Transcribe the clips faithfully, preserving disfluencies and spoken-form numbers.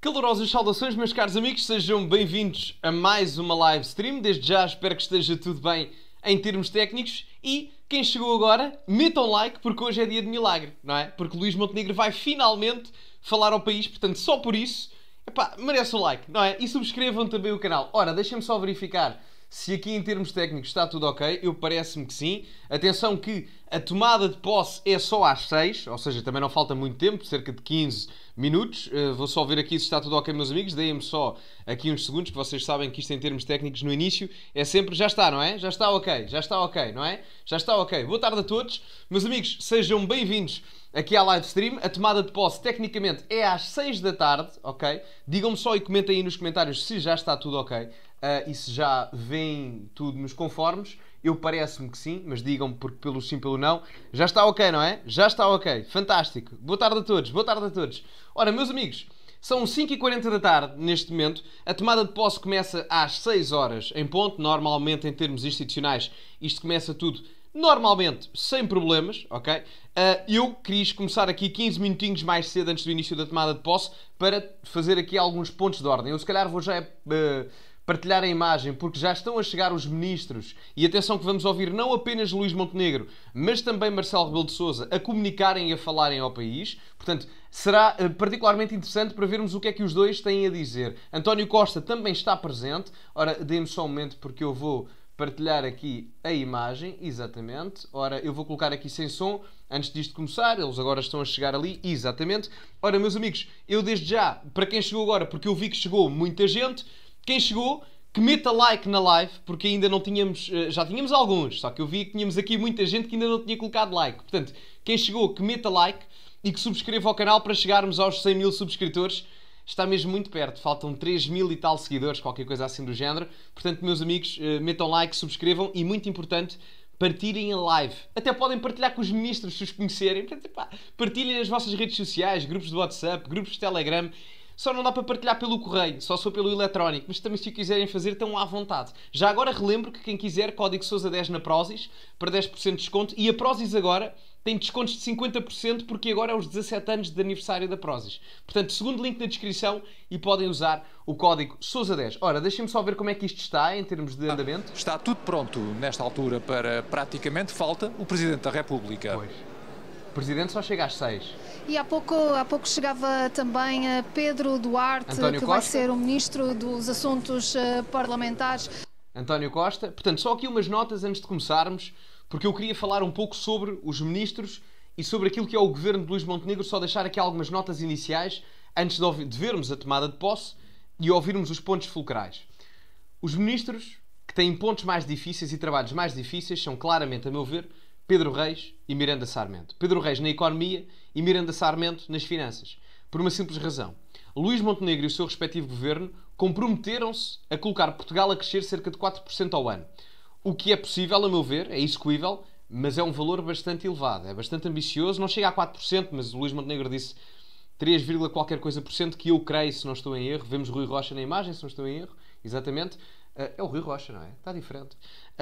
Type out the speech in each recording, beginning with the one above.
Calorosas saudações, meus caros amigos, sejam bem-vindos a mais uma live stream. Desde já espero que esteja tudo bem em termos técnicos e quem chegou agora, metam like porque hoje é dia de milagre, não é? Porque Luís Montenegro vai finalmente falar ao país, portanto só por isso, epá, merece um like, não é? E subscrevam também o canal. Ora, deixem-me só verificar se aqui em termos técnicos está tudo ok. Eu parece-me que sim. Atenção que a tomada de posse é só às seis, ou seja, também não falta muito tempo, cerca de quinze minutos. Uh, vou só ver aqui se está tudo ok, meus amigos. Deem-me só aqui uns segundos, que vocês sabem que isto em termos técnicos no início é sempre já está, não é? Já está ok, já está ok, não é? Já está ok. Boa tarde a todos. Meus amigos, sejam bem-vindos aqui à live stream. A tomada de posse tecnicamente é às seis da tarde, ok? Digam-me só e comentem aí nos comentários se já está tudo ok. Uh, e se já vem tudo nos conformes. Eu parece-me que sim, mas digam-me porque pelo sim, pelo não. Já está ok, não é? Já está ok. Fantástico. Boa tarde a todos. Boa tarde a todos. Ora, meus amigos, são cinco e quarenta da tarde neste momento. A tomada de posse começa às seis horas em ponto. Normalmente, em termos institucionais, isto começa tudo normalmente, sem problemas, ok? Uh, eu quis começar aqui quinze minutinhos mais cedo antes do início da tomada de posse para fazer aqui alguns pontos de ordem. Eu se calhar vou já... Uh, partilhar a imagem, porque já estão a chegar os ministros, e atenção que vamos ouvir não apenas Luís Montenegro, mas também Marcelo Rebelo de Sousa a comunicarem e a falarem ao país. Portanto, será particularmente interessante para vermos o que é que os dois têm a dizer. António Costa também está presente. Ora, dê-me só um momento porque eu vou partilhar aqui a imagem, exatamente. Ora, eu vou colocar aqui sem som, antes disto começar, eles agora estão a chegar ali, exatamente. Ora, meus amigos, eu desde já, para quem chegou agora, porque eu vi que chegou muita gente, quem chegou, que meta like na live, porque ainda não tínhamos, já tínhamos alguns, só que eu vi que tínhamos aqui muita gente que ainda não tinha colocado like. Portanto, quem chegou, que meta like e que subscreva o canal para chegarmos aos cem mil subscritores. Está mesmo muito perto, faltam três mil e tal seguidores, qualquer coisa assim do género. Portanto, meus amigos, metam like, subscrevam e, muito importante, partilhem a live. Até podem partilhar com os ministros se os conhecerem. Portanto, pá, partilhem nas vossas redes sociais, grupos de WhatsApp, grupos de Telegram. Só não dá para partilhar pelo correio, só sou pelo eletrónico, mas também se o quiserem fazer, estão à vontade. Já agora relembro que quem quiser, código Sousa dez na Prozis, para dez por cento de desconto, e a Prozis agora tem descontos de cinquenta por cento, porque agora é os dezassete anos de aniversário da Prozis. Portanto, segundo link na descrição, e podem usar o código Sousa dez. Ora, deixem-me só ver como é que isto está, em termos de andamento. Está tudo pronto nesta altura para praticamente falta o Presidente da República. Pois. O Presidente só chega às seis. E há pouco, há pouco chegava também Pedro Duarte, António que Costa. vai ser o Ministro dos Assuntos Parlamentares. António Costa. Portanto, só aqui umas notas antes de começarmos, porque eu queria falar um pouco sobre os ministros e sobre aquilo que é o governo de Luís Montenegro, só deixar aqui algumas notas iniciais antes de, ouvir, de vermos a tomada de posse e ouvirmos os pontos fulcrais. Os ministros que têm pontos mais difíceis e trabalhos mais difíceis são claramente, a meu ver, Pedro Reis e Miranda Sarmento. Pedro Reis na economia e Miranda Sarmento nas finanças. Por uma simples razão. Luís Montenegro e o seu respectivo governo comprometeram-se a colocar Portugal a crescer cerca de quatro por cento ao ano. O que é possível, a meu ver, é execuível, mas é um valor bastante elevado. É bastante ambicioso. Não chega a quatro por cento, mas o Luís Montenegro disse três, qualquer coisa por cento, que eu creio, se não estou em erro. Vemos Rui Rocha na imagem, se não estou em erro. Exatamente. É o Rui Rocha, não é? Está diferente.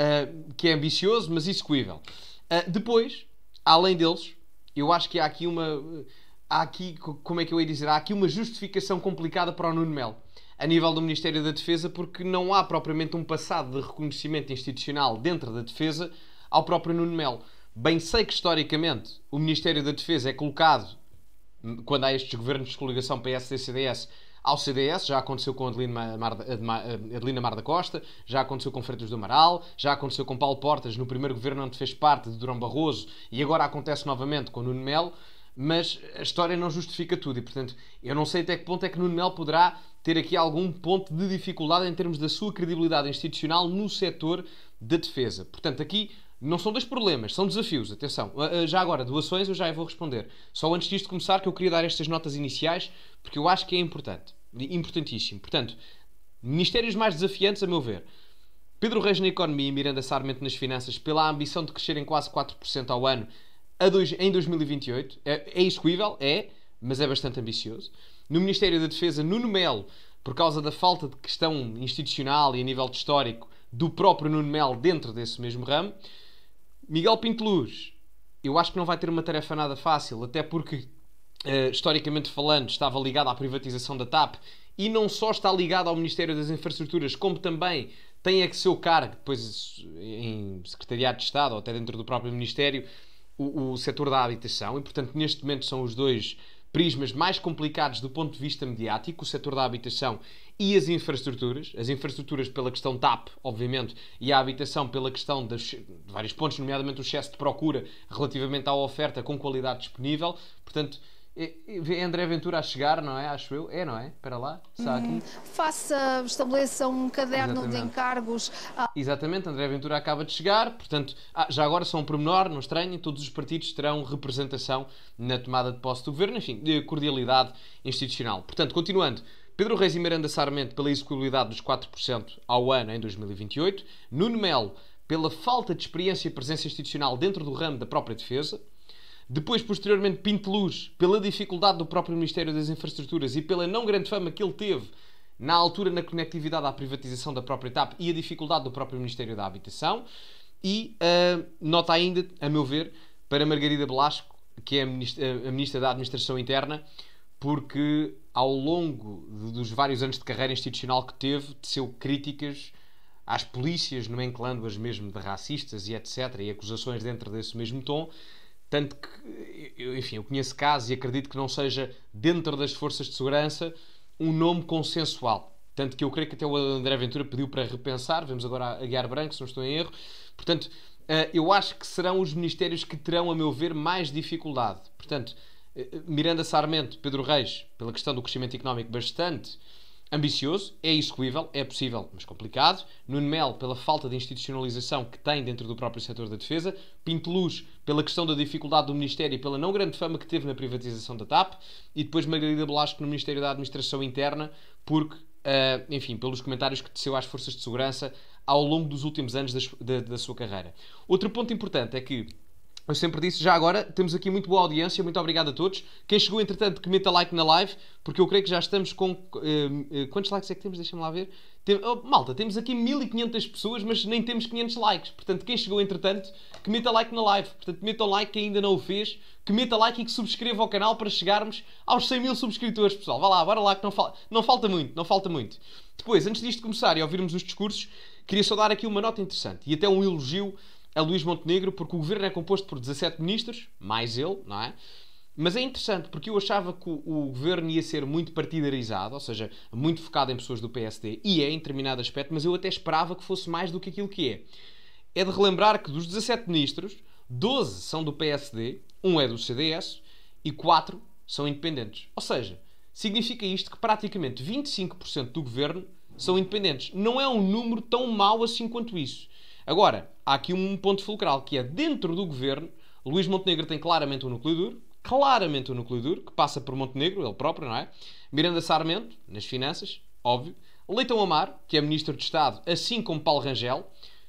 Que é ambicioso, mas execuível. Uh, depois, além deles, eu acho que há aqui uma... Há aqui, como é que eu ia dizer? Há aqui uma justificação complicada para o Nuno Melo, a nível do Ministério da Defesa, porque não há propriamente um passado de reconhecimento institucional dentro da Defesa ao próprio Nuno Melo. Bem sei que, historicamente, o Ministério da Defesa é colocado, quando há estes governos de coligação P S D C D S, ao C D S, já aconteceu com Adelina Mar, Adelina Mar da Costa, já aconteceu com Freitas do Amaral, já aconteceu com Paulo Portas no primeiro governo onde fez parte de Durão Barroso e agora acontece novamente com Nuno Melo, mas a história não justifica tudo e, portanto, eu não sei até que ponto é que Nuno Melo poderá ter aqui algum ponto de dificuldade em termos da sua credibilidade institucional no setor da defesa. Portanto, aqui não são dois problemas, são desafios, atenção. Já agora, doações eu já vou responder. Só antes disto começar que eu queria dar estas notas iniciais, porque eu acho que é importante, importantíssimo. Portanto, ministérios mais desafiantes, a meu ver. Pedro Reis na economia e Miranda Sarmento nas finanças, pela ambição de crescerem quase quatro por cento ao ano a dois, em dois mil e vinte e oito. É, é execuível? É, mas é bastante ambicioso. No Ministério da Defesa, Nuno Melo, por causa da falta de questão institucional e a nível de histórico do próprio Nuno Melo dentro desse mesmo ramo. Miguel Pinto Luz, eu acho que não vai ter uma tarefa nada fácil, até porque uh, historicamente falando, estava ligado à privatização da T A P e não só está ligado ao Ministério das Infraestruturas, como também tem a seu cargo, depois em Secretariado de Estado ou até dentro do próprio Ministério, o, o setor da habitação. E, portanto, neste momento são os dois prismas mais complicados do ponto de vista mediático, o setor da habitação e as infraestruturas. As infraestruturas pela questão T A P, obviamente, e a habitação pela questão das, de vários pontos, nomeadamente o excesso de procura relativamente à oferta com qualidade disponível. Portanto, é André Ventura a chegar, não é? Acho eu. É, não é? Para lá. Está aqui. Hum, faça, estabeleça um caderno Exatamente. de encargos. Exatamente, André Ventura acaba de chegar. Portanto, ah, já agora só um pormenor, não estranhem, todos os partidos terão representação na tomada de posse do governo. Enfim, de cordialidade institucional. Portanto, continuando. Pedro Reis e Miranda Sarmento pela execuibilidade dos quatro por cento ao ano em dois mil e vinte e oito. Nuno Melo pela falta de experiência e presença institucional dentro do ramo da própria defesa. Depois, posteriormente, Pinto Luz, pela dificuldade do próprio Ministério das Infraestruturas e pela não grande fama que ele teve na altura na conectividade à privatização da própria T A P e a dificuldade do próprio Ministério da Habitação. E uh, nota ainda, a meu ver, para Margarida Blasco, que é a Ministra, a Ministra da Administração Interna, porque ao longo dos vários anos de carreira institucional que teve, teceu críticas às polícias, nomenclando-as mesmo de racistas e etcétera, e acusações dentro desse mesmo tom. Tanto que, eu, enfim, eu conheço casos e acredito que não seja, dentro das forças de segurança, um nome consensual. Tanto que eu creio que até o André Ventura pediu para repensar. Vemos agora a Guiar Branco, se não estou em erro. Portanto, eu acho que serão os ministérios que terão, a meu ver, mais dificuldade. Portanto, Miranda Sarmento, Pedro Reis, pela questão do crescimento económico bastante ambicioso, é execuível, é possível, mas complicado. Nuno Melo, pela falta de institucionalização que tem dentro do próprio setor da defesa. Pinto Luz, pela questão da dificuldade do Ministério e pela não grande fama que teve na privatização da T A P. E depois Margarida Blasco no Ministério da Administração Interna, porque, uh, enfim, pelos comentários que teceu às forças de segurança ao longo dos últimos anos das, da, da sua carreira. Outro ponto importante é que eu sempre disse, já agora, temos aqui muito boa audiência, muito obrigado a todos. Quem chegou, entretanto, que meta like na live, porque eu creio que já estamos com... Uh, uh, quantos likes é que temos? Deixa-me lá ver. Tem, oh, malta, temos aqui mil e quinhentas pessoas, mas nem temos quinhentos likes. Portanto, quem chegou, entretanto, que meta like na live. Portanto, meta o like que ainda não o fez, que meta like e que subscreva o canal para chegarmos aos cem mil subscritores, pessoal. Vá lá, bora lá, que não, fal... não falta muito, não falta muito. Depois, antes disto começar e ouvirmos os discursos, queria só dar aqui uma nota interessante e até um elogio a Luís Montenegro, porque o governo é composto por dezassete ministros, mais ele, não é? Mas é interessante, porque eu achava que o, o governo ia ser muito partidarizado, ou seja, muito focado em pessoas do P S D, e é em determinado aspecto, mas eu até esperava que fosse mais do que aquilo que é. É de relembrar que dos dezassete ministros, doze são do P S D, um é do C D S e quatro são independentes. Ou seja, significa isto que praticamente vinte e cinco por cento do governo são independentes. Não é um número tão mau assim quanto isso. Agora, há aqui um ponto fulcral, que é dentro do governo, Luís Montenegro tem claramente um núcleo duro, claramente um núcleo duro, que passa por Montenegro, ele próprio, não é? Miranda Sarmento, nas finanças, óbvio. Leitão Amar, que é Ministro de Estado, assim como Paulo Rangel.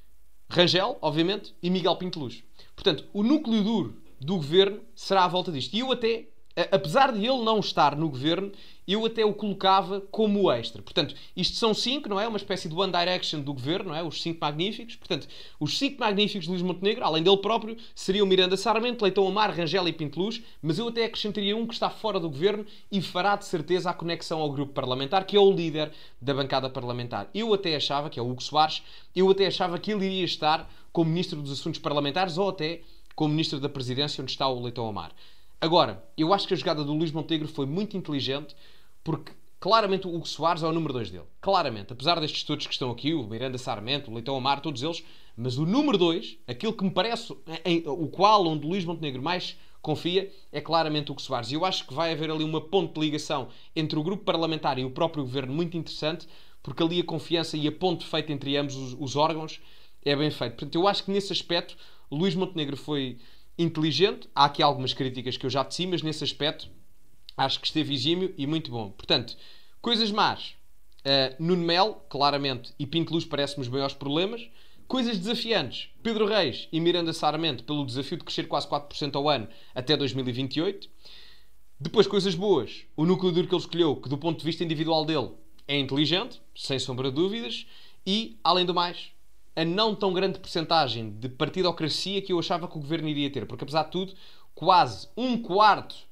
Rangel, obviamente, e Miguel Pinto Luz. Portanto, o núcleo duro do governo será à volta disto. E eu até, apesar de ele não estar no governo, eu até o colocava como extra. Portanto, isto são cinco, não é? Uma espécie de One Direction do governo, não é? Os cinco magníficos. Portanto, os cinco magníficos de Luís Montenegro, além dele próprio, seriam Miranda Sarmento, Leitão Amar, Rangel e Pinto Luz, mas eu até acrescentaria um que está fora do governo e fará de certeza a conexão ao grupo parlamentar, que é o líder da bancada parlamentar. Eu até achava, que é o Hugo Soares, eu até achava que ele iria estar como Ministro dos Assuntos Parlamentares ou até como Ministro da Presidência, onde está o Leitão Amar. Agora, eu acho que a jogada do Luís Montenegro foi muito inteligente, porque claramente o Hugo Soares é o número dois dele. Claramente. Apesar destes todos que estão aqui, o Miranda Sarmento, o Leitão Amar, todos eles, mas o número dois, aquilo que me parece, em, o qual, onde o Luís Montenegro mais confia, é claramente o Hugo Soares. E eu acho que vai haver ali uma ponte de ligação entre o grupo parlamentar e o próprio governo muito interessante, porque ali a confiança e a ponte feita entre ambos os, os órgãos é bem feito. Portanto, eu acho que nesse aspecto o Luís Montenegro foi inteligente. Há aqui algumas críticas que eu já teci, mas nesse aspecto acho que esteve exímio e muito bom. Portanto, coisas más. Uh, Nuno Melo, claramente, e Pinto Luz parece-me os maiores problemas. Coisas desafiantes. Pedro Reis e Miranda Sarmento, pelo desafio de crescer quase quatro por cento ao ano até dois mil e vinte e oito. Depois, coisas boas. O núcleo duro que ele escolheu, que do ponto de vista individual dele é inteligente, sem sombra de dúvidas. E, além do mais, a não tão grande percentagem de partidocracia que eu achava que o governo iria ter. Porque, apesar de tudo, quase um quarto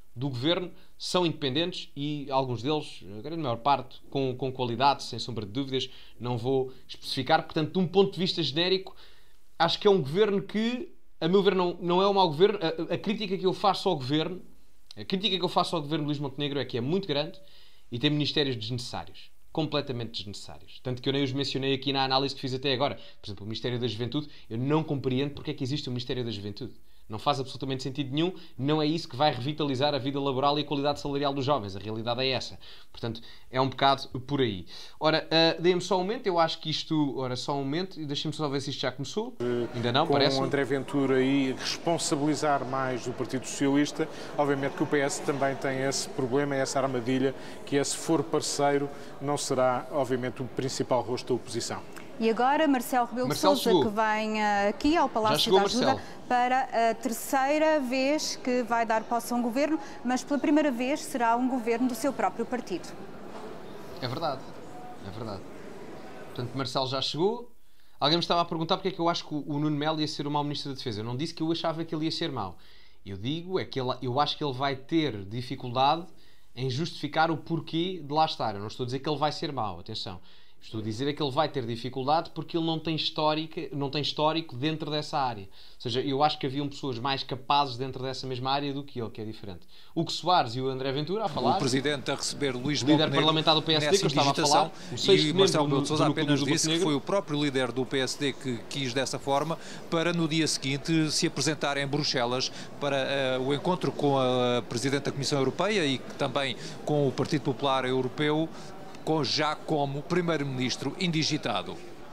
do governo são independentes e alguns deles, a grande maior parte, com, com qualidade, sem sombra de dúvidas, não vou especificar. Portanto, de um ponto de vista genérico, acho que é um governo que, a meu ver, não, não é um mau governo. A, a crítica que eu faço ao governo, a crítica que eu faço ao governo de Luís Montenegro é que é muito grande e tem ministérios desnecessários. Completamente desnecessários. Tanto que eu nem os mencionei aqui na análise que fiz até agora. Por exemplo, o Ministério da Juventude, eu não compreendo porque é que existe o Ministério da Juventude. Não faz absolutamente sentido nenhum, não é isso que vai revitalizar a vida laboral e a qualidade salarial dos jovens. A realidade é essa. Portanto, é um bocado por aí. Ora, uh, deem-me só um momento, eu acho que isto... Ora, só um momento, e deixem-me só ver se isto já começou. Uh, Ainda não, com parece. Com André Ventura aí responsabilizar mais o Partido Socialista, obviamente que o P S também tem esse problema, essa armadilha, que é, se for parceiro, não será, obviamente, o principal rosto da oposição. E agora Marcelo Rebelo de Sousa, que vem aqui ao Palácio da Ajuda Marcelo. para a terceira vez que vai dar posse a um governo, mas pela primeira vez será um governo do seu próprio partido. É verdade, é verdade. Portanto, Marcelo já chegou. Alguém me estava a perguntar porque é que eu acho que o Nuno Melo ia ser o mau Ministro da Defesa. Eu não disse que eu achava que ele ia ser mau. Eu digo é que ele, eu acho que ele vai ter dificuldade em justificar o porquê de lá estar. Eu não estou a dizer que ele vai ser mau, atenção. Estou a dizer é que ele vai ter dificuldade porque ele não tem histórico, não tem histórico dentro dessa área. Ou seja, eu acho que haviam pessoas mais capazes dentro dessa mesma área do que ele, que é diferente. O Hugo Soares e o André Ventura a falar. O Presidente a receber Luís Montenegro, líder Montenegro parlamentar do P S D, que eu estava a falar. O sexto e Marcelo Rebelo membro de Sousa do apenas núcleo do disse que foi o próprio líder do P S D que quis dessa forma, para no dia seguinte se apresentar em Bruxelas para uh, o encontro com a Presidente da Comissão Europeia e também com o Partido Popular Europeu, com já como Primeiro-Ministro indigitado.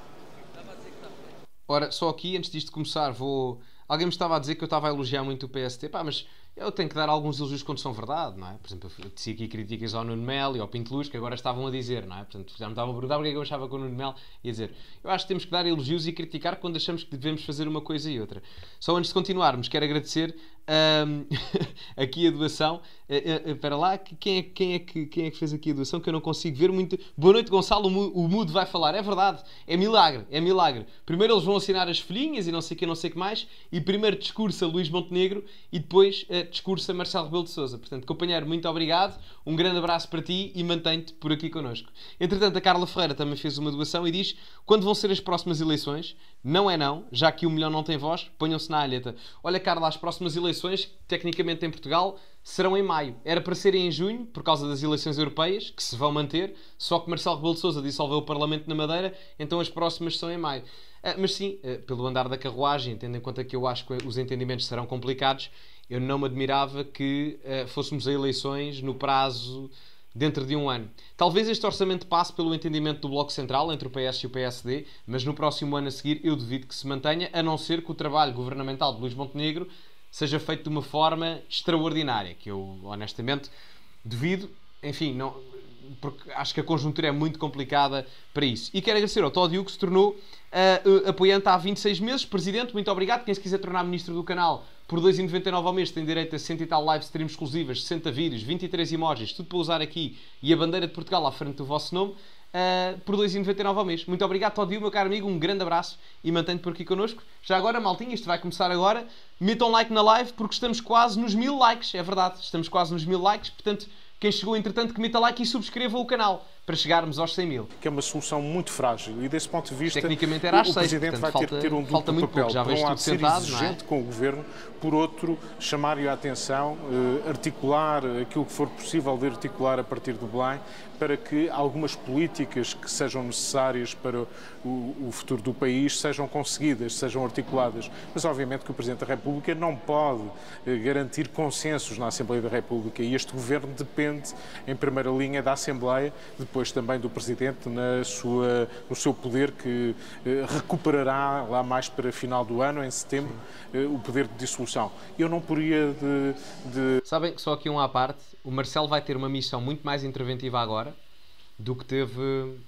Ora, só aqui, antes disto começar, vou... Alguém me estava a dizer que eu estava a elogiar muito o P S D. Pá, mas eu tenho que dar alguns elogios quando são verdade, não é? Por exemplo, eu disse aqui críticas ao Nuno Melo e ao Pinto Luz, que agora estavam a dizer, não é? Portanto, já me estavam a perguntar porque é que eu achava que o Nuno Melo ia dizer. Eu acho que temos que dar elogios e criticar quando achamos que devemos fazer uma coisa e outra. Só antes de continuarmos, quero agradecer um, aqui a doação. Uh, uh, uh, para lá, quem é, quem, é que, quem é que fez aqui a doação que eu não consigo ver muito? Boa noite, Gonçalo, o Mudo vai falar. É verdade, é milagre, é milagre. Primeiro eles vão assinar as folhinhas e não sei o que, não sei o que mais, e primeiro discursa Luís Montenegro e depois uh, discursa Marcelo Rebelo de Sousa. Portanto, companheiro, muito obrigado, um grande abraço para ti e mantém-te por aqui connosco. Entretanto, a Carla Ferreira também fez uma doação e diz: quando vão ser as próximas eleições? Não é não, já que o milhão não tem voz, ponham-se na alheta. Olha, Carla, as próximas eleições, tecnicamente em Portugal, serão em maio. Era para serem em junho, por causa das eleições europeias, que se vão manter, só que Marcelo Rebelo de Sousa dissolveu o Parlamento na Madeira, então as próximas são em maio. Ah, mas sim, ah, pelo andar da carruagem, tendo em conta que eu acho que os entendimentos serão complicados, eu não me admirava que ah, fôssemos a eleições no prazo dentro de um ano. Talvez este orçamento passe pelo entendimento do Bloco Central entre o P S e o P S D, mas no próximo ano a seguir eu duvido que se mantenha, a não ser que o trabalho governamental de Luís Montenegro seja feito de uma forma extraordinária, que eu honestamente duvido. Enfim, não, porque acho que a conjuntura é muito complicada para isso. E quero agradecer ao Tódio, que se tornou uh, apoiante há vinte e seis meses. Presidente, muito obrigado. Quem se quiser tornar ministro do canal por dois vírgula noventa e nove ao mês tem direito a cento e tal live streams exclusivas, sessenta vídeos, vinte e três emojis, tudo para usar aqui, e a bandeira de Portugal à frente do vosso nome, uh, por dois vírgula noventa e nove ao mês. Muito obrigado, Tódio, meu caro amigo, um grande abraço e mantém-te por aqui connosco. Já agora, maltinha, isto vai começar agora. Metam like na live porque estamos quase nos mil likes, é verdade, estamos quase nos mil likes, portanto, quem chegou entretanto que meta like e subscreva o canal para chegarmos aos cem mil. Que é uma solução muito frágil e desse ponto de vista tecnicamente era às o seis, Presidente portanto, vai ter falta, que ter um falta duplo muito papel. Pouco. Já Por um lado, ser sentado, exigente não é? com o Governo, por outro, chamar-lhe a atenção, eh, articular aquilo que for possível de articular a partir do Belém, para que algumas políticas que sejam necessárias para o, o futuro do país sejam conseguidas, sejam articuladas. Mas, obviamente, que o Presidente da República não pode eh, garantir consensos na Assembleia da República e este Governo depende, em primeira linha, da Assembleia, depois também do Presidente na sua, no seu poder, que eh, recuperará lá mais para final do ano, em setembro, eh, o poder de dissolução. Eu não poderia de, de... Sabem, só aqui um à parte, o Marcelo vai ter uma missão muito mais interventiva agora do que teve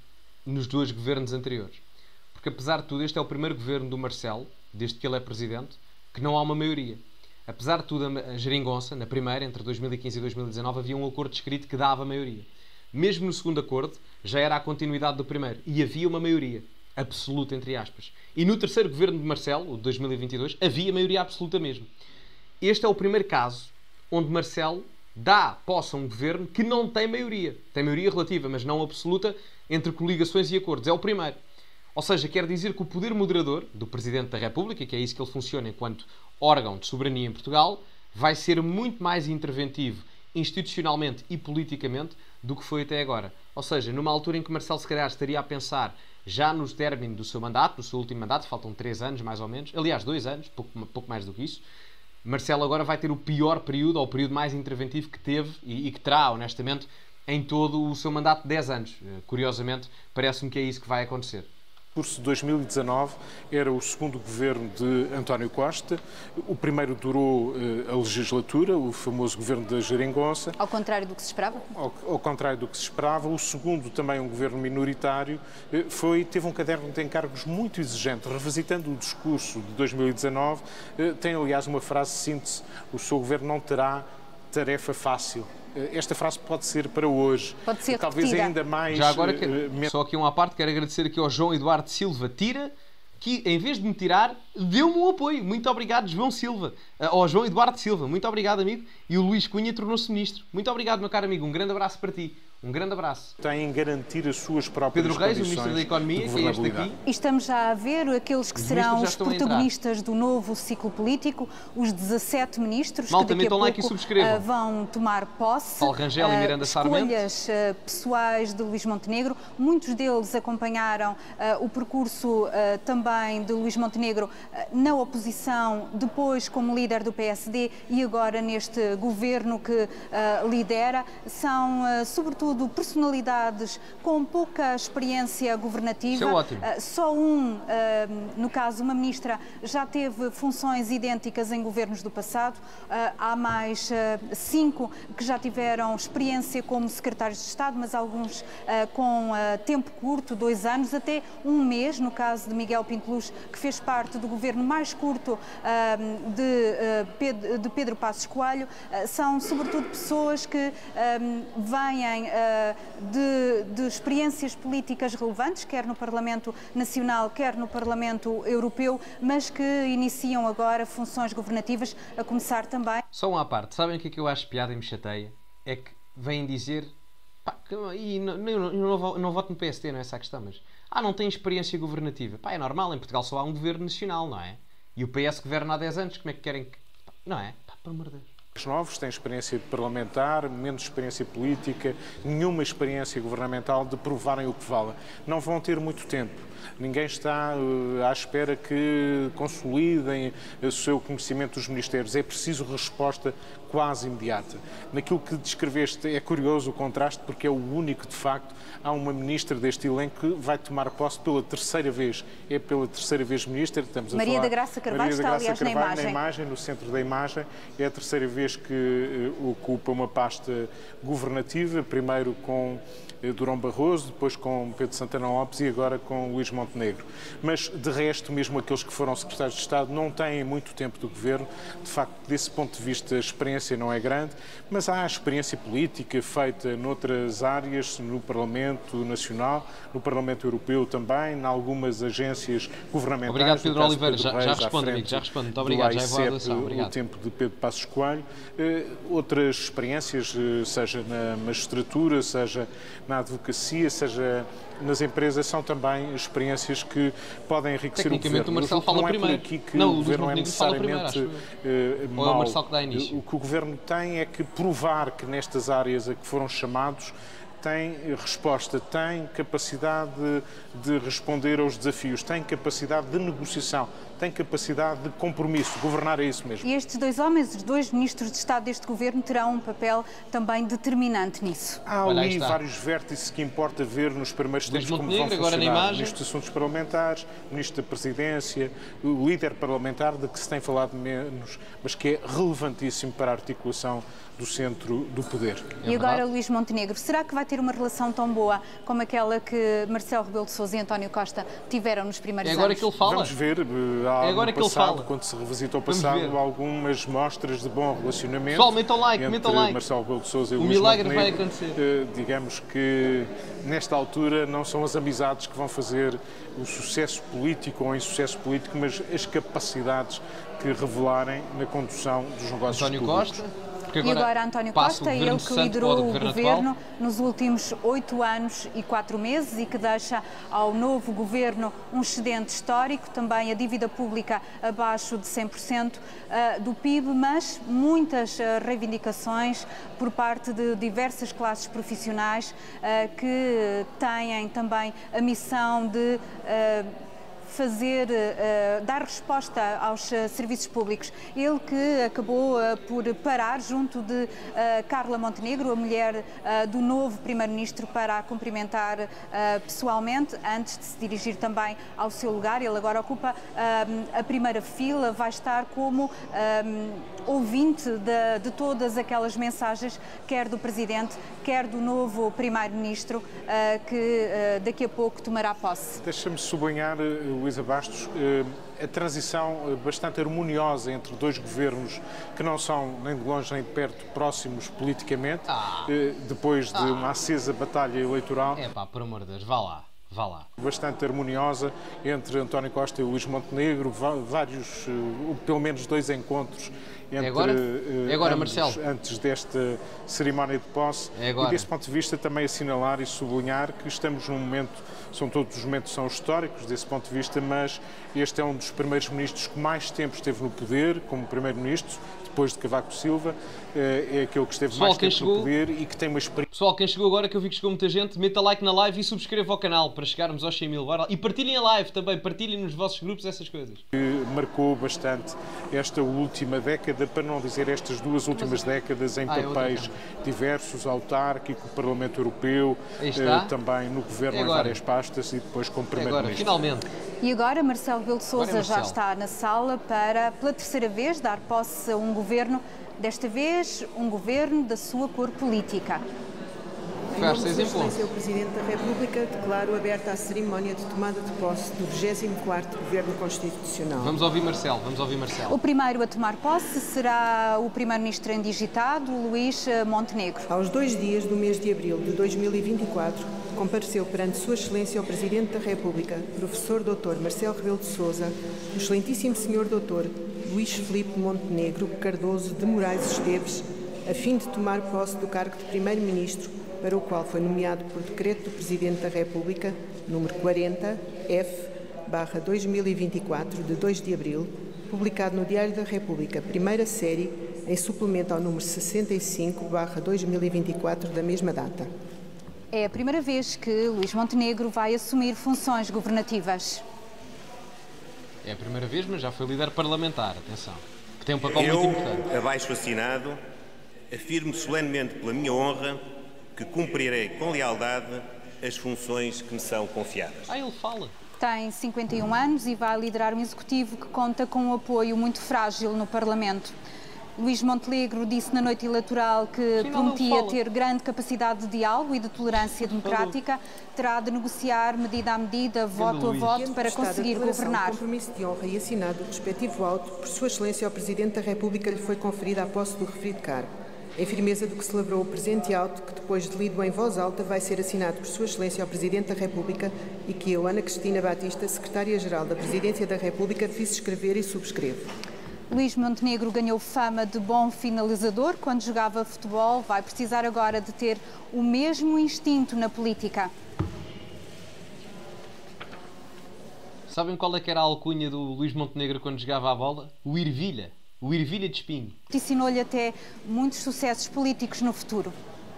nos dois governos anteriores. Porque, apesar de tudo, este é o primeiro governo do Marcelo, desde que ele é Presidente, que não há uma maioria. Apesar de tudo, a geringonça, na primeira, entre dois mil e quinze e dois mil e dezanove, havia um acordo escrito que dava maioria. Mesmo no segundo acordo, já era a continuidade do primeiro. E havia uma maioria absoluta, entre aspas. E no terceiro governo de Marcelo, o de dois mil e vinte e dois, havia maioria absoluta mesmo. Este é o primeiro caso onde Marcelo dá posse a um governo que não tem maioria. Tem maioria relativa, mas não absoluta, entre coligações e acordos. É o primeiro. Ou seja, quer dizer que o poder moderador do Presidente da República, que é isso que ele funciona enquanto órgão de soberania em Portugal, vai ser muito mais interventivo institucionalmente e politicamente do que foi até agora. Ou seja, numa altura em que Marcelo se calhar estaria a pensar já no término do seu mandato, do seu último mandato, faltam três anos mais ou menos, aliás, dois anos, pouco, pouco mais do que isso, Marcelo agora vai ter o pior período, ou o período mais interventivo que teve e, e que terá, honestamente, em todo o seu mandato de dez anos. Curiosamente, parece-me que é isso que vai acontecer. O curso de dois mil e dezanove era o segundo governo de António Costa. O primeiro durou uh, a legislatura, o famoso governo da Geringonça. Ao contrário do que se esperava? Ao, ao contrário do que se esperava. O segundo, também um governo minoritário, uh, foi, teve um caderno de encargos muito exigente. Revisitando o discurso de dois mil e dezanove, uh, tem aliás uma frase de síntese: o seu governo não terá tarefa fácil. Esta frase pode ser para hoje. Pode ser talvez repetida. Ainda mais... Já agora, uh, só aqui uma parte, quero agradecer aqui ao João Eduardo Silva Tira, que em vez de me tirar, deu-me um apoio. Muito obrigado, João Silva. Uh, ao João Eduardo Silva, muito obrigado, amigo. E o Luís Cunha tornou-se ministro. Muito obrigado, meu caro amigo. Um grande abraço para ti. Um grande abraço. Tem em garantir as suas próprias Pedro Reis, o Ministro da Economia, que é este aqui. E estamos já a ver aqueles que Os serão ministros os já estão a protagonistas do novo ciclo político, os dezassete ministros Malta, que daqui a metam pouco like e subscrevam. uh, vão tomar posse. Paulo Rangel e Miranda Sarmento. Escolhas uh, pessoais de Luís Montenegro. Muitos deles acompanharam uh, o percurso uh, também de Luís Montenegro uh, na oposição, depois como líder do P S D e agora neste governo que uh, lidera. São, uh, sobretudo, personalidades com pouca experiência governativa. Isso é ótimo. Uh, só um, uh, no caso, uma ministra, já teve funções idênticas em governos do passado. Uh, há mais uh, cinco que já tiveram experiência como secretários de Estado, mas alguns uh, com uh, tempo curto, dois anos, até um mês, no caso de Miguel Pinteluz, que fez parte do governo mais curto uh, de, uh, Pedro, de Pedro Passos Coelho. Uh, são, sobretudo, pessoas que uh, vêm uh, de De, de experiências políticas relevantes, quer no Parlamento Nacional, quer no Parlamento Europeu, mas que iniciam agora funções governativas, a começar também... Só uma à parte, sabem o que é que eu acho piada e me chateia? É que vêm dizer... Pá, que, e não, não, não, não voto no P S D, não é essa a questão, mas... Ah, não tem experiência governativa. Pá, é normal, em Portugal só há um governo nacional, não é? E o P S governa há dez anos, como é que querem que... Pá, não é? Pá, por amor de Deus. Os novos têm experiência parlamentar, menos experiência política, nenhuma experiência governamental de provarem o que vale. Não vão ter muito tempo. Ninguém está uh, à espera que consolidem o seu conhecimento dos ministérios. É preciso resposta quase imediata. Naquilo que descreveste é curioso o contraste, porque é o único, de facto, há uma ministra deste elenco que vai tomar posse pela terceira vez. É pela terceira vez ministra. Estamos a Maria falar, da Graça Carvalho Maria da está, Graça aliás, Carvalho, na imagem. na imagem, no centro da imagem. É a terceira vez que uh, ocupa uma pasta governativa, primeiro com uh, Durão Barroso, depois com Pedro Santana Lopes e agora com Luís Montenegro. Mas, de resto, mesmo aqueles que foram secretários de Estado não têm muito tempo do governo. De facto, desse ponto de vista, a experiência não é grande, mas há experiência política feita noutras áreas, no Parlamento Nacional, no Parlamento Europeu também, em algumas agências governamentais. Obrigado, Pedro Oliveira. Pedro Já, Reis, já respondo, amigo, já respondo. Muito obrigado. Já vou à adoção. Obrigado. O tempo de Pedro Passos Coelho. Uh, outras experiências, uh, seja na magistratura, seja na advocacia, seja nas empresas, são também experiências que podem enriquecer o governo. Tecnicamente o Marcelo fala não é primeiro. Por aqui que não, o governo é necessariamente uh, mau. Ou é o Marcelo que dá início? O que o governo tem é que provar que nestas áreas a que foram chamados tem resposta, tem capacidade de, de responder aos desafios, tem capacidade de negociação, tem capacidade de compromisso. Governar é isso mesmo. E estes dois homens, os dois ministros de Estado deste governo, terão um papel também determinante nisso. Há ali vários vértices que importa ver nos primeiros tempos como vão funcionar. Agora na imagem. Ministro dos Assuntos Parlamentares, Ministro da Presidência, o líder parlamentar, de que se tem falado menos, mas que é relevantíssimo para a articulação do centro do poder. E agora, Luís Montenegro, será que vai ter uma relação tão boa como aquela que Marcelo Rebelo de Sousa e António Costa tiveram nos primeiros anos? É agora anos? que ele fala. Vamos ver, há é agora no que passado, ele fala. quando se revisita o passado, algumas mostras de bom relacionamento. Pessoal, metam like, entre metam like. Marcelo Rebelo de Sousa e o Luís milagre Montenegro. vai acontecer. Uh, digamos que nesta altura não são as amizades que vão fazer o sucesso político ou o insucesso político, mas as capacidades que revelarem na condução dos negócios António públicos. Costa. Porque agora, e agora António Costa, ele que liderou o governo, governo nos últimos oito anos e quatro meses e que deixa ao novo governo um excedente histórico, também a dívida pública abaixo de cem por cento do P I B, mas muitas reivindicações por parte de diversas classes profissionais que têm também a missão de fazer, uh, dar resposta aos uh, serviços públicos. Ele que acabou uh, por parar junto de uh, Carla Montenegro, a mulher uh, do novo primeiro-ministro, para a cumprimentar uh, pessoalmente, antes de se dirigir também ao seu lugar. Ele agora ocupa uh, a primeira fila, vai estar como uh, ouvinte de, de todas aquelas mensagens, quer do Presidente, quer do novo primeiro-ministro, uh, que uh, daqui a pouco tomará posse. Deixa-me sublinhar, Luísa Bastos, a transição bastante harmoniosa entre dois governos que não são nem de longe nem de perto próximos politicamente, ah. depois de ah. uma acesa batalha eleitoral. É pá, por amor de Deus, vá lá. Vá lá. Bastante harmoniosa entre António Costa e Luís Montenegro, vários, pelo menos dois encontros entre é agora? É agora, ambos, Marcelo. antes desta cerimónia de posse. É agora. E desse ponto de vista também assinalar e sublinhar que estamos num momento, são todos os momentos são históricos desse ponto de vista, mas este é um dos primeiros ministros que mais tempo esteve no poder, como primeiro-ministro, depois de Cavaco Silva, é aquele que esteve Pessoal, mais tempo chegou... no poder e que tem uma experiência. Pessoal, quem chegou agora, que eu vi que chegou muita gente, meta like na live e subscreva o canal para chegarmos aos cem mil. E partilhem a live também, partilhem nos vossos grupos essas coisas. Que marcou bastante esta última década, para não dizer estas duas últimas décadas, em ah, papéis diversos, autárquico, Parlamento Europeu, eh, também no Governo em várias pastas e depois como Primeiro-Ministro. Finalmente. E agora Marcelo Rebelo de Sousa já está na sala para, pela terceira vez, dar posse a um governo, desta vez um governo da sua cor política. Em nome de Sua Excelência, o Presidente da República, declaro aberta a cerimónia de tomada de posse do vigésimo quarto Governo Constitucional. Vamos ouvir Marcelo, vamos ouvir Marcelo. O primeiro a tomar posse será o Primeiro-Ministro indigitado, Luís Montenegro. Aos dois dias do mês de abril de dois mil e vinte e quatro, compareceu perante Sua Excelência o Presidente da República, Professor doutor Marcelo Rebelo de Sousa, o Excelentíssimo Senhor doutor Luís Filipe Montenegro Cardoso de Moraes Esteves, a fim de tomar posse do cargo de Primeiro-Ministro, para o qual foi nomeado por decreto do Presidente da República, número quarenta, F, barra dois mil e vinte e quatro, de dois de abril, publicado no Diário da República, primeira série, em suplemento ao número sessenta e cinco, barra dois mil e vinte e quatro, da mesma data. É a primeira vez que Luís Montenegro vai assumir funções governativas. É a primeira vez, mas já foi líder parlamentar, atenção, que tem um papel Eu, muito importante. Eu, abaixo assinado, afirmo solenemente pela minha honra que cumprirei com lealdade as funções que me são confiadas. Ah, ele fala. Tem cinquenta e um anos e vai liderar um executivo que conta com um apoio muito frágil no Parlamento. Luís Montenegro disse na noite eleitoral que Afinal, prometia ter grande capacidade de diálogo e de tolerância democrática. Terá de negociar medida a medida, voto a voto, para conseguir governar. O compromisso de honra e assinado o respectivo auto por Sua Excelência ao Presidente da República lhe foi conferida a posse do referido cargo. Em firmeza do que celebrou o presente auto, que depois de lido em voz alta vai ser assinado por Sua Excelência ao Presidente da República e que eu, Ana Cristina Batista, Secretária-Geral da Presidência da República, fiz escrever e subscrevo. Luís Montenegro ganhou fama de bom finalizador quando jogava futebol. Vai precisar agora de ter o mesmo instinto na política. Sabem qual é que era a alcunha do Luís Montenegro quando jogava a bola? O Ervilha. O Ervilha de Espinho. Ensinou-lhe até muitos sucessos políticos no futuro.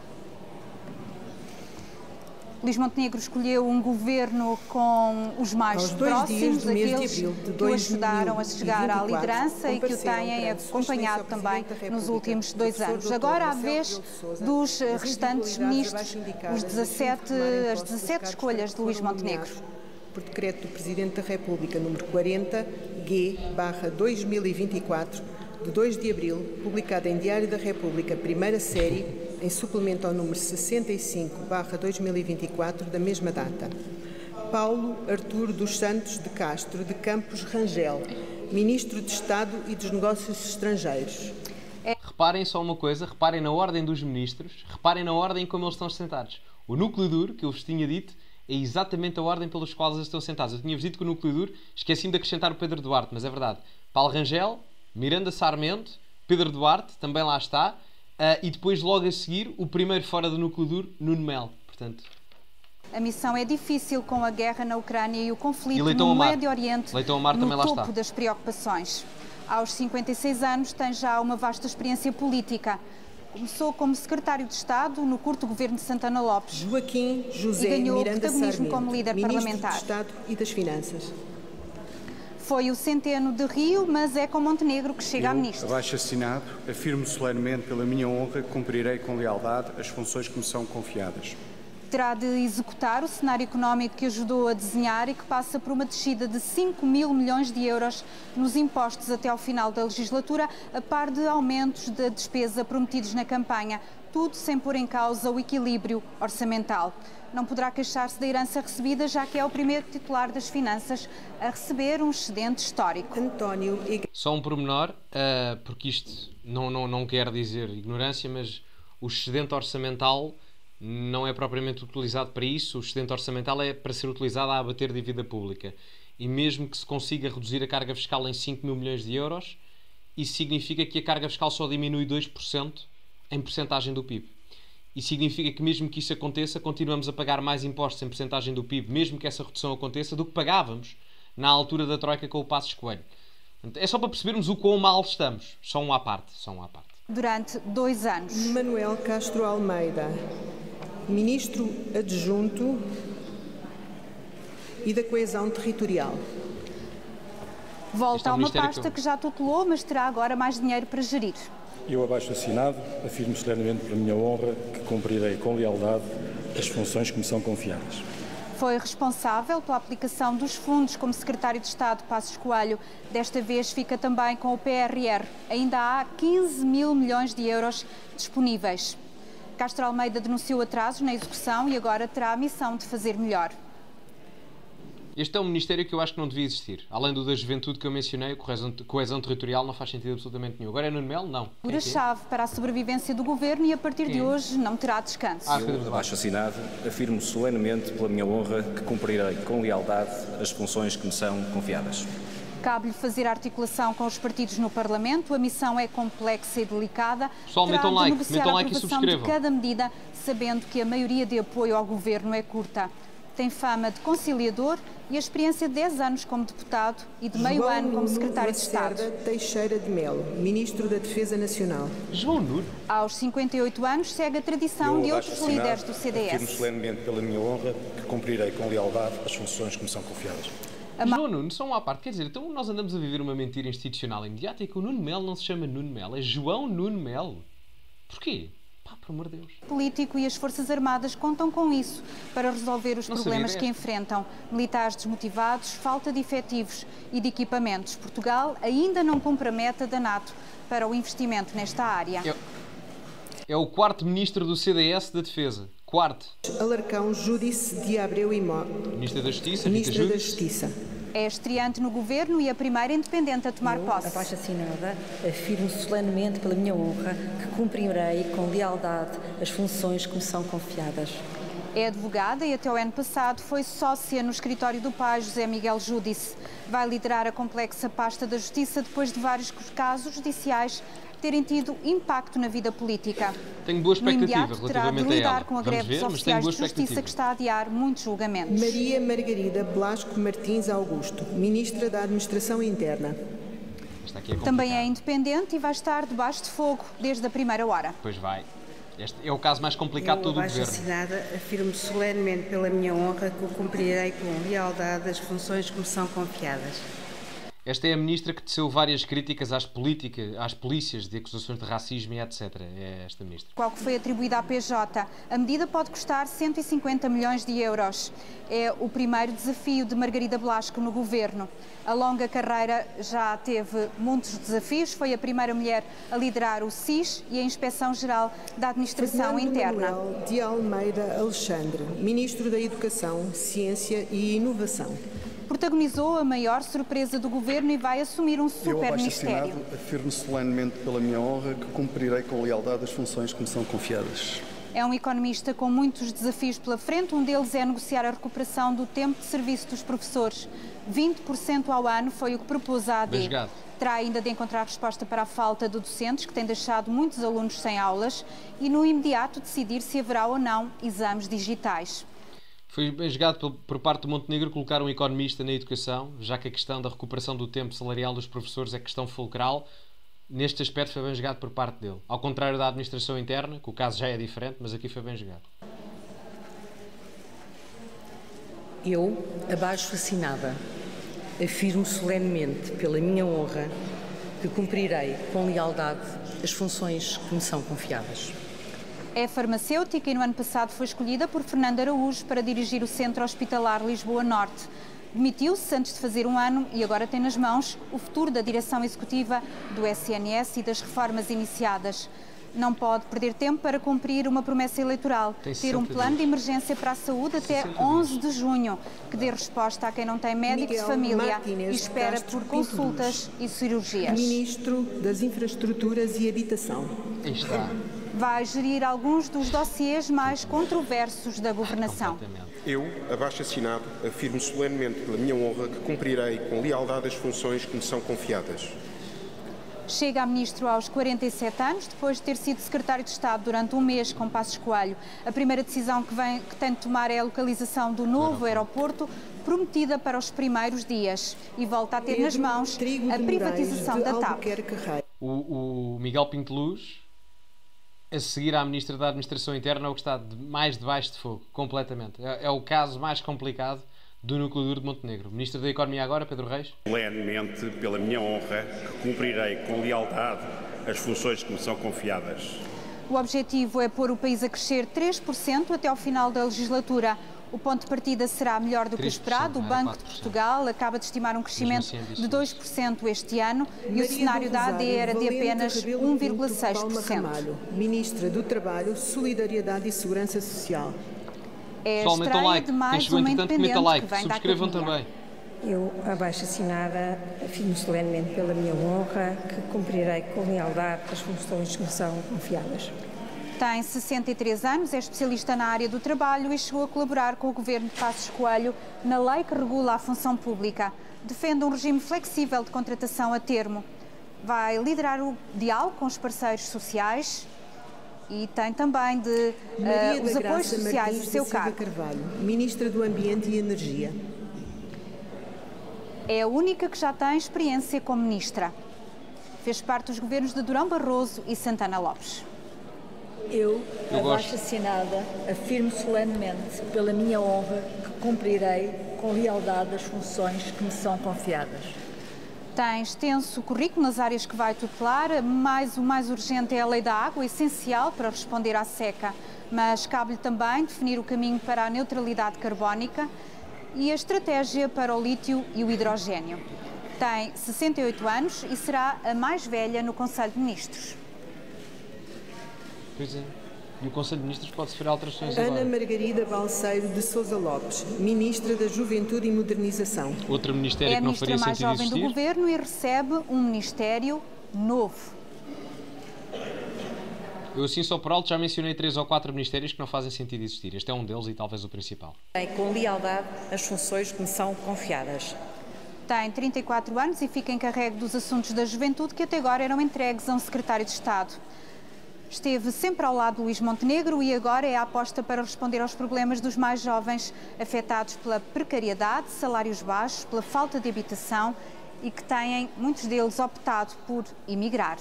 Luís Montenegro escolheu um governo com os mais próximos, aqueles que o ajudaram a chegar à liderança e que o têm acompanhado também nos últimos dois anos. Agora, à vez dos restantes ministros, os dezassete, as dezassete escolhas de Luís Montenegro. Por decreto do Presidente da República, número quarenta, G, barra dois mil e vinte e quatro, de dois de abril, publicado em Diário da República, primeira série, em suplemento ao número sessenta e cinco, barra dois mil e vinte e quatro, da mesma data. Paulo Artur dos Santos de Castro, de Campos Rangel, Ministro de Estado e dos Negócios Estrangeiros. Reparem só uma coisa, reparem na ordem dos ministros, reparem na ordem como eles estão sentados. O núcleo duro, que eu vos tinha dito, é exatamente a ordem pelos quais eles estão sentados. Eu tinha-vos dito que o núcleo duro, esqueci-me de acrescentar o Pedro Duarte, mas é verdade. Paulo Rangel, Miranda Sarmento, Pedro Duarte, também lá está, e depois, logo a seguir, o primeiro fora do núcleo duro, Nuno Melo. Portanto... A missão é difícil com a guerra na Ucrânia e o conflito e no Médio Oriente Leitão Amar no também lá topo está. das preocupações. Aos cinquenta e seis anos tem já uma vasta experiência política. Começou como secretário de Estado no curto governo de Santana Lopes. Joaquim José e ganhou Miranda protagonismo Sarmento, como líder Ministro parlamentar. do Estado e das Finanças. Foi o Centeno de Rio, mas é com Montenegro que chega Eu, a ministro. abaixo assinado, afirmo solenemente pela minha honra que cumprirei com lealdade as funções que me são confiadas. Terá de executar o cenário económico que ajudou a desenhar e que passa por uma descida de cinco mil milhões de euros nos impostos até ao final da legislatura, a par de aumentos da despesa prometidos na campanha, tudo sem pôr em causa o equilíbrio orçamental. Não poderá queixar-se da herança recebida, já que é o primeiro titular das finanças a receber um excedente histórico. António e... Só um pormenor, uh, porque isto não, não, não quer dizer ignorância, mas o excedente orçamental não é propriamente utilizado para isso. O excedente orçamental é para ser utilizado a abater dívida pública. E mesmo que se consiga reduzir a carga fiscal em cinco mil milhões de euros, isso significa que a carga fiscal só diminui dois por cento em percentagem do P I B. E significa que mesmo que isso aconteça, continuamos a pagar mais impostos em percentagem do P I B, mesmo que essa redução aconteça, do que pagávamos na altura da Troika com o Passos Coelho. É só para percebermos o quão mal estamos. Só um à parte. Só um à parte. Durante dois anos. Manuel Castro Almeida, Ministro Adjunto e da Coesão Territorial. Volta é um a uma ministério pasta que... que já tutelou, mas terá agora mais dinheiro para gerir. Eu, abaixo assinado, afirmo solenemente pela minha honra que cumprirei com lealdade as funções que me são confiadas. Foi responsável pela aplicação dos fundos como secretário de Estado Passos Coelho. Desta vez fica também com o P R R. Ainda há quinze mil milhões de euros disponíveis. Castro Almeida denunciou atrasos na execução e agora terá a missão de fazer melhor. Este é um ministério que eu acho que não devia existir. Além do da juventude que eu mencionei, a coesão, coesão territorial não faz sentido absolutamente nenhum. Agora é Nuno Melo? Não. Figura-chave para a sobrevivência do governo e a partir Quem? de hoje não terá descanso. Ah, eu, abaixo assinado, afirmo solenemente pela minha honra que cumprirei com lealdade as funções que me são confiadas. Cabe-lhe fazer a articulação com os partidos no Parlamento. A missão é complexa e delicada. Pessoal, Terá metam de like, negociar metam a like e aprovação subscrevam. de cada medida, sabendo que a maioria de apoio ao governo é curta. Tem fama de conciliador e a experiência de dez anos como deputado e de meio João ano como Nuno secretário de Lacerda Estado. Teixeira de Melo, Ministro da Defesa Nacional. João Nuno? Aos cinquenta e oito anos segue a tradição Eu, de abaixo outros assinado, líderes do C D afirmo S. solenemente pela minha honra que cumprirei com lealdade as funções que me são confiadas. João Nuno, só uma parte. Quer dizer, então nós andamos a viver uma mentira institucional imediata e que o Nuno Melo não se chama Nuno Melo, é João Nuno Melo. Porquê? Pá, por amor de Deus. Político e as Forças Armadas contam com isso para resolver os Não problemas sabia que desta. enfrentam. Militares desmotivados, falta de efetivos e de equipamentos. Portugal ainda não cumpre a meta da NATO para o investimento nesta área. É, é o quarto ministro do C D S da Defesa. Quarto. Alarcão Júdice de Abreu e Mó. Ministra da Justiça, Rita Ministra da Júdice. Justiça. É estreante no governo e a primeira independente a tomar Eu, posse. abaixo assinada, afirmo solenemente pela minha honra que cumprirei com lealdade as funções que me são confiadas. É advogada e até o ano passado foi sócia no escritório do pai José Miguel Júdice. Vai liderar a complexa pasta da Justiça depois de vários casos judiciais terem tido impacto na vida política. Tenho boa No expectativa imediato terá de relativamente a lidar ela. com a Vamos greve ver, dos mas tenho oficiais boa de justiça expectativa. que está a adiar muitos julgamentos. Maria Margarida Blasco Martins Augusto, Ministra da Administração Interna. Esta aqui é Também é complicada. independente e vai estar debaixo de fogo desde a primeira hora. Pois vai. Este é o caso mais complicado de Eu, todo o abaixo governo. assinada, afirmo solenemente pela minha honra que cumprirei com lealdade as funções que me são confiadas. Esta é a ministra que teceu várias críticas às, políticas, às polícias de acusações de racismo e etcétera. É esta ministra. Qual que foi atribuída à P J. A medida pode custar cento e cinquenta milhões de euros. É o primeiro desafio de Margarida Blasco no governo. A longa carreira já teve muitos desafios. Foi a primeira mulher a liderar o S I S e a Inspeção-Geral da Administração Fernando Interna. Manuel de Almeida Alexandre, Ministro da Educação, Ciência e Inovação. Protagonizou a maior surpresa do governo e vai assumir um Eu, super abaixo ministério. assinado, afirmo solenemente pela minha honra que cumprirei com lealdade as funções que me são confiadas. É um economista com muitos desafios pela frente. Um deles é negociar a recuperação do tempo de serviço dos professores. vinte por cento ao ano foi o que propôs a A D. Terá ainda de encontrar resposta para a falta de docentes, que tem deixado muitos alunos sem aulas, e no imediato decidir se haverá ou não exames digitais. Foi bem jogado por parte do Montenegro colocar um economista na educação, já que a questão da recuperação do tempo salarial dos professores é questão fulcral. Neste aspecto foi bem jogado por parte dele. Ao contrário da administração interna, que o caso já é diferente, mas aqui foi bem jogado. Eu, abaixo assinada, afirmo solenemente, pela minha honra, que cumprirei com lealdade as funções que me são confiadas. É farmacêutica e no ano passado foi escolhida por Fernando Araújo para dirigir o Centro Hospitalar Lisboa Norte. Demitiu-se antes de fazer um ano e agora tem nas mãos o futuro da direção executiva do S N S e das reformas iniciadas. Não pode perder tempo para cumprir uma promessa eleitoral, ter um plano de emergência para a saúde até onze de junho, que dê resposta a quem não tem médico de família e espera por consultas e cirurgias. Ministro das Infraestruturas e Habitação. Aí está. Vai gerir alguns dos dossiês mais controversos da governação. Eu, abaixo assinado, afirmo solenemente pela minha honra que cumprirei com lealdade as funções que me são confiadas. Chega a ministro aos quarenta e sete anos, depois de ter sido secretário de Estado durante um mês com Passos Coelho. A primeira decisão que, vem, que tem de tomar é a localização do novo aeroporto, prometida para os primeiros dias. E volta a ter nas mãos a privatização da TAP. O, o Miguel Pinto Luz, a seguir à Ministra da Administração Interna, é o que está de, mais debaixo de fogo, completamente. É, é o caso mais complicado do núcleo duro de Montenegro. Ministro da Economia agora, Pedro Reis. Solenemente, pela minha honra, que cumprirei com lealdade as funções que me são confiadas. O objetivo é pôr o país a crescer três por cento até ao final da legislatura. O ponto de partida será melhor do que o esperado. O Banco de Portugal acaba de estimar um crescimento de dois por cento este ano e o cenário da A D era de apenas um vírgula seis por cento. Ministra do Trabalho, Solidariedade e Segurança Social. É a estreia de mais uma independente que vem da subscrevam também. Eu, abaixo assinada, afirmo solenemente pela minha honra que cumprirei com lealdade as funções que me são confiadas. Tem sessenta e três anos, é especialista na área do trabalho e chegou a colaborar com o governo de Passos Coelho na lei que regula a função pública. Defende um regime flexível de contratação a termo. Vai liderar o diálogo com os parceiros sociais e tem também de uh, os apoios sociais do seu cargo. Carvalho, Ministra do Ambiente e Energia. É a única que já tem experiência como ministra. Fez parte dos governos de Durão Barroso e Santana Lopes. Eu, Eu abaixo assinada, afirmo solenemente, pela minha honra, que cumprirei com lealdade as funções que me são confiadas. Tem extenso currículo nas áreas que vai tutelar, mas o mais urgente é a lei da água, essencial para responder à seca. Mas cabe-lhe também definir o caminho para a neutralidade carbónica e a estratégia para o lítio e o hidrogénio. Tem sessenta e oito anos e será a mais velha no Conselho de Ministros. Pois é. E o Conselho de Ministros pode sofrer alterações Ana agora. Margarida Balseiro de Sousa Lopes, Ministra da Juventude e Modernização. Outro ministério é que não faria sentido existir. É a ministra mais jovem do Governo e recebe um ministério novo. Eu assim só por alto já mencionei três ou quatro ministérios que não fazem sentido existir. Este é um deles e talvez o principal. Tem com lealdade as funções que me são confiadas. Tem trinta e quatro anos e fica encarregue dos assuntos da juventude que até agora eram entregues a um secretário de Estado. Esteve sempre ao lado de Luís Montenegro e agora é a aposta para responder aos problemas dos mais jovens afetados pela precariedade, salários baixos, pela falta de habitação e que têm, muitos deles, optado por emigrar.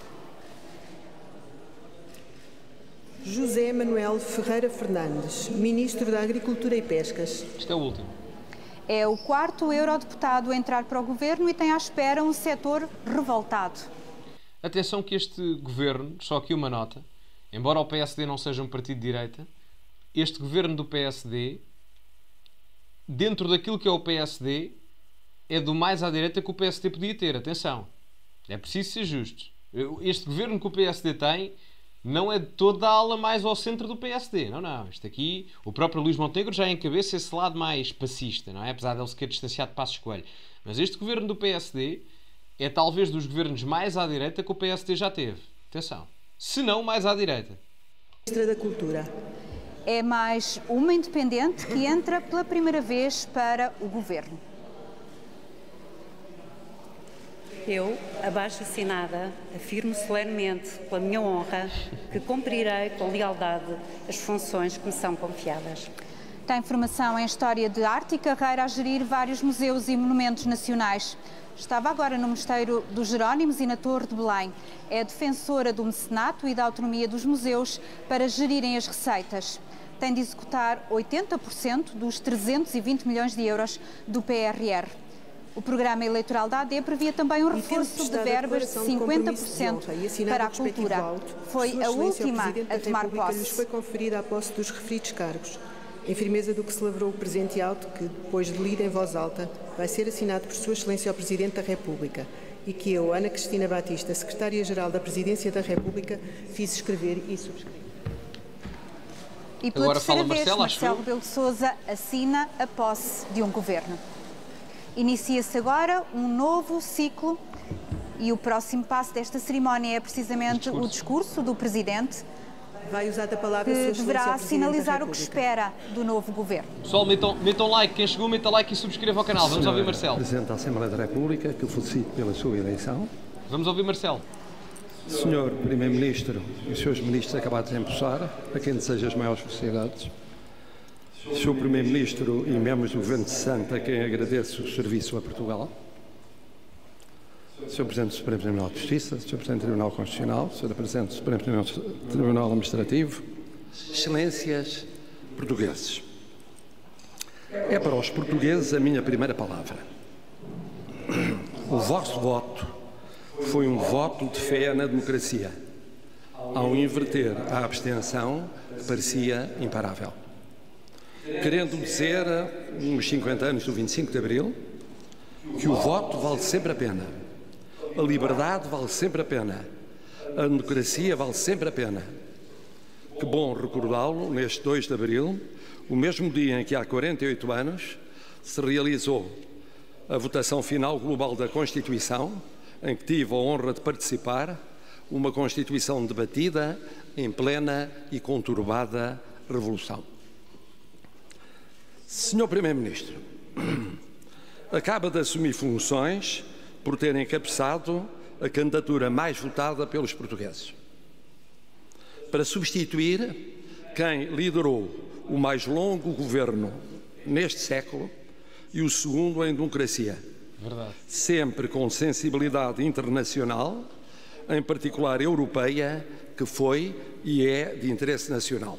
José Manuel Ferreira Fernandes, Ministro da Agricultura e Pescas. Este é o último. É o quarto eurodeputado a entrar para o governo e tem à espera um setor revoltado. Atenção que este governo, só aqui uma nota, embora o P S D não seja um partido de direita, este governo do P S D, dentro daquilo que é o P S D, é do mais à direita que o P S D podia ter. Atenção, é preciso ser justo. Este governo que o P S D tem não é de toda a ala mais ao centro do P S D. Não, não. Isto aqui, o próprio Luís Montenegro já encabeça esse lado mais passista, não é? Apesar de ele se querer distanciar de Passos Coelho. Mas este governo do P S D é talvez dos governos mais à direita que o P S D já teve. Atenção. Se não, mais à direita. Ministra da Cultura. É mais uma independente que entra pela primeira vez para o Governo. Eu, abaixo assinada, afirmo solenemente, pela minha honra, que cumprirei com lealdade as funções que me são confiadas. Tem formação em História de Arte e carreira a gerir vários museus e monumentos nacionais. Estava agora no Mosteiro dos Jerónimos e na Torre de Belém. É defensora do mecenato e da autonomia dos museus para gerirem as receitas. Tem de executar oitenta por cento dos trezentos e vinte milhões de euros do P R R. O programa eleitoral da A D previa também um reforço de verbas de cinquenta por cento para a cultura. Foi a última a tomar posse. Lhes foi conferida a posse dos referidos cargos, em firmeza do que se lavrou o presente auto, que, depois de lido em voz alta, vai ser assinado por Sua Excelência ao Presidente da República e que eu, Ana Cristina Batista, Secretária-Geral da Presidência da República, fiz escrever e subscrever. E pela Agora terceira vez, Marcelo, Marcelo Rebelo de Sousa assina a posse de um governo. Inicia-se agora um novo ciclo e o próximo passo desta cerimónia é precisamente o discurso, o discurso do Presidente, vai usar a palavra que deverá sinalizar o que espera do novo governo. Pessoal, metam, metam like, quem chegou, meta like e subscreva o canal. Vamos Senhor ouvir Marcelo. Presidente da Assembleia da República, que o felicito pela sua eleição. Vamos ouvir Marcelo. Senhor Primeiro-Ministro e os seus ministros acabados de empossar, a quem desejo as maiores felicidades. Senhor Primeiro-Ministro e membros do Governo de Santa, a quem agradeço o serviço a Portugal. Senhor Presidente do Supremo Tribunal de Justiça, Senhor Presidente do Tribunal Constitucional, Senhor Presidente do Supremo Tribunal Administrativo, Excelências portugueses. É para os portugueses a minha primeira palavra. O vosso voto foi um voto de fé na democracia, ao inverter a abstenção que parecia imparável. Querendo dizer, nos cinquenta anos do vinte e cinco de Abril, que o voto vale sempre a pena, a liberdade vale sempre a pena, a democracia vale sempre a pena. Que bom recordá-lo neste dois de Abril, o mesmo dia em que há quarenta e oito anos se realizou a votação final global da Constituição, em que tive a honra de participar, uma Constituição debatida em plena e conturbada revolução. Senhor Primeiro-Ministro, acaba de assumir funções por ter encabeçado a candidatura mais votada pelos portugueses, para substituir quem liderou o mais longo governo neste século e o segundo em democracia. Verdade. Sempre com sensibilidade internacional, em particular europeia, que foi e é de interesse nacional.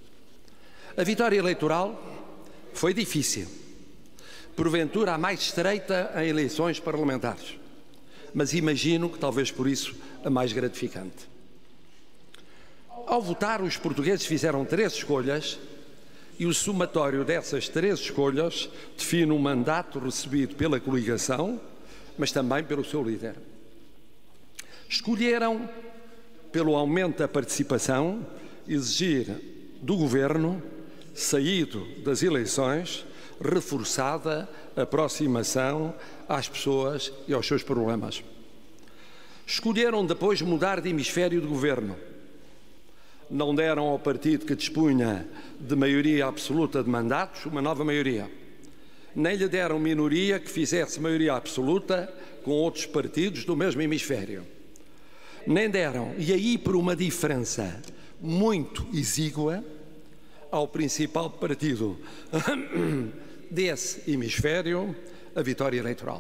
A vitória eleitoral foi difícil, porventura a mais estreita em eleições parlamentares, mas imagino que talvez por isso a mais gratificante. Ao votar, os portugueses fizeram três escolhas e o somatório dessas três escolhas define o mandato recebido pela coligação, mas também pelo seu líder. Escolheram, pelo aumento da participação, exigir do governo, saído das eleições, reforçada aproximação às pessoas e aos seus problemas. Escolheram depois mudar de hemisfério de governo. Não deram ao partido que dispunha de maioria absoluta de mandatos uma nova maioria. Nem lhe deram minoria que fizesse maioria absoluta com outros partidos do mesmo hemisfério. Nem deram, e aí por uma diferença muito exígua, ao principal partido desse hemisfério, a vitória eleitoral.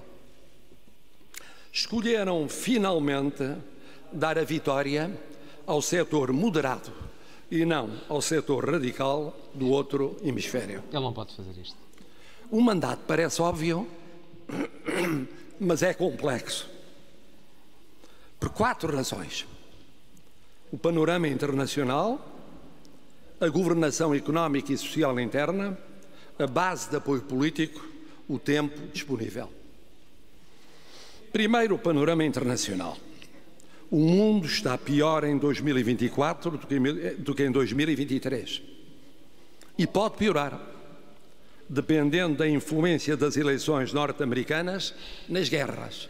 Escolheram finalmente dar a vitória ao setor moderado e não ao setor radical do outro hemisfério. Ele não pode fazer isto. O mandato parece óbvio, mas é complexo. Por quatro razões. O panorama internacional, a governação económica e social interna, a base de apoio político, o tempo disponível. Primeiro, o panorama internacional. O mundo está pior em dois mil e vinte e quatro do que, do que em dois mil e vinte e três. E pode piorar, dependendo da influência das eleições norte-americanas nas guerras.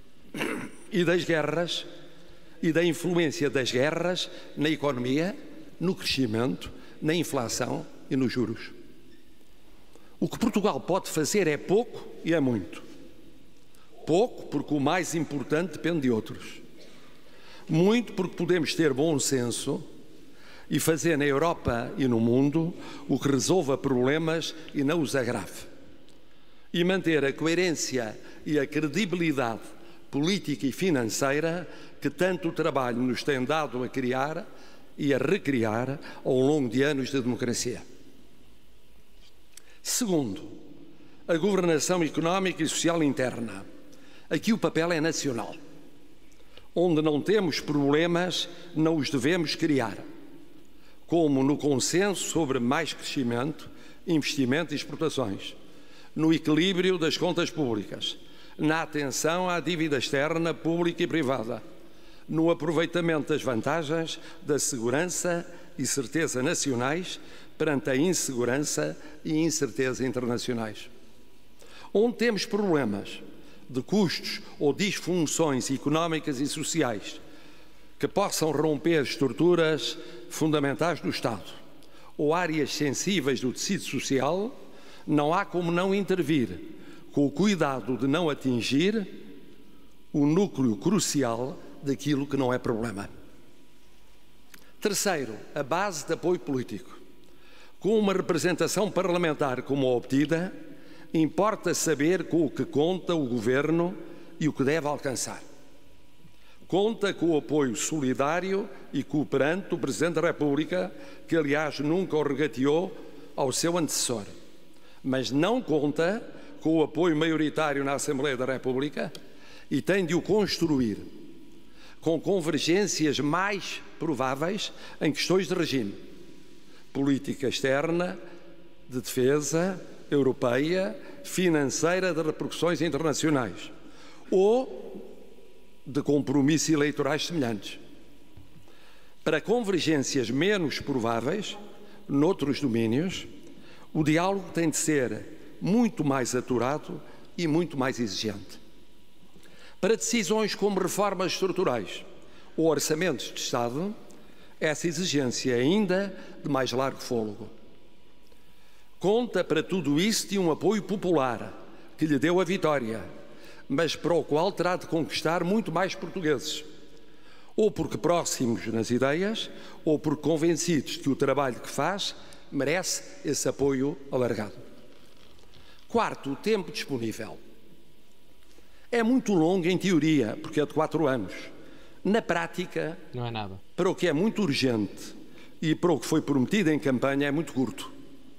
E das guerras, e da influência das guerras na economia, no crescimento, na inflação e nos juros. O que Portugal pode fazer é pouco e é muito. Pouco porque o mais importante depende de outros. Muito porque podemos ter bom senso e fazer na Europa e no mundo o que resolva problemas e não os agrave. E manter a coerência e a credibilidade política e financeira que tanto trabalho nos tem dado a criar e a recriar ao longo de anos de democracia. Segundo, a governação económica e social interna. Aqui o papel é nacional. Onde não temos problemas, não os devemos criar. Como no consenso sobre mais crescimento, investimento e exportações, no equilíbrio das contas públicas, na atenção à dívida externa, pública e privada, no aproveitamento das vantagens da segurança e certeza nacionais perante a insegurança e incerteza internacionais. Onde temos problemas de custos ou disfunções económicas e sociais que possam romper estruturas fundamentais do Estado ou áreas sensíveis do tecido social, não há como não intervir, com o cuidado de não atingir o núcleo crucial daquilo que não é problema. Terceiro, a base de apoio político. Com uma representação parlamentar como a obtida, importa saber com o que conta o Governo e o que deve alcançar. Conta com o apoio solidário e cooperante do Presidente da República, que aliás nunca o regateou ao seu antecessor, mas não conta com o apoio maioritário na Assembleia da República e tem de o construir com convergências mais prováveis em questões de regime, política externa, de defesa, europeia, financeira, de repercussões internacionais ou de compromissos eleitorais semelhantes. Para convergências menos prováveis, noutros domínios, o diálogo tem de ser muito mais aturado e muito mais exigente. Para decisões como reformas estruturais ou orçamentos de Estado, essa exigência é ainda de mais largo fôlego. Conta para tudo isso de um apoio popular que lhe deu a vitória, mas para o qual terá de conquistar muito mais portugueses, ou porque próximos nas ideias, ou porque convencidos que o trabalho que faz merece esse apoio alargado. Quarto, o tempo disponível. É muito longo em teoria, porque é de quatro anos. Na prática, não é nada. Para o que é muito urgente e para o que foi prometido em campanha, é muito curto.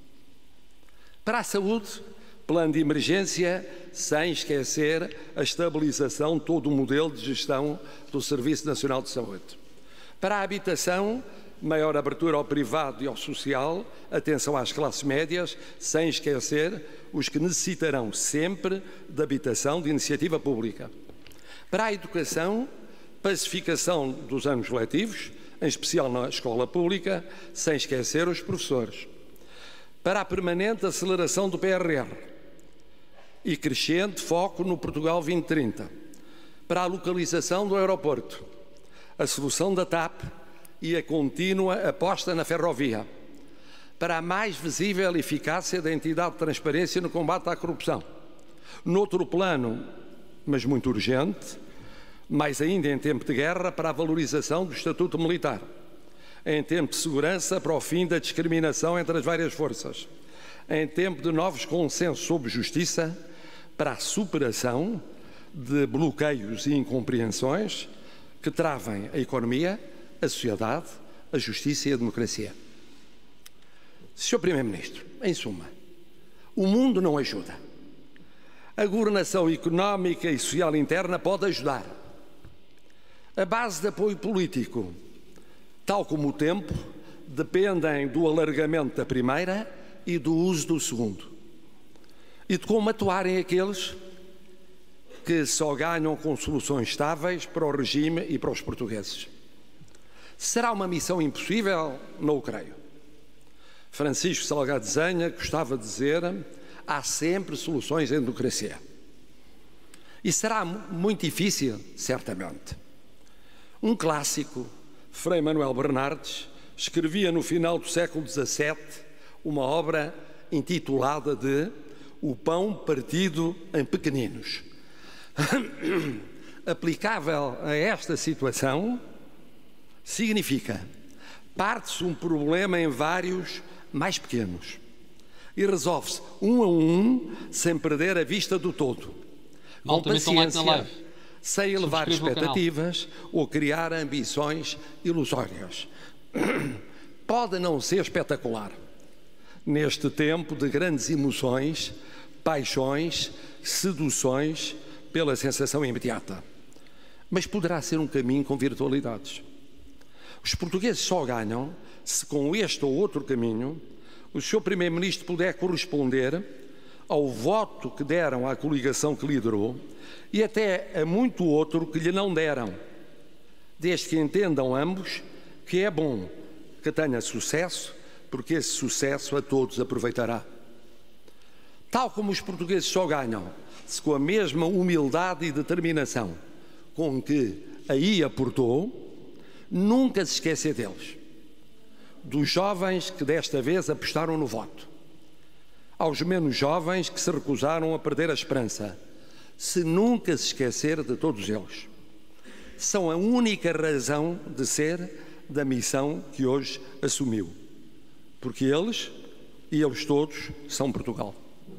Para a saúde, plano de emergência, sem esquecer a estabilização de todo o modelo de gestão do Serviço Nacional de Saúde. Para a habitação, maior abertura ao privado e ao social, atenção às classes médias, sem esquecer os que necessitarão sempre de habitação de iniciativa pública. Para a educação, pacificação dos anos letivos, em especial na escola pública, sem esquecer os professores. Para a permanente aceleração do P R R e crescente foco no Portugal vinte trinta. Para a localização do aeroporto, a solução da TAP e a contínua aposta na ferrovia. Para a mais visível eficácia da entidade de transparência no combate à corrupção. Noutro plano, mas muito urgente, mais ainda em tempo de guerra, para a valorização do Estatuto Militar. Em tempo de segurança, para o fim da discriminação entre as várias forças. Em tempo de novos consensos sobre justiça, para a superação de bloqueios e incompreensões que travem a economia, a sociedade, a justiça e a democracia. senhor Primeiro-Ministro, em suma, o mundo não ajuda. A governação económica e social interna pode ajudar. A base de apoio político, tal como o tempo, dependem do alargamento da primeira e do uso do segundo. E de como atuarem aqueles que só ganham com soluções estáveis para o regime e para os portugueses. Será uma missão impossível? Não o creio. Francisco Salgado Zenha gostava de dizer: há sempre soluções em democracia. E será muito difícil, certamente. Um clássico, Frei Manuel Bernardes, escrevia no final do século dezassete uma obra intitulada de O Pão Partido em Pequeninos. Aplicável a esta situação significa: parte-se um problema em vários mais pequenos e resolve-se um a um, sem perder a vista do todo, com paciência, sem elevar expectativas ou criar ambições ilusórias. Pode não ser espetacular neste tempo de grandes emoções, paixões, seduções pela sensação imediata, mas poderá ser um caminho com virtualidades. Os portugueses só ganham se com este ou outro caminho o seu primeiro-ministro puder corresponder ao voto que deram à coligação que liderou e até a muito outro que lhe não deram, desde que entendam ambos que é bom que tenha sucesso, porque esse sucesso a todos aproveitará. Tal como os portugueses só ganham se com a mesma humildade e determinação com que aí aportou, nunca se esquecer deles, dos jovens que desta vez apostaram no voto, aos menos jovens que se recusaram a perder a esperança, se nunca se esquecer de todos eles. São a única razão de ser da missão que hoje assumiu, porque eles, e eles todos, são Portugal.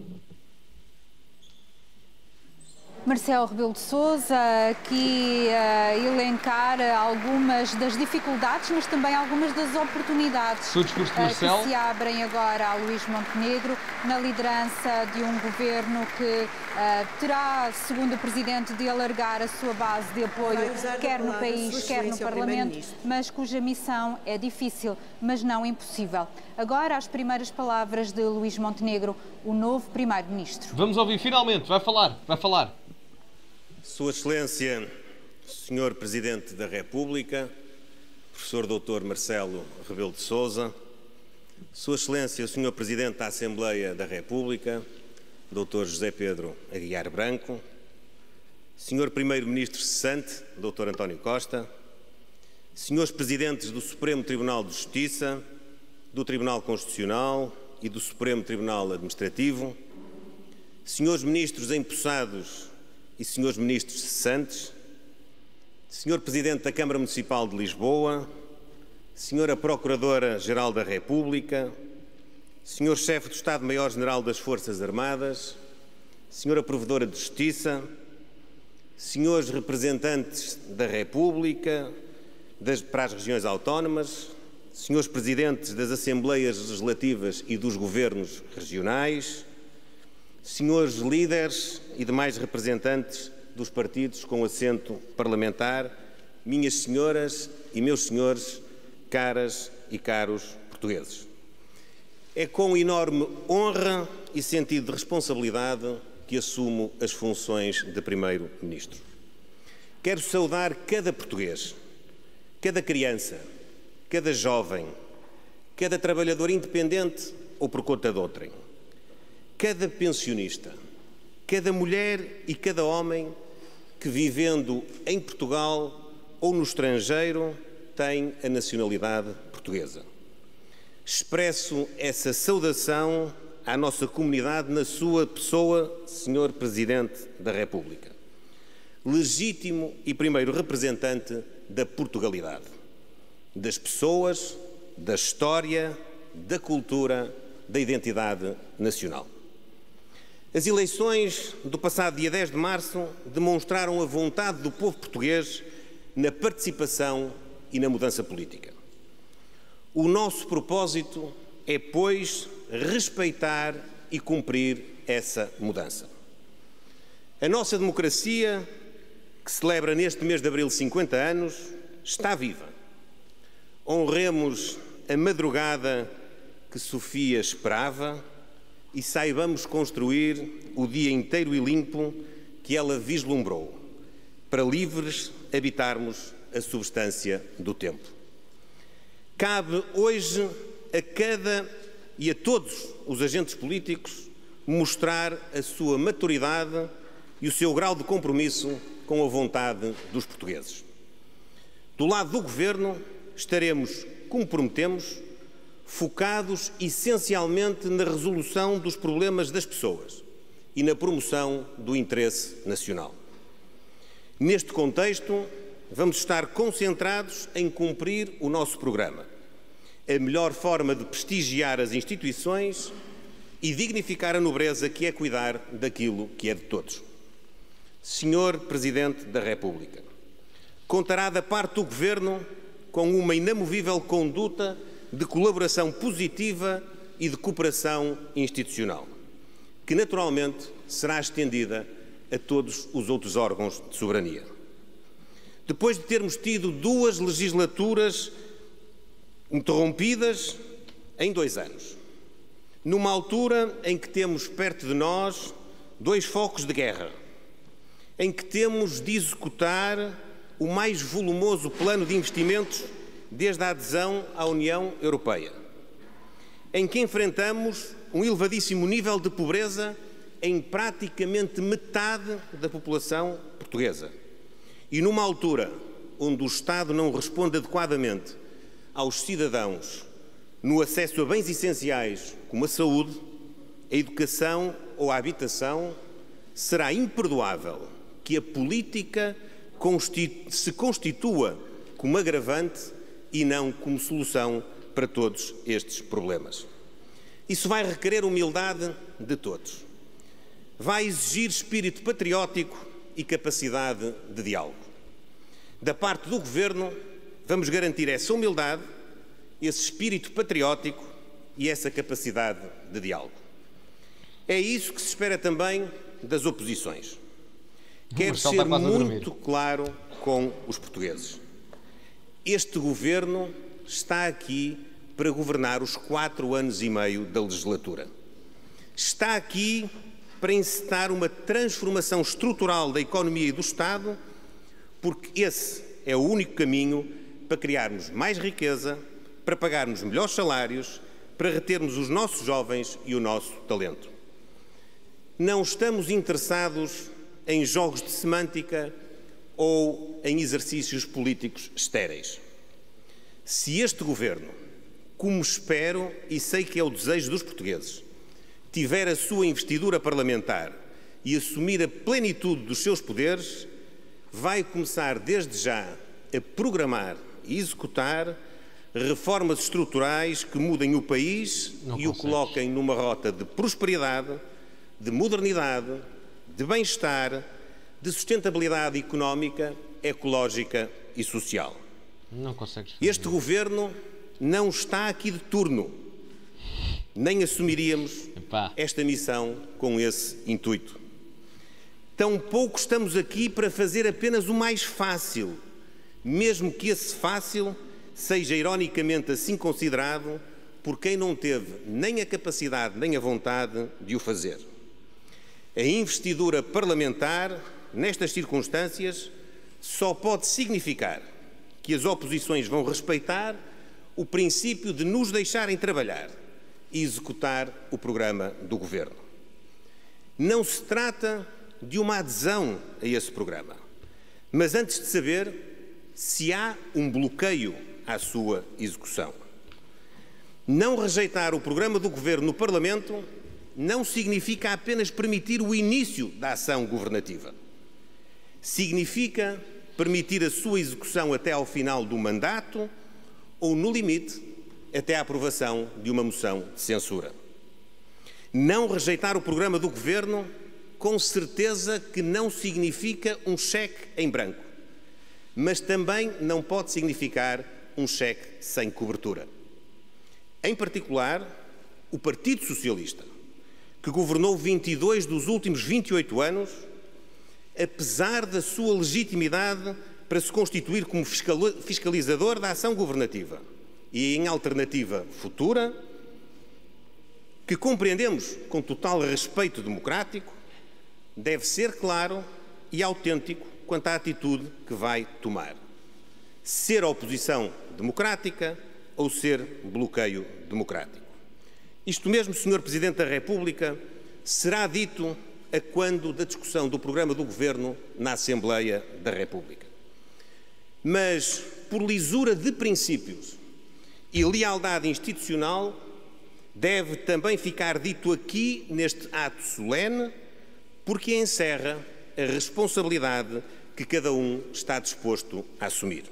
Marcelo Rebelo de Sousa, aqui a elencar algumas das dificuldades, mas também algumas das oportunidades que se abrem agora a Luís Montenegro na liderança de um governo que uh, terá, segundo o Presidente, de alargar a sua base de apoio, quer no país, quer no Parlamento, mas cuja missão é difícil, mas não impossível. Agora, as primeiras palavras de Luís Montenegro, o novo Primeiro-Ministro. Vamos ouvir, finalmente, vai falar, vai falar. Sua Excelência, senhor Presidente da República, professor doutor Marcelo Rebelo de Sousa, Sua Excelência, senhor Presidente da Assembleia da República, doutor José Pedro Aguiar Branco, senhor Primeiro-Ministro cessante, doutor António Costa, senhores Presidentes do Supremo Tribunal de Justiça, do Tribunal Constitucional e do Supremo Tribunal Administrativo, senhores Ministros empossados e senhores Ministros cessantes, senhor Presidente da Câmara Municipal de Lisboa, senhora Procuradora-Geral da República, senhor Chefe do Estado-Maior-General das Forças Armadas, senhora Provedora de Justiça, senhores representantes da República das, para as regiões autónomas, senhores Presidentes das Assembleias Legislativas e dos Governos Regionais, senhores líderes e demais representantes dos partidos com assento parlamentar, minhas senhoras e meus senhores, caras e caros portugueses. É com enorme honra e sentido de responsabilidade que assumo as funções de Primeiro-Ministro. Quero saudar cada português, cada criança, cada jovem, cada trabalhador independente ou por conta de outrem, cada pensionista, cada mulher e cada homem que, vivendo em Portugal ou no estrangeiro, tem a nacionalidade portuguesa. Expresso essa saudação à nossa comunidade na sua pessoa, senhor Presidente da República, legítimo e primeiro representante da Portugalidade, das pessoas, da história, da cultura, da identidade nacional. As eleições do passado dia dez de março demonstraram a vontade do povo português na participação e na mudança política. O nosso propósito é, pois, respeitar e cumprir essa mudança. A nossa democracia, que celebra neste mês de abril cinquenta anos, está viva. Honremos a madrugada que Sofia esperava e saibamos construir o dia inteiro e limpo que ela vislumbrou, para livres habitarmos a substância do tempo. Cabe hoje a cada e a todos os agentes políticos mostrar a sua maturidade e o seu grau de compromisso com a vontade dos portugueses. Do lado do Governo, estaremos comprometemos, focados essencialmente na resolução dos problemas das pessoas e na promoção do interesse nacional. Neste contexto, vamos estar concentrados em cumprir o nosso programa. A melhor forma de prestigiar as instituições e dignificar a nobreza que é cuidar daquilo que é de todos. Senhor Presidente da República, contará da parte do Governo com uma inamovível conduta de colaboração positiva e de cooperação institucional, que naturalmente será estendida a todos os outros órgãos de soberania. Depois de termos tido duas legislaturas interrompidas em dois anos, numa altura em que temos perto de nós dois focos de guerra, em que temos de executar o mais volumoso plano de investimentos desde a adesão à União Europeia, em que enfrentamos um elevadíssimo nível de pobreza em praticamente metade da população portuguesa, e numa altura onde o Estado não responde adequadamente aos cidadãos no acesso a bens essenciais como a saúde, a educação ou a habitação, será imperdoável que a política se constitua como agravante e não como solução para todos estes problemas. Isso vai requerer humildade de todos. Vai exigir espírito patriótico e capacidade de diálogo. Da parte do Governo, vamos garantir essa humildade, esse espírito patriótico e essa capacidade de diálogo. É isso que se espera também das oposições. Quero ser muito claro com os portugueses. Este Governo está aqui para governar os quatro anos e meio da legislatura. Está aqui para encetar uma transformação estrutural da economia e do Estado, porque esse é o único caminho para criarmos mais riqueza, para pagarmos melhores salários, para retermos os nossos jovens e o nosso talento. Não estamos interessados em jogos de semântica ou em exercícios políticos estéreis. Se este Governo, como espero e sei que é o desejo dos portugueses, tiver a sua investidura parlamentar e assumir a plenitude dos seus poderes, vai começar desde já a programar e executar reformas estruturais que mudem o país Não e consegues. o coloquem numa rota de prosperidade, de modernidade, de bem-estar, de sustentabilidade económica, ecológica e social. Não consegues. Este Governo não está aqui de turno. Nem assumiríamos Epá. esta missão com esse intuito. Tampouco estamos aqui para fazer apenas o mais fácil, mesmo que esse fácil seja ironicamente assim considerado por quem não teve nem a capacidade nem a vontade de o fazer. A investidura parlamentar, nestas circunstâncias, só pode significar que as oposições vão respeitar o princípio de nos deixarem trabalhar e executar o programa do Governo. Não se trata de uma adesão a esse programa, mas antes de saber se há um bloqueio à sua execução. Não rejeitar o programa do Governo no Parlamento não significa apenas permitir o início da ação governativa. Significa permitir a sua execução até ao final do mandato ou, no limite, até à aprovação de uma moção de censura. Não rejeitar o programa do Governo, com certeza que não significa um cheque em branco, mas também não pode significar um cheque sem cobertura. Em particular, o Partido Socialista, que governou vinte e dois dos últimos vinte e oito anos, apesar da sua legitimidade para se constituir como fiscalizador da ação governativa e em alternativa futura, que compreendemos com total respeito democrático, deve ser claro e autêntico quanto à atitude que vai tomar. Ser oposição democrática ou ser bloqueio democrático. Isto mesmo, senhor Presidente da República, será dito a quando da discussão do programa do Governo na Assembleia da República. Mas, por lisura de princípios e lealdade institucional deve também ficar dito aqui neste ato solene, porque encerra a responsabilidade que cada um está disposto a assumir.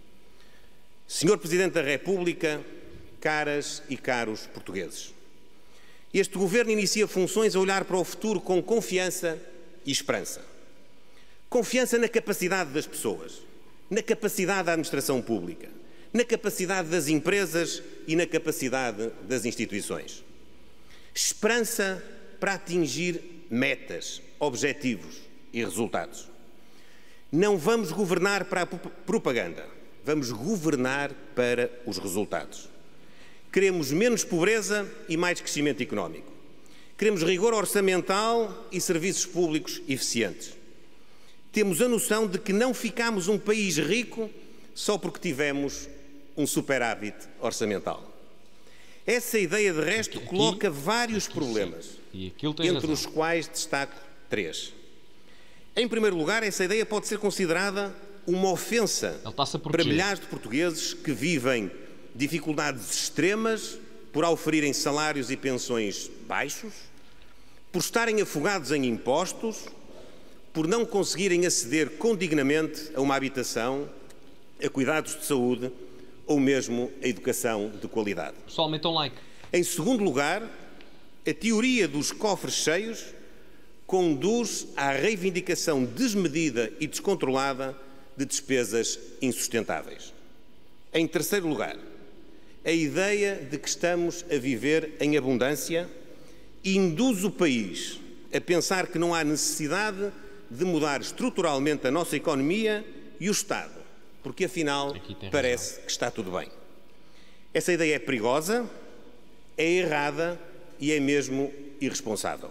senhor Presidente da República, caras e caros portugueses, este Governo inicia funções a olhar para o futuro com confiança e esperança. Confiança na capacidade das pessoas, na capacidade da administração pública, na capacidade das empresas e na capacidade das instituições. Esperança para atingir metas, objetivos e resultados. Não vamos governar para a propaganda, vamos governar para os resultados. Queremos menos pobreza e mais crescimento económico. Queremos rigor orçamental e serviços públicos eficientes. Temos a noção de que não ficamos um país rico só porque tivemos um superávit orçamental. Essa ideia, de resto, aqui, coloca vários aqui, problemas, entre razão. os quais destaco três. Em primeiro lugar, essa ideia pode ser considerada uma ofensa para milhares de portugueses que vivem dificuldades extremas por oferirem salários e pensões baixos, por estarem afogados em impostos, por não conseguirem aceder condignamente a uma habitação, a cuidados de saúde ou mesmo a educação de qualidade. Pessoal, metam like. Em segundo lugar, a teoria dos cofres cheios conduz à reivindicação desmedida e descontrolada de despesas insustentáveis. Em terceiro lugar, a ideia de que estamos a viver em abundância induz o país a pensar que não há necessidade de mudar estruturalmente a nossa economia e o Estado, porque afinal parece que está tudo bem. Essa ideia é perigosa, é errada e é mesmo irresponsável.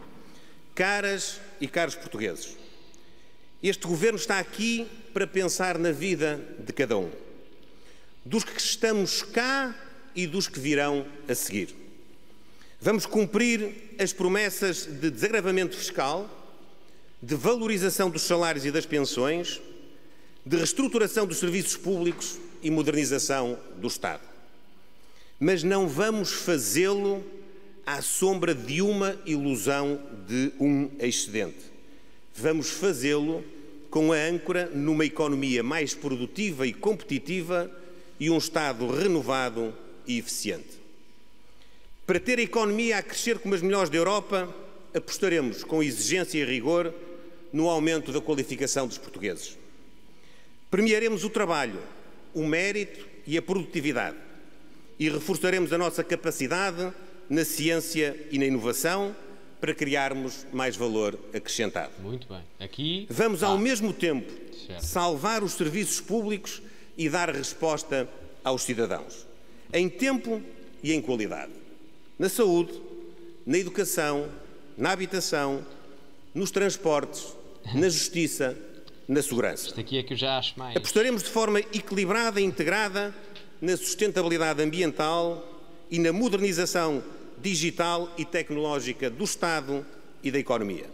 Caras e caros portugueses, este Governo está aqui para pensar na vida de cada um, dos que estamos cá e dos que virão a seguir. Vamos cumprir as promessas de desagravamento fiscal, de valorização dos salários e das pensões, de reestruturação dos serviços públicos e modernização do Estado. Mas não vamos fazê-lo à sombra de uma ilusão de um excedente. Vamos fazê-lo com a âncora numa economia mais produtiva e competitiva e um Estado renovado e eficiente. Para ter a economia a crescer como as melhores da Europa, apostaremos com exigência e rigor no aumento da qualificação dos portugueses. Premiaremos o trabalho, o mérito e a produtividade e reforçaremos a nossa capacidade na ciência e na inovação para criarmos mais valor acrescentado. Muito bem. Aqui... Vamos, ao ah. mesmo tempo, certo. salvar os serviços públicos e dar resposta aos cidadãos, em tempo e em qualidade. Na saúde, na educação, na habitação, nos transportes, na justiça, na segurança. Isto aqui é que eu já acho mais. Apostaremos de forma equilibrada e integrada na sustentabilidade ambiental e na modernização digital e tecnológica do Estado e da economia.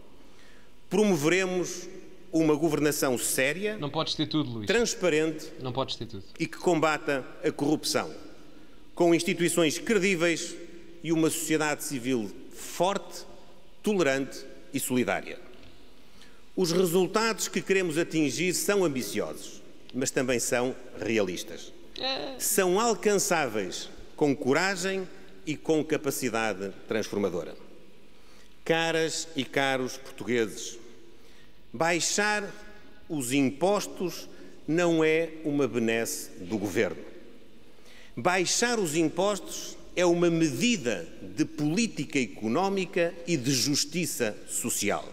Promoveremos uma governação séria, não podes ter tudo, Luís. transparente não podes ter tudo. e que combata a corrupção, com instituições credíveis e uma sociedade civil forte, tolerante e solidária. Os resultados que queremos atingir são ambiciosos, mas também são realistas. É. São alcançáveis com coragem e com capacidade transformadora. Caras e caros portugueses, baixar os impostos não é uma benesse do Governo. Baixar os impostos é uma medida de política económica e de justiça social.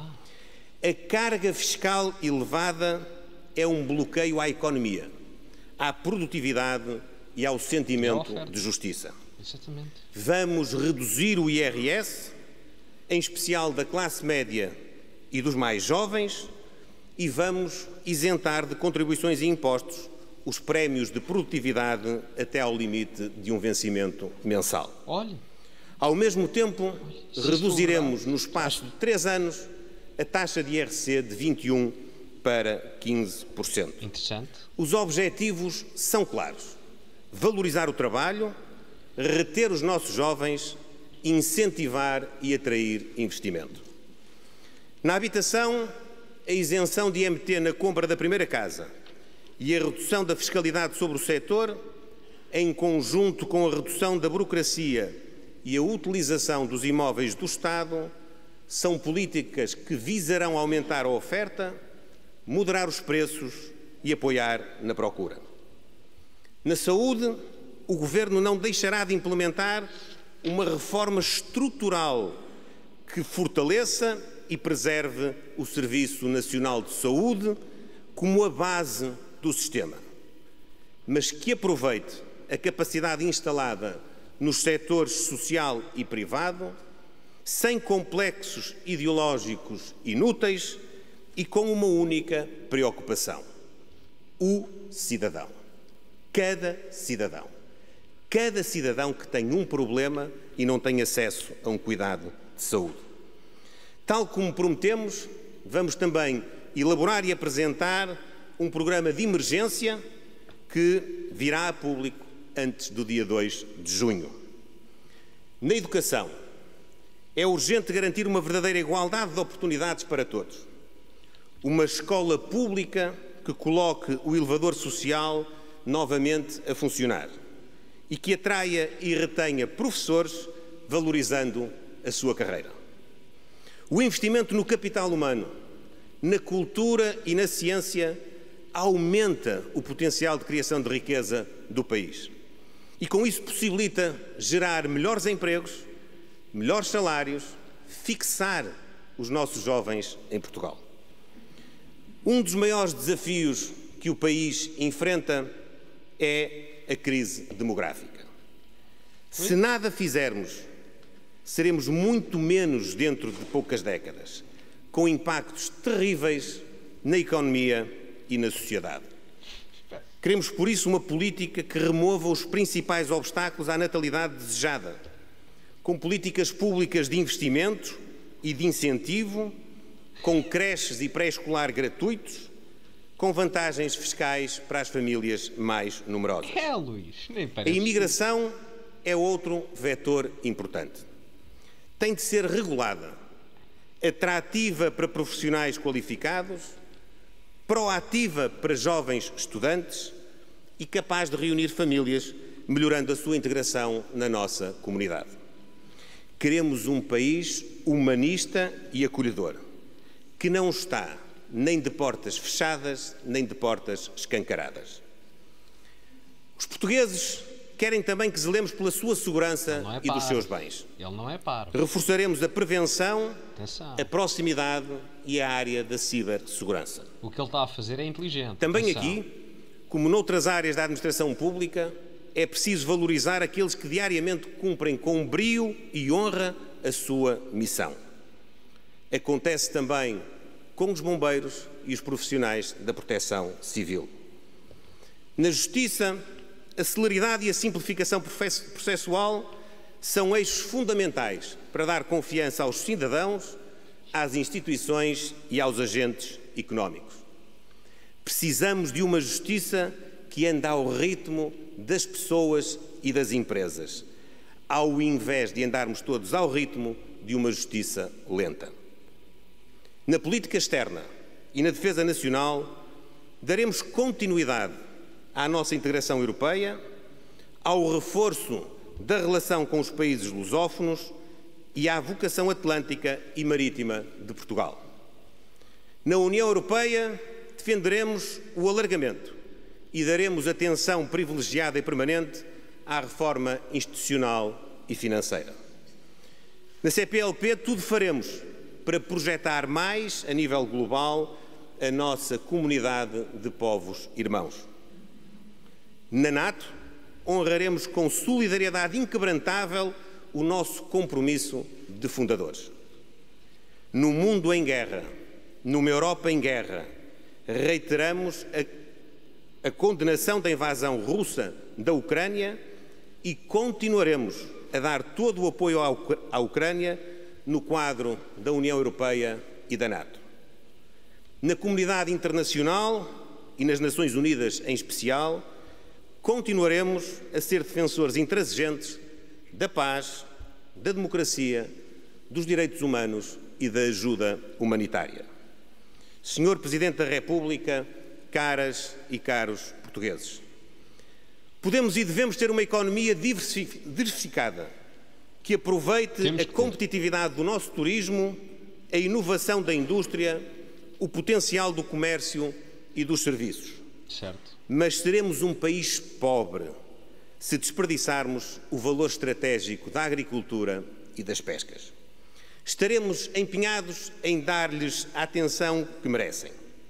A carga fiscal elevada é um bloqueio à economia, à produtividade e ao sentimento de justiça. Exatamente. Vamos reduzir o I R S, em especial da classe média e dos mais jovens, e vamos isentar de contribuições e impostos os prémios de produtividade até ao limite de um vencimento mensal. Olha. Ao mesmo tempo, reduziremos no espaço de três anos a taxa de I R C de vinte e um por cento para quinze por cento. Interessante. Os objetivos são claros. valorizar o trabalho, reter os nossos jovens, incentivar e atrair investimento. Na habitação, a isenção de I M T na compra da primeira casa e a redução da fiscalidade sobre o setor, em conjunto com a redução da burocracia e a utilização dos imóveis do Estado, são políticas que visarão aumentar a oferta, moderar os preços e apoiar na procura. Na saúde, o Governo não deixará de implementar uma reforma estrutural que fortaleça e preserve o Serviço Nacional de Saúde como a base do sistema, mas que aproveite a capacidade instalada nos setores social e privado, sem complexos ideológicos inúteis e com uma única preocupação: o cidadão. Cada cidadão. Cada cidadão que tem um problema e não tem acesso a um cuidado de saúde. Tal como prometemos, vamos também elaborar e apresentar um programa de emergência que virá a público antes do dia dois de junho. Na educação, é urgente garantir uma verdadeira igualdade de oportunidades para todos. Uma escola pública que coloque o elevador social novamente a funcionar e que atraia e retenha professores, valorizando a sua carreira. O investimento no capital humano, na cultura e na ciência aumenta o potencial de criação de riqueza do país e com isso possibilita gerar melhores empregos, melhores salários, fixar os nossos jovens em Portugal. Um dos maiores desafios que o país enfrenta é a crise demográfica. Se nada fizermos, seremos muito menos dentro de poucas décadas, com impactos terríveis na economia e na sociedade. Queremos, por isso, uma política que remova os principais obstáculos à natalidade desejada, com políticas públicas de investimento e de incentivo, com creches e pré-escolar gratuitos, com vantagens fiscais para as famílias mais numerosas. É, Luís, nem A parece. imigração é outro vetor importante. Tem de ser regulada, atrativa para profissionais qualificados, proativa para jovens estudantes e capaz de reunir famílias, melhorando a sua integração na nossa comunidade. Queremos um país humanista e acolhedor, que não está nem de portas fechadas, nem de portas escancaradas. Os portugueses querem também que zelemos pela sua segurança é e dos seus bens. Ele não é paro. Reforçaremos a prevenção, Atenção. a proximidade e a área da cibersegurança. O que ele está a fazer é inteligente. Também Atenção. aqui, como noutras áreas da administração pública, é preciso valorizar aqueles que diariamente cumprem com brio e honra a sua missão. Acontece também com os bombeiros e os profissionais da proteção civil. Na Justiça, a celeridade e a simplificação processual são eixos fundamentais para dar confiança aos cidadãos, às instituições e aos agentes económicos. Precisamos de uma justiça que ande ao ritmo das pessoas e das empresas, ao invés de andarmos todos ao ritmo de uma justiça lenta. Na política externa e na defesa nacional, daremos continuidade à nossa integração europeia, ao reforço da relação com os países lusófonos e à vocação atlântica e marítima de Portugal. Na União Europeia, defenderemos o alargamento e daremos atenção privilegiada e permanente à reforma institucional e financeira. Na C P L P, tudo faremos para projetar mais, a nível global, a nossa comunidade de povos irmãos. Na NATO, honraremos com solidariedade inquebrantável o nosso compromisso de fundadores. No mundo em guerra, numa Europa em guerra, reiteramos a, a condenação da invasão russa da Ucrânia e continuaremos a dar todo o apoio à, à Ucrânia no quadro da União Europeia e da NATO. Na comunidade internacional e nas Nações Unidas em especial, continuaremos a ser defensores intransigentes da paz, da democracia, dos direitos humanos e da ajuda humanitária. Senhor Presidente da República, caras e caros portugueses, podemos e devemos ter uma economia diversificada que aproveite a competitividade do nosso turismo, a inovação da indústria, o potencial do comércio e dos serviços. Certo. Mas seremos um país pobre se desperdiçarmos o valor estratégico da agricultura e das pescas. Estaremos empenhados em dar-lhes a atenção que merecem.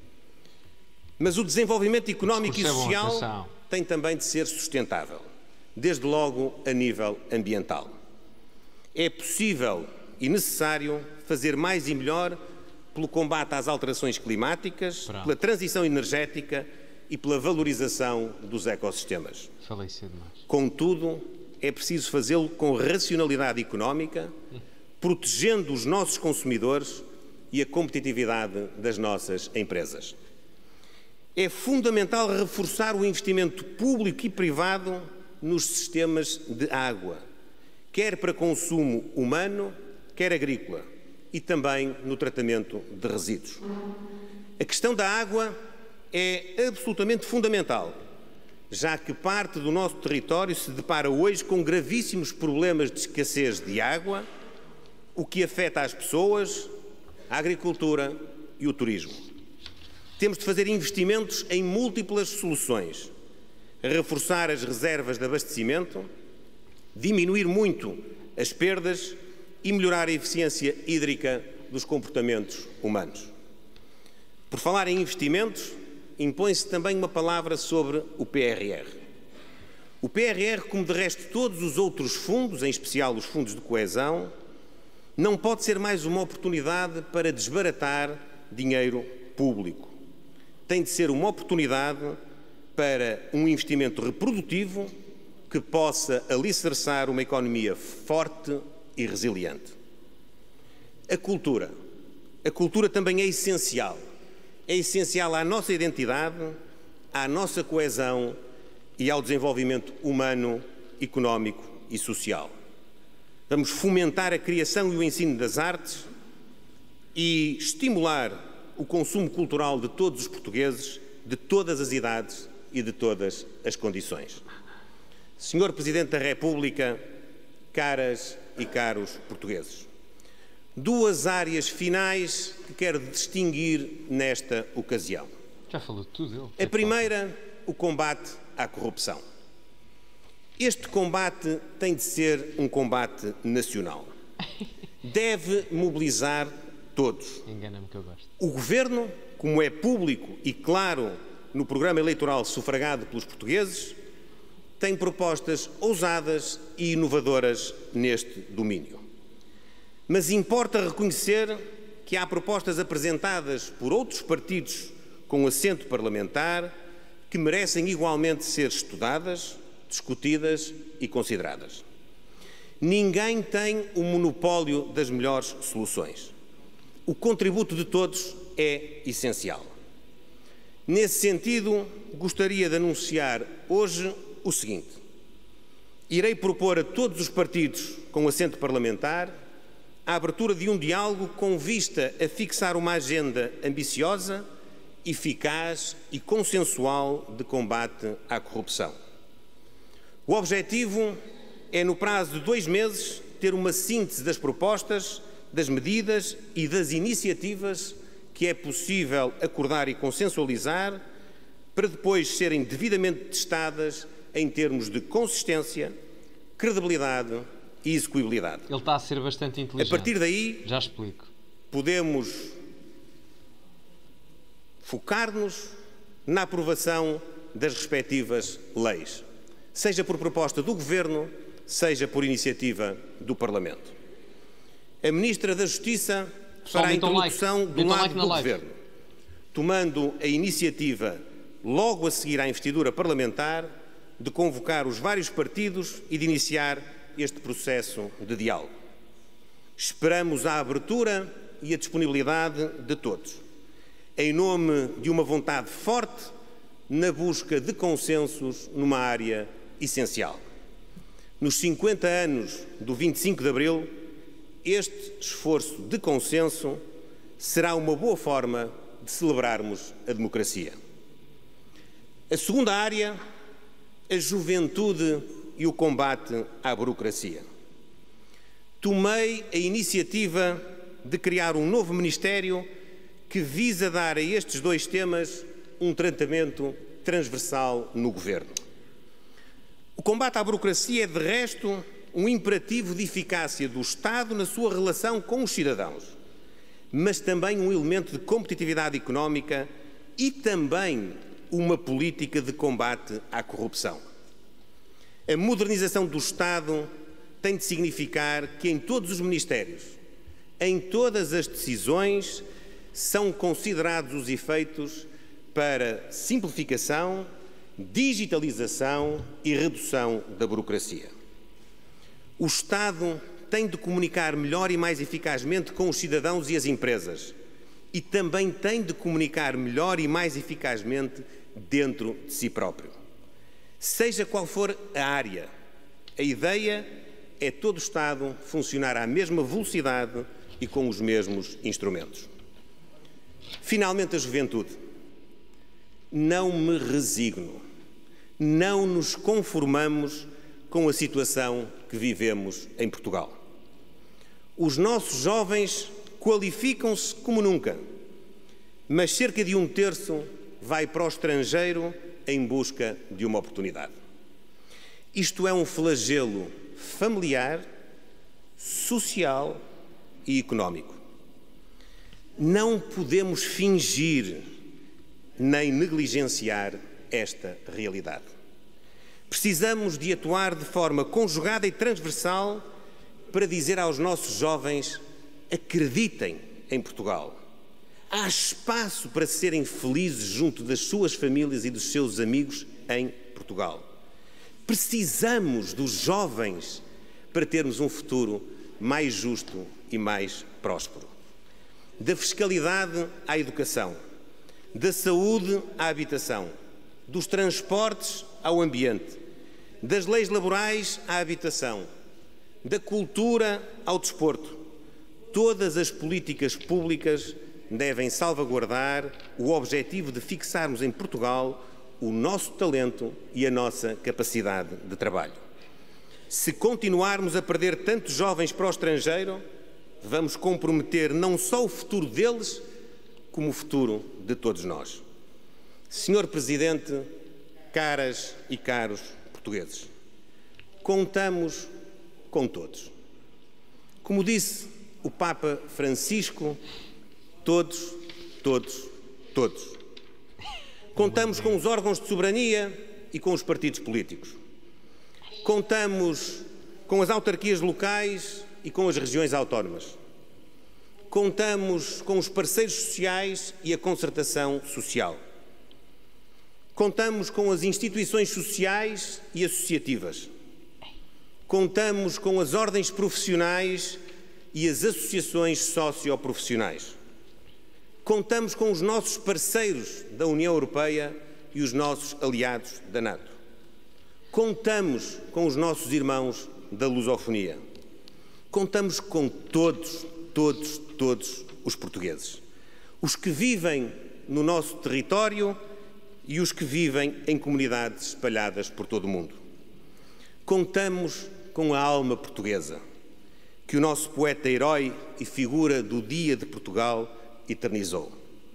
Mas o desenvolvimento económico e social tem também de ser sustentável, desde logo a nível ambiental. É possível e necessário fazer mais e melhor pelo combate às alterações climáticas, Pronto. pela transição energética e pela valorização dos ecossistemas. Falei cedo demais. Contudo, é preciso fazê-lo com racionalidade económica, protegendo os nossos consumidores e a competitividade das nossas empresas. É fundamental reforçar o investimento público e privado nos sistemas de água, quer para consumo humano, quer agrícola, e também no tratamento de resíduos. A questão da água é absolutamente fundamental, já que parte do nosso território se depara hoje com gravíssimos problemas de escassez de água, o que afeta as pessoas, a agricultura e o turismo. Temos de fazer investimentos em múltiplas soluções, reforçar as reservas de abastecimento, diminuir muito as perdas e melhorar a eficiência hídrica dos comportamentos humanos. Por falar em investimentos, impõe-se também uma palavra sobre o P R R. O P R R, como de resto todos os outros fundos, em especial os fundos de coesão, não pode ser mais uma oportunidade para desbaratar dinheiro público. Tem de ser uma oportunidade para um investimento reprodutivo que possa alicerçar uma economia forte e resiliente. A cultura. A cultura também é essencial. É essencial à nossa identidade, à nossa coesão e ao desenvolvimento humano, económico e social. Vamos fomentar a criação e o ensino das artes e estimular o consumo cultural de todos os portugueses, de todas as idades e de todas as condições. Senhor Presidente da República, caras e caros portugueses, duas áreas finais que quero distinguir nesta ocasião. Já falou tudo ele. A primeira, o combate à corrupção. Este combate tem de ser um combate nacional. Deve mobilizar todos. Engana-me que eu gosto. O Governo, como é público e claro no programa eleitoral sufragado pelos portugueses, tem propostas ousadas e inovadoras neste domínio. Mas importa reconhecer que há propostas apresentadas por outros partidos com assento parlamentar que merecem igualmente ser estudadas, discutidas e consideradas. Ninguém tem o monopólio das melhores soluções. O contributo de todos é essencial. Nesse sentido, gostaria de anunciar hoje o seguinte: irei propor a todos os partidos com assento parlamentar a abertura de um diálogo com vista a fixar uma agenda ambiciosa, eficaz e consensual de combate à corrupção. O objetivo é, no prazo de dois meses, ter uma síntese das propostas, das medidas e das iniciativas que é possível acordar e consensualizar, para depois serem devidamente testadas em termos de consistência, credibilidade e execuibilidade. Ele está a ser bastante inteligente. A partir daí, já explico, podemos focar-nos na aprovação das respectivas leis, seja por proposta do Governo, seja por iniciativa do Parlamento. A Ministra da Justiça fará a introdução do lado do Governo, tomando a iniciativa, logo a seguir à investidura parlamentar, de convocar os vários partidos e de iniciar este processo de diálogo. Esperamos a abertura e a disponibilidade de todos, em nome de uma vontade forte na busca de consensos numa área essencial. Nos cinquenta anos do vinte e cinco de Abril, este esforço de consenso será uma boa forma de celebrarmos a democracia. A segunda área, a juventude e o combate à burocracia. Tomei a iniciativa de criar um novo ministério que visa dar a estes dois temas um tratamento transversal no Governo. O combate à burocracia é, de resto, um imperativo de eficácia do Estado na sua relação com os cidadãos, mas também um elemento de competitividade económica e também uma política de combate à corrupção. A modernização do Estado tem de significar que em todos os ministérios, em todas as decisões, são considerados os efeitos para simplificação, digitalização e redução da burocracia. O Estado tem de comunicar melhor e mais eficazmente com os cidadãos e as empresas e também tem de comunicar melhor e mais eficazmente dentro de si próprio. Seja qual for a área, a ideia é todo o Estado funcionar à mesma velocidade e com os mesmos instrumentos. Finalmente, a juventude. Não me resigno. Não nos conformamos com a situação que vivemos em Portugal. Os nossos jovens qualificam-se como nunca, mas cerca de um terço vai para o estrangeiro em busca de uma oportunidade. Isto é um flagelo familiar, social e económico. Não podemos fingir nem negligenciar esta realidade. Precisamos de atuar de forma conjugada e transversal para dizer aos nossos jovens: acreditem em Portugal. Há espaço para serem felizes junto das suas famílias e dos seus amigos em Portugal. Precisamos dos jovens para termos um futuro mais justo e mais próspero. Da fiscalidade à educação, da saúde à habitação, dos transportes ao ambiente, das leis laborais à habitação, da cultura ao desporto. Todas as políticas públicas devem salvaguardar o objetivo de fixarmos em Portugal o nosso talento e a nossa capacidade de trabalho. Se continuarmos a perder tantos jovens para o estrangeiro, vamos comprometer não só o futuro deles, como o futuro de todos nós. Senhor Presidente, caras e caros portugueses, contamos com todos. Como disse o Papa Francisco, todos, todos, todos. Contamos com os órgãos de soberania e com os partidos políticos. Contamos com as autarquias locais e com as regiões autónomas. Contamos com os parceiros sociais e a concertação social. Contamos com as instituições sociais e associativas. Contamos com as ordens profissionais e as associações socioprofissionais. Contamos com os nossos parceiros da União Europeia e os nossos aliados da NATO. Contamos com os nossos irmãos da lusofonia. Contamos com todos, todos, todos os portugueses. Os que vivem no nosso território e os que vivem em comunidades espalhadas por todo o mundo. Contamos com a alma portuguesa, que o nosso poeta herói e figura do Dia de Portugal eternizou.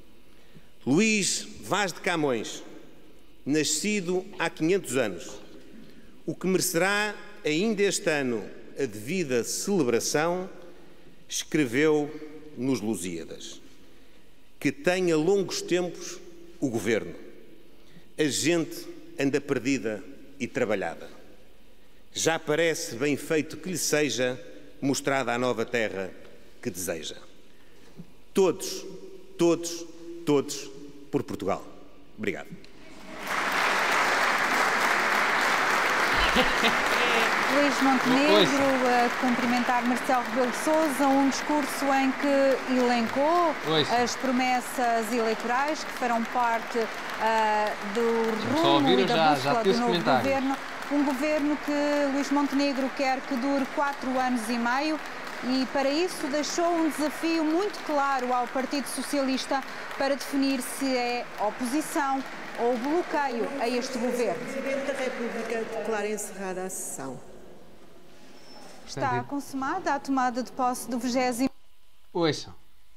Luís Vaz de Camões, nascido há quinhentos anos, o que merecerá ainda este ano a devida celebração, escreveu nos Lusíadas: que tenha longos tempos o governo, a gente anda perdida e trabalhada. Já parece bem feito que lhe seja mostrada a nova terra que deseja. Todos, todos, todos por Portugal. Obrigado. Luís Montenegro a cumprimentar Marcelo Rebelo de Sousa, um discurso em que elencou Oi. as promessas eleitorais que farão parte uh, do rumo e da já, bússola já do novo comentário. governo. Um governo que Luís Montenegro quer que dure quatro anos e meio e, para isso, deixou um desafio muito claro ao Partido Socialista para definir se é oposição ou bloqueio a este governo. O Presidente da República declara encerrada a sessão. Está consumada a tomada de posse do vigésimo... Ouçam.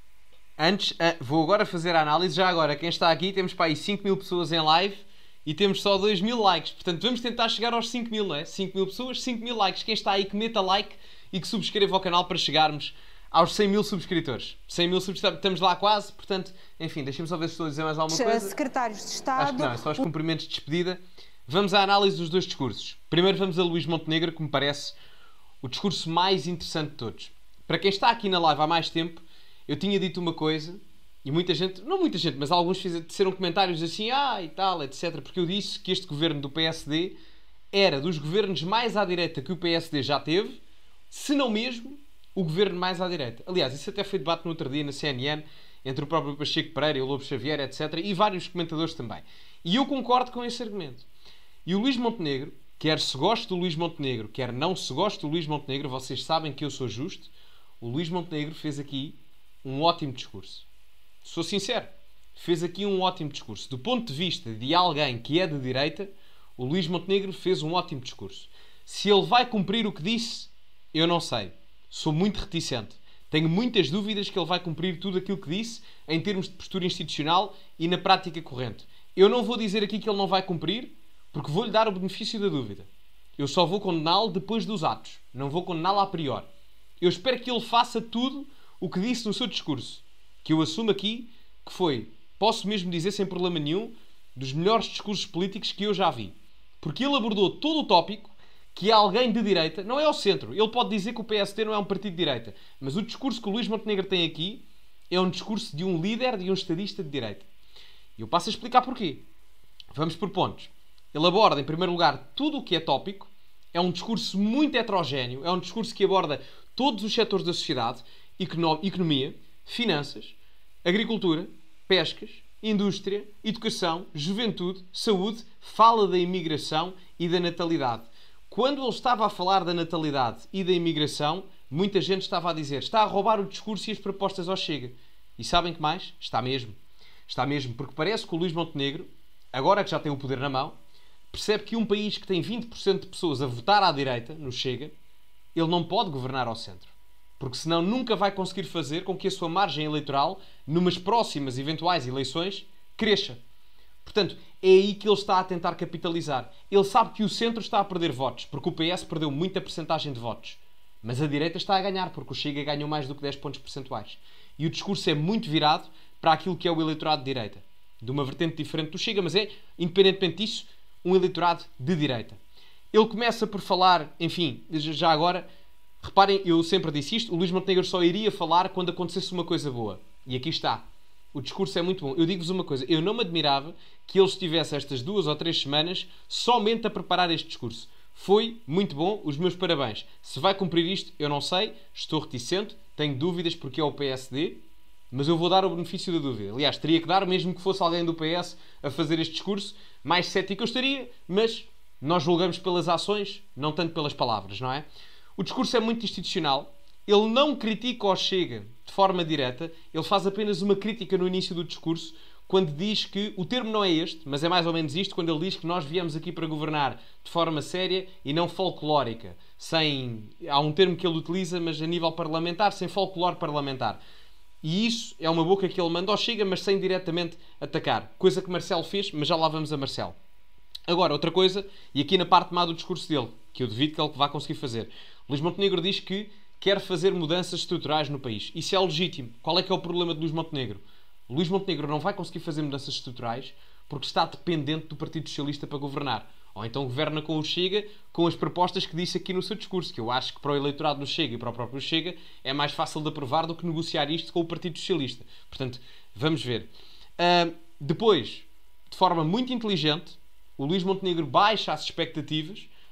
Antes, ah, vou agora fazer a análise. Já agora, quem está aqui, temos para aí cinco mil pessoas em live e temos só dois mil likes. Portanto, vamos tentar chegar aos cinco mil, não é? cinco mil pessoas, cinco mil likes. Quem está aí, que meta like e que subscreva o canal para chegarmos aos cem mil subscritores. cem mil subscritores, estamos lá quase. Portanto, enfim, deixem-me só ver se estou a dizer mais alguma coisa. Secretários de Estado... Acho que não, é só os cumprimentos de despedida. Vamos à análise dos dois discursos. Primeiro vamos a Luís Montenegro, que me parece o discurso mais interessante de todos. Para quem está aqui na live há mais tempo, eu tinha dito uma coisa, e muita gente, não muita gente, mas alguns fizeram comentários assim, ah, e tal, etcétera, porque eu disse que este governo do P S D era dos governos mais à direita que o P S D já teve, se não mesmo o governo mais à direita. Aliás, isso até foi debate no outro dia na C N N, entre o próprio Pacheco Pereira e o Lobo Xavier, etcétera, e vários comentadores também. E eu concordo com esse argumento. E o Luís Montenegro, quer se goste do Luís Montenegro, quer não se goste do Luís Montenegro, vocês sabem que eu sou justo, o Luís Montenegro fez aqui um ótimo discurso. Sou sincero, fez aqui um ótimo discurso. Do ponto de vista de alguém que é de direita, o Luís Montenegro fez um ótimo discurso. Se ele vai cumprir o que disse, eu não sei. Sou muito reticente. Tenho muitas dúvidas que ele vai cumprir tudo aquilo que disse em termos de postura institucional e na prática corrente. Eu não vou dizer aqui que ele não vai cumprir, porque vou-lhe dar o benefício da dúvida. Eu só vou condená-lo depois dos atos. Não vou condená-lo a priori. Eu espero que ele faça tudo o que disse no seu discurso. Que eu assumo aqui que foi, posso mesmo dizer sem problema nenhum, dos melhores discursos políticos que eu já vi. Porque ele abordou todo o tópico que alguém de direita, não é ao centro, ele pode dizer que o P S D não é um partido de direita, mas o discurso que o Luís Montenegro tem aqui é um discurso de um líder, de um estadista de direita. E eu passo a explicar porquê. Vamos por pontos. Ele aborda, em primeiro lugar, tudo o que é tópico. É um discurso muito heterogéneo. É um discurso que aborda todos os setores da sociedade. Economia, finanças, agricultura, pescas, indústria, educação, juventude, saúde. Fala da imigração e da natalidade. Quando ele estava a falar da natalidade e da imigração, muita gente estava a dizer, está a roubar o discurso e as propostas ao Chega. E sabem que mais? Está mesmo. Está mesmo, porque parece que o Luís Montenegro, agora que já tem o poder na mão, percebe que um país que tem vinte por cento de pessoas a votar à direita, no Chega, ele não pode governar ao centro. Porque senão nunca vai conseguir fazer com que a sua margem eleitoral, numas próximas eventuais eleições, cresça. Portanto, é aí que ele está a tentar capitalizar. Ele sabe que o centro está a perder votos, porque o P S perdeu muita percentagem de votos. Mas a direita está a ganhar, porque o Chega ganhou mais do que dez pontos percentuais. E o discurso é muito virado para aquilo que é o eleitorado de direita. De uma vertente diferente do Chega, mas é, independentemente disso, um eleitorado de direita. Ele começa por falar, enfim, já agora, reparem, eu sempre disse isto, o Luís Montenegro só iria falar quando acontecesse uma coisa boa. E aqui está. O discurso é muito bom. Eu digo-vos uma coisa, eu não me admirava que ele estivesse estas duas ou três semanas somente a preparar este discurso. Foi muito bom, os meus parabéns. Se vai cumprir isto, eu não sei, estou reticente, tenho dúvidas porque é o P S D, mas eu vou dar o benefício da dúvida. Aliás, teria que dar, mesmo que fosse alguém do P S a fazer este discurso, mais cético eu estaria, mas nós julgamos pelas ações, não tanto pelas palavras, não é? O discurso é muito institucional, ele não critica ou Chega de forma direta, ele faz apenas uma crítica no início do discurso, quando diz que, o termo não é este, mas é mais ou menos isto, quando ele diz que nós viemos aqui para governar de forma séria e não folclórica, sem, há um termo que ele utiliza, mas a nível parlamentar, sem folclore parlamentar. E isso é uma boca que ele manda ao Chega, mas sem diretamente atacar. Coisa que Marcelo fez, mas já lá vamos a Marcelo. Agora, outra coisa, e aqui na parte má do discurso dele, que eu duvido que ele vá conseguir fazer. Luís Montenegro diz que quer fazer mudanças estruturais no país. Isso é legítimo. Qual é que é o problema de Luís Montenegro? Luís Montenegro não vai conseguir fazer mudanças estruturais porque está dependente do Partido Socialista para governar. Ou então governa com o Chega, com as propostas que disse aqui no seu discurso, que eu acho que para o eleitorado do Chega e para o próprio Chega é mais fácil de aprovar do que negociar isto com o Partido Socialista. Portanto, vamos ver. Uh, depois, de forma muito inteligente, o Luís Montenegro baixa as expectativas,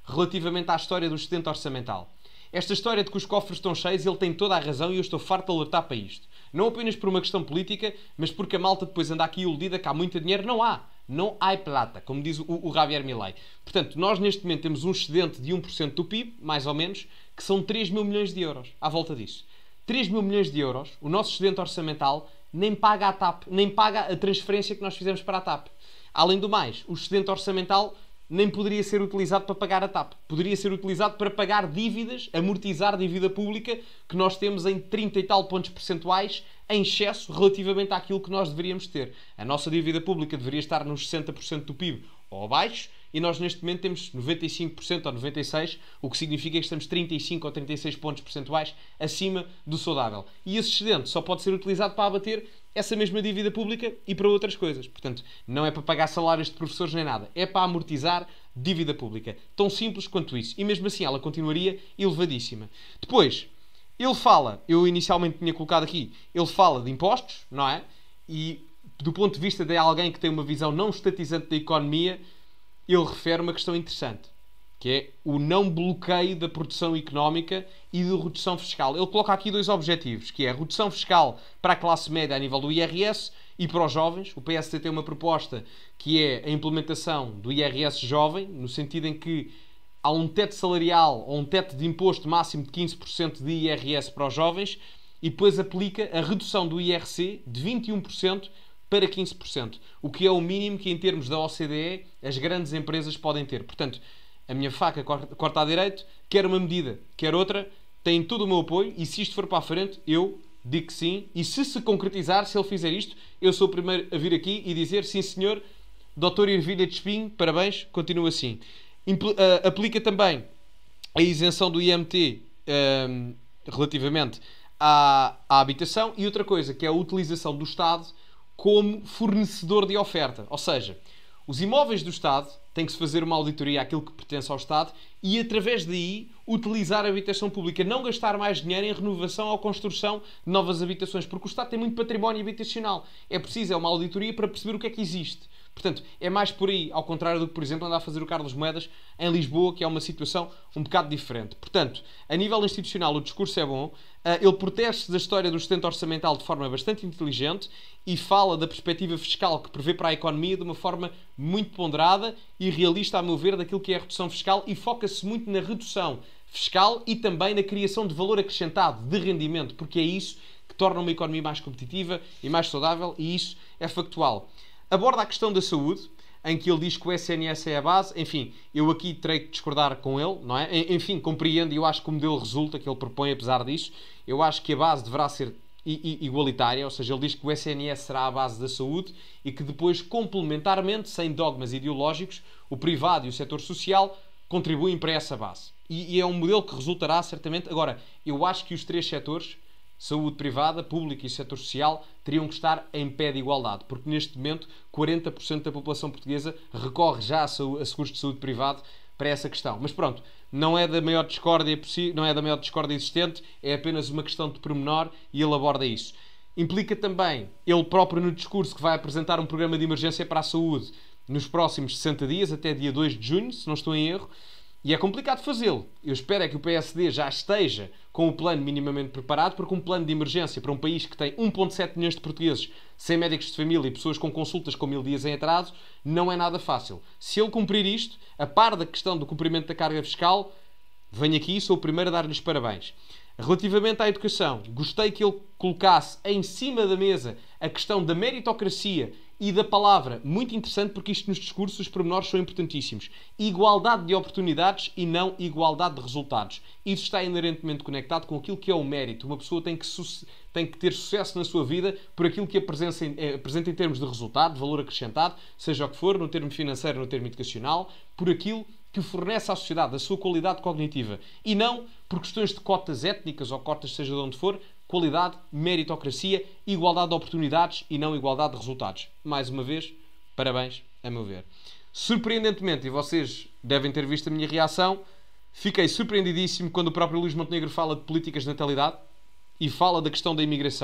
relativamente à história do excedente orçamental. Esta história de que os cofres estão cheios, ele tem toda a razão e eu estou farto de alertar para isto. Não apenas por uma questão política, mas porque a malta depois anda aqui iludida que há muito dinheiro. Não há. Não há plata, como diz o, o Javier Milei. Portanto, nós neste momento temos um excedente de um por cento do P I B, mais ou menos, que são três mil milhões de euros. À volta disso. três mil milhões de euros, o nosso excedente orçamental nem paga a TAP, nem paga a transferência que nós fizemos para a TAP. Além do mais, o excedente orçamental nem poderia ser utilizado para pagar a TAP. Poderia ser utilizado para pagar dívidas, amortizar dívida pública que nós temos em trinta e tal pontos percentuais em excesso relativamente àquilo que nós deveríamos ter. A nossa dívida pública deveria estar nos sessenta por cento do P I B ou abaixo e nós neste momento temos noventa e cinco por cento ou noventa e seis por cento, o que significa que estamos trinta e cinco ou trinta e seis pontos percentuais acima do saudável. E esse excedente só pode ser utilizado para abater essa mesma dívida pública e para outras coisas. Portanto, não é para pagar salários de professores nem nada. É para amortizar dívida pública. Tão simples quanto isso. E mesmo assim ela continuaria elevadíssima. Depois, ele fala, eu inicialmente tinha colocado aqui, ele fala de impostos, não é? E do ponto de vista de alguém que tem uma visão não estatizante da economia, ele refere uma questão interessante, que é o não bloqueio da produção económica e da redução fiscal. Ele coloca aqui dois objetivos, que é a redução fiscal para a classe média a nível do I R S e para os jovens. O P S D tem uma proposta que é a implementação do I R S jovem, no sentido em que há um teto salarial ou um teto de imposto máximo de quinze por cento de I R S para os jovens e depois aplica a redução do I R C de vinte e um por cento para quinze por cento, o que é o mínimo que em termos da O C D E as grandes empresas podem ter. Portanto, a minha faca corta à direito, quer uma medida, quer outra, tem todo o meu apoio e se isto for para a frente, eu digo que sim. E se se concretizar, se ele fizer isto, eu sou o primeiro a vir aqui e dizer sim senhor, doutor Ervilha de Espinho, parabéns, continua assim. Impl- uh, aplica também a isenção do I M T um, relativamente à, à habitação e outra coisa, que é a utilização do Estado como fornecedor de oferta. Ou seja, os imóveis do Estado têm que se fazer uma auditoria àquilo que pertence ao Estado e, através daí, utilizar a habitação pública. Não gastar mais dinheiro em renovação ou construção de novas habitações, porque o Estado tem muito património habitacional. É preciso é uma auditoria para perceber o que é que existe. Portanto, é mais por aí, ao contrário do que, por exemplo, andar a fazer o Carlos Moedas em Lisboa, que é uma situação um bocado diferente. Portanto, a nível institucional, o discurso é bom. Ele protege-se da história do excedente orçamental de forma bastante inteligente e fala da perspectiva fiscal que prevê para a economia de uma forma muito ponderada e realista, a meu ver, daquilo que é a redução fiscal e foca-se muito na redução fiscal e também na criação de valor acrescentado, de rendimento, porque é isso que torna uma economia mais competitiva e mais saudável e isso é factual. Aborda a questão da saúde, em que ele diz que o S N S é a base. Enfim, eu aqui terei que discordar com ele, não é? Enfim, compreendo e eu acho que o modelo resulta, que ele propõe, apesar disso, eu acho que a base deverá ser igualitária, ou seja, ele diz que o S N S será a base da saúde e que depois, complementarmente, sem dogmas ideológicos, o privado e o setor social contribuem para essa base. E, e é um modelo que resultará, certamente. Agora, eu acho que os três setores, saúde privada, pública e setor social, teriam que estar em pé de igualdade, porque neste momento quarenta por cento da população portuguesa recorre já a seguros de saúde privado para essa questão. Mas pronto, não é da maior discórdia possível, não é da maior discórdia existente, é apenas uma questão de pormenor e ele aborda isso. Implica também, ele próprio no discurso, que vai apresentar um programa de emergência para a saúde nos próximos sessenta dias, até dia dois de junho, se não estou em erro, e é complicado fazê-lo. Eu espero é que o P S D já esteja com o plano minimamente preparado, porque um plano de emergência para um país que tem um vírgula sete milhões de portugueses sem médicos de família e pessoas com consultas com mil dias em atraso, não é nada fácil. Se ele cumprir isto, a par da questão do cumprimento da carga fiscal, venho aqui, sou o primeiro a dar-lhes parabéns. Relativamente à educação, gostei que ele colocasse em cima da mesa a questão da meritocracia e da palavra, muito interessante, porque isto nos discursos, os pormenores são importantíssimos. Igualdade de oportunidades e não igualdade de resultados. Isso está inerentemente conectado com aquilo que é o mérito. Uma pessoa tem que, tem que ter sucesso na sua vida por aquilo que apresenta em, apresenta em termos de resultado, de valor acrescentado, seja o que for, no termo financeiro, no termo educacional, por aquilo que fornece à sociedade, a sua qualidade cognitiva. E não por questões de cotas étnicas ou cotas seja de onde for, qualidade, meritocracia, igualdade de oportunidades e não igualdade de resultados. Mais uma vez, parabéns, a meu ver. Surpreendentemente, e vocês devem ter visto a minha reação, fiquei surpreendidíssimo quando o próprio Luís Montenegro fala de políticas de natalidade e fala da questão da imigração,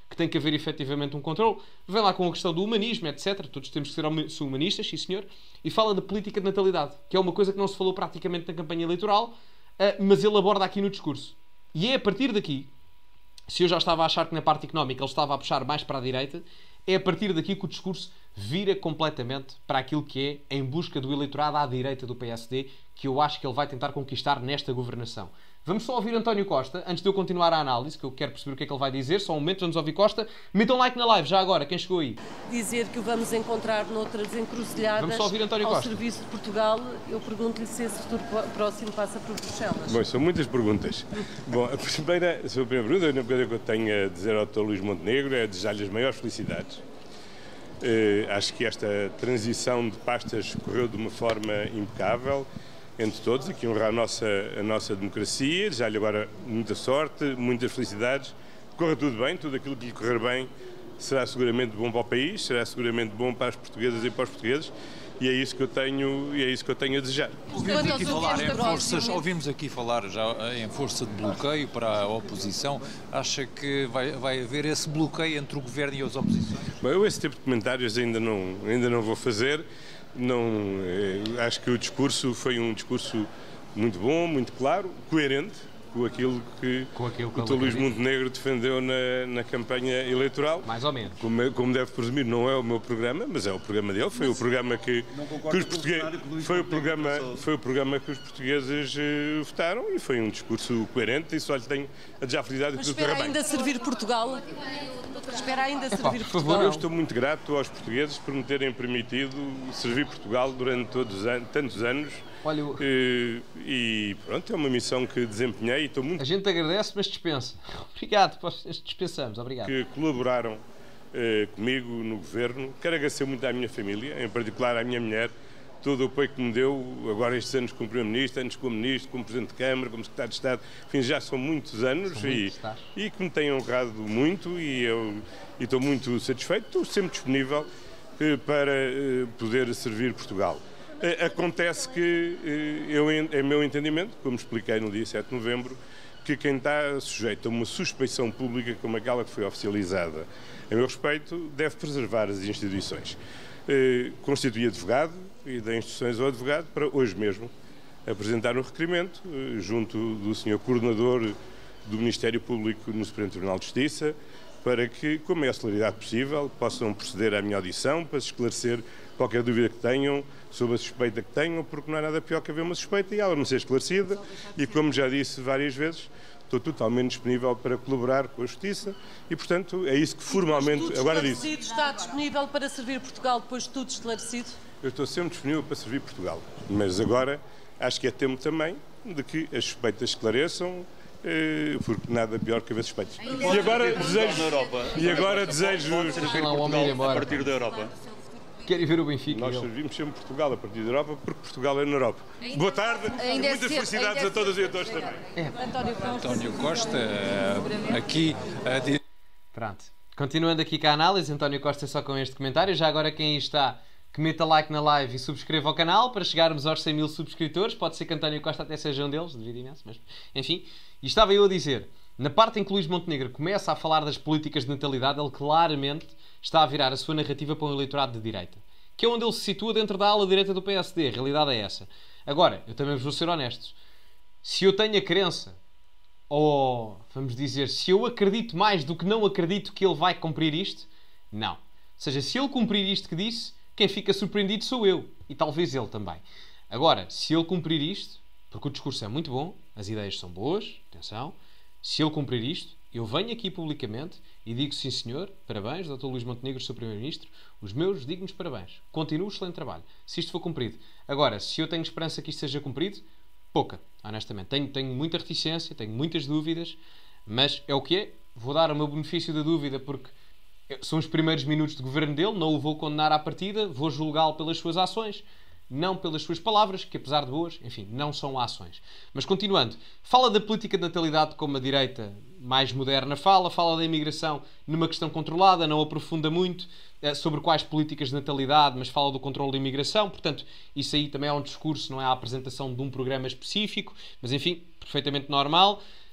que tem que haver efetivamente um controle. Vem lá com a questão do humanismo, etcétera. Todos temos que ser humanistas, sim senhor. E fala da política de natalidade, que é uma coisa que não se falou praticamente na campanha eleitoral, mas ele aborda aqui no discurso. E é a partir daqui, se eu já estava a achar que na parte económica ele estava a puxar mais para a direita, é a partir daqui que o discurso vira completamente para aquilo que é em busca do eleitorado à direita do P S D, que eu acho que ele vai tentar conquistar nesta governação. Vamos só ouvir António Costa, antes de eu continuar a análise, que eu quero perceber o que é que ele vai dizer. Só um momento, vamos ouvir Costa. Metam like na live, já agora, quem chegou aí? Dizer que o vamos encontrar noutras encruzilhadas. Vamos só ouvir António ao Costa. Serviço de Portugal. Eu pergunto-lhe se esse futuro próximo passa por Bruxelas. Bom, são muitas perguntas. Bom, a primeira, a sua primeira pergunta, a única coisa que eu tenho a dizer ao doutor Luís Montenegro é desejar-lhe as maiores felicidades. Uh, acho que esta transição de pastas correu de uma forma impecável entre todos, aqui honrar a nossa, a nossa democracia, desejar-lhe agora muita sorte, muitas felicidades, corra tudo bem, tudo aquilo que lhe correr bem será seguramente bom para o país, será seguramente bom para as portuguesas e para os portugueses, e é isso que eu tenho, e é isso que eu tenho a desejar. Ouvimos aqui falar em forças, ouvimos aqui falar já em força de bloqueio para a oposição. Acha que vai, vai haver esse bloqueio entre o governo e as oposições? Bom, eu esse tipo de comentários ainda não, ainda não vou fazer. Não, acho que o discurso foi um discurso muito bom, muito claro, coerente com aquilo que com aquilo que o doutor Luís Montenegro defendeu na, na campanha eleitoral. Mais ou menos. Como, como deve presumir, não é o meu programa, mas é o programa dele. Foi mas o programa que, que os portugueses foi o programa foi o programa que os portugueses uh, votaram e foi um discurso coerente e só lhe tenho a desejar felicidade mas e tudo espera correr ainda bem. servir Portugal. Espera ainda Epá, servir por Portugal. favor, eu estou muito grato aos portugueses por me terem permitido servir Portugal durante todos an tantos anos. Olha, eu... e, e pronto, é uma missão que desempenhei e estou muito... A gente agradece, mas dispensa. Obrigado, dispensamos, obrigado. Que colaboraram eh, comigo no governo. Quero agradecer muito à minha família, em particular à minha mulher, todo o apoio que me deu agora estes anos como Primeiro-Ministro, anos como Ministro, como Presidente de Câmara, como Secretário de Estado. Enfim, já são muitos anos são e, e que me têm honrado muito e eu e estou muito satisfeito. Estou sempre disponível eh, para eh, poder servir Portugal. Acontece que, eu, em meu entendimento, como expliquei no dia sete de novembro, que quem está sujeito a uma suspeição pública como aquela que foi oficializada a meu respeito, deve preservar as instituições. Constituí advogado e dei instruções ao advogado para hoje mesmo apresentar um requerimento junto do senhor Coordenador do Ministério Público no Supremo Tribunal de Justiça para que, com a maior celeridade possível, possam proceder à minha audição para esclarecer qualquer dúvida que tenham sobre a suspeita que tenham, porque não há nada pior que haver uma suspeita e ela não ser esclarecida. E, como já disse várias vezes, estou totalmente disponível para colaborar com a Justiça e, portanto, é isso que formalmente agora disse. Está disponível para servir Portugal depois de tudo esclarecido? Eu estou sempre disponível para servir Portugal, mas agora acho que é tempo também de que as suspeitas esclareçam, porque nada pior que haver suspeitas. E agora desejo... E agora desejo... A partir da Europa. Querem ver o Benfica? Nós servimos sempre Portugal a partir da Europa, porque Portugal é na Europa. Boa tarde e muitas felicidades a todas e a todos também. É. António Costa, aqui... Pronto. Continuando aqui com a análise, António Costa só com este comentário. Já agora quem está, que meta like na live e subscreva o canal para chegarmos aos cem mil subscritores. Pode ser que António Costa até seja um deles, devido imenso, mas enfim. E estava eu a dizer, na parte em que Luís Montenegro começa a falar das políticas de natalidade, ele claramente está a virar a sua narrativa para um eleitorado de direita, que é onde ele se situa dentro da ala direita do P S D. A realidade é essa. Agora, eu também vos vou ser honesto. Se eu tenho a crença, ou, vamos dizer, se eu acredito mais do que não acredito que ele vai cumprir isto, não. Ou seja, se ele cumprir isto que disse, quem fica surpreendido sou eu. E talvez ele também. Agora, se ele cumprir isto, porque o discurso é muito bom, as ideias são boas, atenção, se ele cumprir isto, eu venho aqui publicamente e digo sim senhor, parabéns, doutor Luís Montenegro, Sr. Primeiro-Ministro, os meus dignos parabéns. Continuo o excelente trabalho, se isto for cumprido. Agora, se eu tenho esperança que isto seja cumprido, pouca, honestamente. Tenho, tenho muita reticência, tenho muitas dúvidas, mas é o que é. Vou dar o meu benefício da dúvida porque são os primeiros minutos de governo dele, não o vou condenar à partida, vou julgá-lo pelas suas ações, não pelas suas palavras, que apesar de boas, enfim, não são ações. Mas continuando, fala da política de natalidade como a direita mais moderna fala, fala da imigração numa questão controlada, não aprofunda muito é, sobre quais políticas de natalidade, mas fala do controle da imigração, portanto, isso aí também é um discurso, não é a apresentação de um programa específico, mas enfim, perfeitamente normal.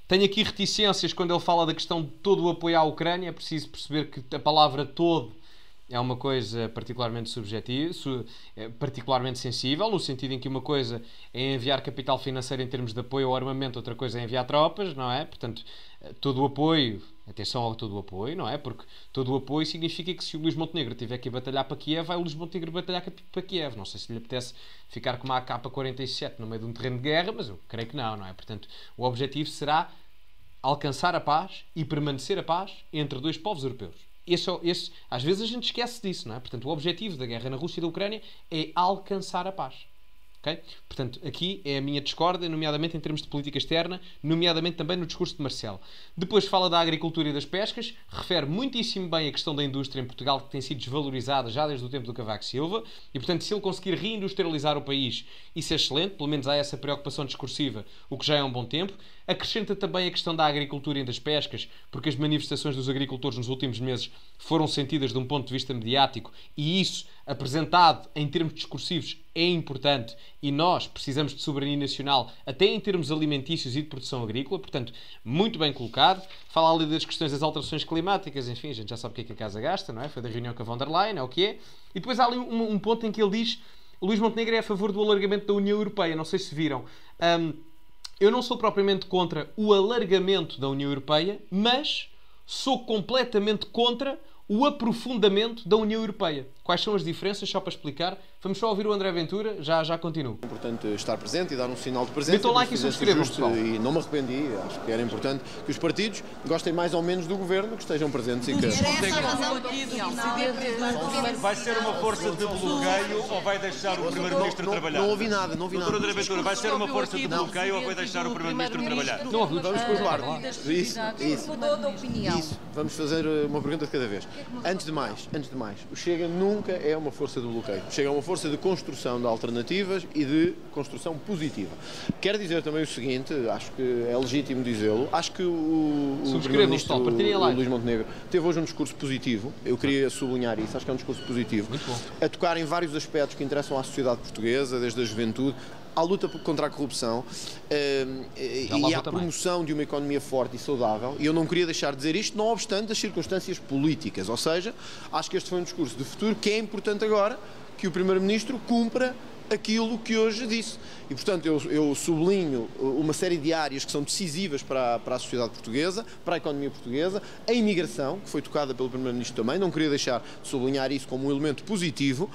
Tenho aqui reticências quando ele fala da questão de todo o apoio à Ucrânia. É preciso perceber que a palavra todo é uma coisa particularmente subjetiva, particularmente sensível, no sentido em que uma coisa é enviar capital financeiro em termos de apoio ao armamento, outra coisa é enviar tropas, não é? Portanto, todo o apoio, atenção ao todo o apoio, não é? Porque todo o apoio significa que se o Luís Montenegro tiver que ir batalhar para Kiev, vai o Luís Montenegro batalhar para Kiev. Não sei se lhe apetece ficar com uma A K quarenta e sete no meio de um terreno de guerra, mas eu creio que não, não é? Portanto, o objetivo será alcançar a paz e permanecer a paz entre dois povos europeus. Esse, esse, às vezes a gente esquece disso, não é? Portanto, o objetivo da guerra na Rússia e da Ucrânia é alcançar a paz. Okay? Portanto, aqui é a minha discórdia, nomeadamente em termos de política externa, nomeadamente também no discurso de Marcelo. Depois fala da agricultura e das pescas, refere muitíssimo bem a questão da indústria em Portugal, que tem sido desvalorizada já desde o tempo do Cavaco Silva, e portanto, se ele conseguir reindustrializar o país, isso é excelente, pelo menos há essa preocupação discursiva, o que já é um bom tempo. Acrescenta também a questão da agricultura e das pescas, porque as manifestações dos agricultores nos últimos meses foram sentidas de um ponto de vista mediático, e isso, apresentado em termos discursivos, é importante, e nós precisamos de soberania nacional, até em termos alimentícios e de produção agrícola, portanto, muito bem colocado. Fala ali das questões das alterações climáticas, enfim, a gente já sabe o que é que a casa gasta, não é? Foi da reunião com a von der Leyen, é o que é. E depois há ali um, um ponto em que ele diz: o Luís Montenegro é a favor do alargamento da União Europeia, não sei se viram. Um, eu não sou propriamente contra o alargamento da União Europeia, mas sou completamente contra o aprofundamento da União Europeia. Quais são as diferenças, só para explicar? Vamos só ouvir o André Ventura, já, já continuo. É importante estar presente e dar um sinal de presença. Metam like e subscrevam, pessoal. E não me arrependi, acho que era importante que os partidos gostem mais ou menos do governo, que estejam presentes e que... Vai ser uma força de bloqueio ou vai deixar o Primeiro-Ministro trabalhar? Não ouvi nada, não ouvi nada. Doutor André Ventura, vai ser uma força de bloqueio ou vai deixar o Primeiro-Ministro trabalhar? Não ouvi, vamos por partes. Isso, isso. Mudou de opinião. Isso, vamos fazer uma pergunta de cada vez. Antes de mais, antes de mais, o Chega nunca é uma força de bloqueio. O Chega é uma força de construção de alternativas e de construção positiva. Quero dizer também o seguinte, acho que é legítimo dizê-lo, acho que o, o Primeiro-Ministro Luís Montenegro teve hoje um discurso positivo, eu queria sublinhar isso, acho que é um discurso positivo, a tocar em vários aspectos que interessam à sociedade portuguesa, desde a juventude, à luta contra a corrupção uh, e à promoção de uma economia forte e saudável, e eu não queria deixar de dizer isto, não obstante as circunstâncias políticas, ou seja, acho que este foi um discurso de futuro que é importante agora que o Primeiro-Ministro cumpra aquilo que hoje disse. E, portanto, eu, eu sublinho uma série de áreas que são decisivas para a, para a sociedade portuguesa, para a economia portuguesa, a imigração, que foi tocada pelo Primeiro-Ministro também, não queria deixar de sublinhar isso como um elemento positivo.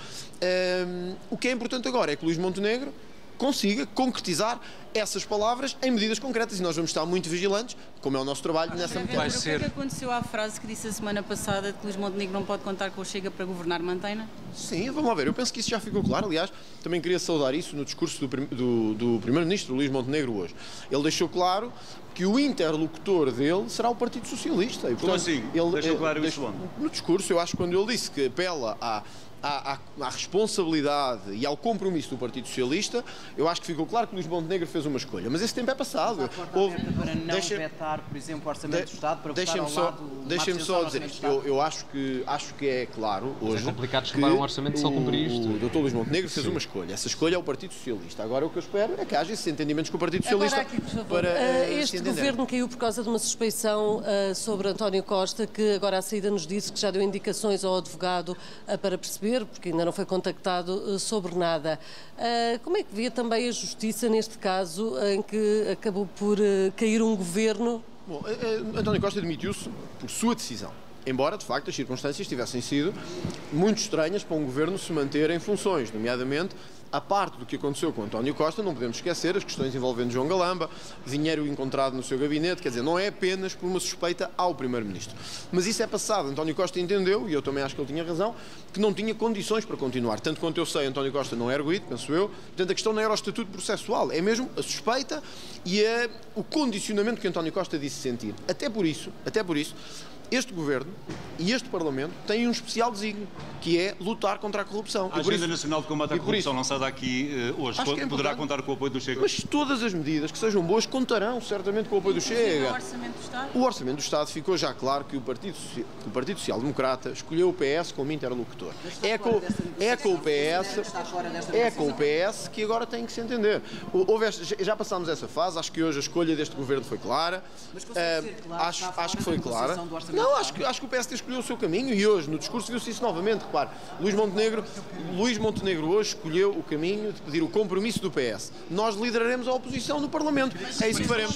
Um, o que é importante agora é que Luís Montenegro consiga concretizar essas palavras em medidas concretas, e nós vamos estar muito vigilantes, como é o nosso trabalho, nessa matéria. Vai ser... O que é que aconteceu à frase que disse a semana passada de que Luís Montenegro não pode contar com o Chega para governar, mantém-na? Sim, vamos lá ver, eu penso que isso já ficou claro, aliás, também queria saudar isso no discurso do, do, do Primeiro-Ministro Luís Montenegro hoje. Ele deixou claro que o interlocutor dele será o Partido Socialista. E, portanto, como assim? Ele, deixou claro ele, isso onde? No discurso, eu acho que quando ele disse que apela à À, à, à responsabilidade e ao compromisso do Partido Socialista, eu acho que ficou claro que Luís Montenegro fez uma escolha. Mas esse tempo é passado. Houve, para não deixa, vetar, por exemplo, o Orçamento de, do Estado, para votar ao só, lado... Deixem-me só dizer isto. Eu, eu acho, que, acho que é claro hoje... É complicado desculpar um orçamento se ele cumprir isto. O doutor Luís Montenegro fez Sim. uma escolha. Essa escolha é o Partido Socialista. Agora o que eu espero é que haja esses entendimentos com o Partido Socialista. Agora, aqui, por favor. Para, uh, este governo caiu por causa de uma suspeição uh, sobre António Costa, que agora à saída nos disse que já deu indicações ao advogado uh, para perceber, porque ainda não foi contactado uh, sobre nada. Uh, como é que vê também a Justiça neste caso, uh, em que acabou por uh, cair um governo? Bom, uh, uh, António Costa admitiu-se por sua decisão, embora de facto as circunstâncias tivessem sido muito estranhas para um governo se manter em funções, nomeadamente a parte do que aconteceu com António Costa, não podemos esquecer as questões envolvendo João Galamba, dinheiro encontrado no seu gabinete, quer dizer, não é apenas por uma suspeita ao Primeiro-Ministro. Mas isso é passado. António Costa entendeu, e eu também acho que ele tinha razão, que não tinha condições para continuar. Tanto quanto eu sei, António Costa não é arguido, penso eu, portanto a questão não era o estatuto processual, é mesmo a suspeita e a, o condicionamento que António Costa disse sentir. Até por isso, até por isso, este governo E este Parlamento tem um especial desígnio, que é lutar contra a corrupção. A Agenda Nacional de Combate à Corrupção, lançada aqui uh, hoje, é poderá contar com o apoio do Chega? Mas todas as medidas que sejam boas contarão certamente com o apoio do Chega. O Orçamento do Estado? O Orçamento do Estado ficou já claro que o Partido, que o Partido Social Democrata escolheu o P S como interlocutor. É com, é com o P S, é com o P S que agora tem que se entender. Houve, já passámos essa fase, acho que hoje a escolha deste governo foi clara. Mas consegue ser claro, acho, acho que foi clara. Não, acho que, acho que o P S D escolheu o seu caminho e hoje, no discurso, viu-se isso novamente. Repare, Luís Montenegro, Luís Montenegro hoje escolheu o caminho de pedir o compromisso do P S. Nós lideraremos a oposição no Parlamento. É isso que faremos.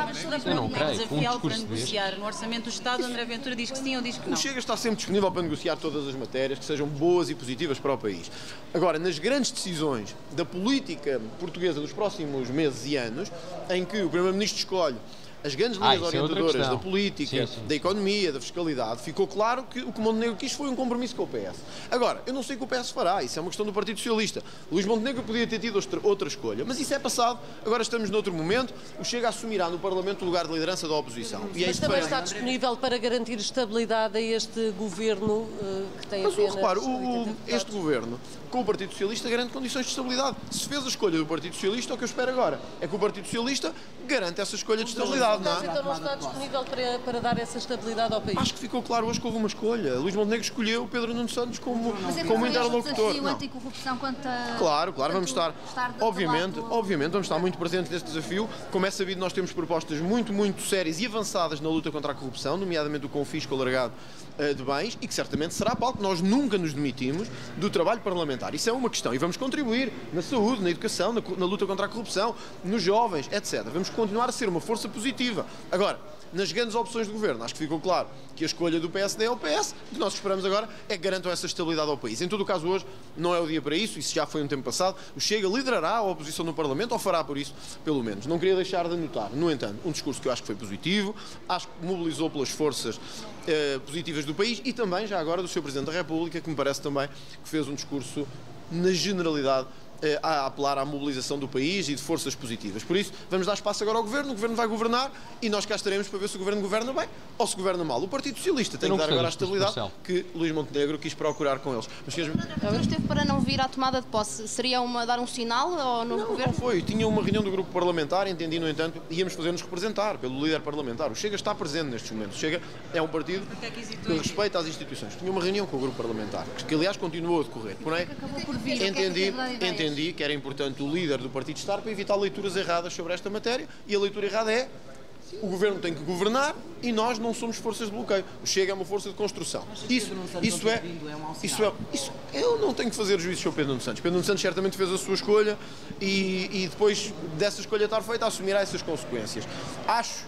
Eu não creio. Desafiá-lo para negociar no Orçamento do Estado, André Ventura diz que sim ou diz que não. O Chega está sempre disponível para negociar todas as matérias que sejam boas e positivas para o país. Agora, nas grandes decisões da política portuguesa dos próximos meses e anos, em que o Primeiro-Ministro escolhe as grandes linhas ah, orientadoras da política, sim, sim. da economia, da fiscalidade, ficou claro que o que Montenegro quis foi um compromisso com o P S. Agora, eu não sei o que o P S fará, isso é uma questão do Partido Socialista. Luís Montenegro podia ter tido outra escolha, mas isso é passado, agora estamos noutro momento, o Chega assumirá no Parlamento o lugar de liderança da oposição. E é mas também está disponível para garantir estabilidade a este governo uh, que tem mas, apenas... Mas repare, o, este governo, com o Partido Socialista, garante condições de estabilidade. Se fez a escolha do Partido Socialista, o que eu espero agora é que o Partido Socialista garante essa escolha de estabilidade. Mas então não está disponível para, para dar essa estabilidade ao país? Acho que ficou claro hoje que houve uma escolha. Luís Montenegro escolheu Pedro Nuno Santos como, mas é como interlocutor. Desafio anticorrupção quanto a... Claro, claro, vamos estar, estar obviamente, lado... obviamente, vamos estar muito presentes neste desafio. Como é sabido, nós temos propostas muito, muito sérias e avançadas na luta contra a corrupção, nomeadamente o confisco alargado uh, de bens, e que certamente será palco. Nós nunca nos demitimos do trabalho parlamentar. Isso é uma questão. E vamos contribuir na saúde, na educação, na, na luta contra a corrupção, nos jovens, etcétera. Vamos continuar a ser uma força positiva. Agora, nas grandes opções de governo, acho que ficou claro que a escolha do P S D é o P S. O que nós esperamos agora é que garantam essa estabilidade ao país. Em todo o caso, hoje não é o dia para isso, isso já foi um tempo passado. O Chega liderará a oposição no Parlamento, ou fará por isso, pelo menos. Não queria deixar de anotar, no entanto, um discurso que eu acho que foi positivo, acho que mobilizou pelas forças eh, positivas do país e também, já agora, do seu Presidente da República, que me parece também que fez um discurso, na generalidade, a apelar à mobilização do país e de forças positivas. Por isso, vamos dar espaço agora ao Governo, o Governo vai governar e nós cá estaremos para ver se o Governo governa bem ou se governa mal. O Partido Socialista tem que dar agora a estabilidade que Luís Montenegro quis procurar com eles. Mas queres... Mas esteve para não vir à tomada de posse. Seria uma, dar um sinal ao novo não, Governo? Não foi. Tinha uma reunião do grupo parlamentar, entendi, no entanto, íamos fazer-nos representar pelo líder parlamentar. O Chega está presente nestes momentos. O Chega é um partido que, que respeita as instituições. Tinha uma reunião com o grupo parlamentar, que aliás continuou a decorrer. Porém, entendi, entendi que era importante o líder do partido estar para evitar leituras erradas sobre esta matéria, e a leitura errada é: o governo tem que governar e nós não somos forças de bloqueio. O Chega é uma força de construção. Isso, isso é, isso é, isso, eu não tenho que fazer juízos sobre Pedro Nuno Santos. Pedro Nuno Santos certamente fez a sua escolha e, e depois dessa escolha estar feita, assumirá essas consequências. Acho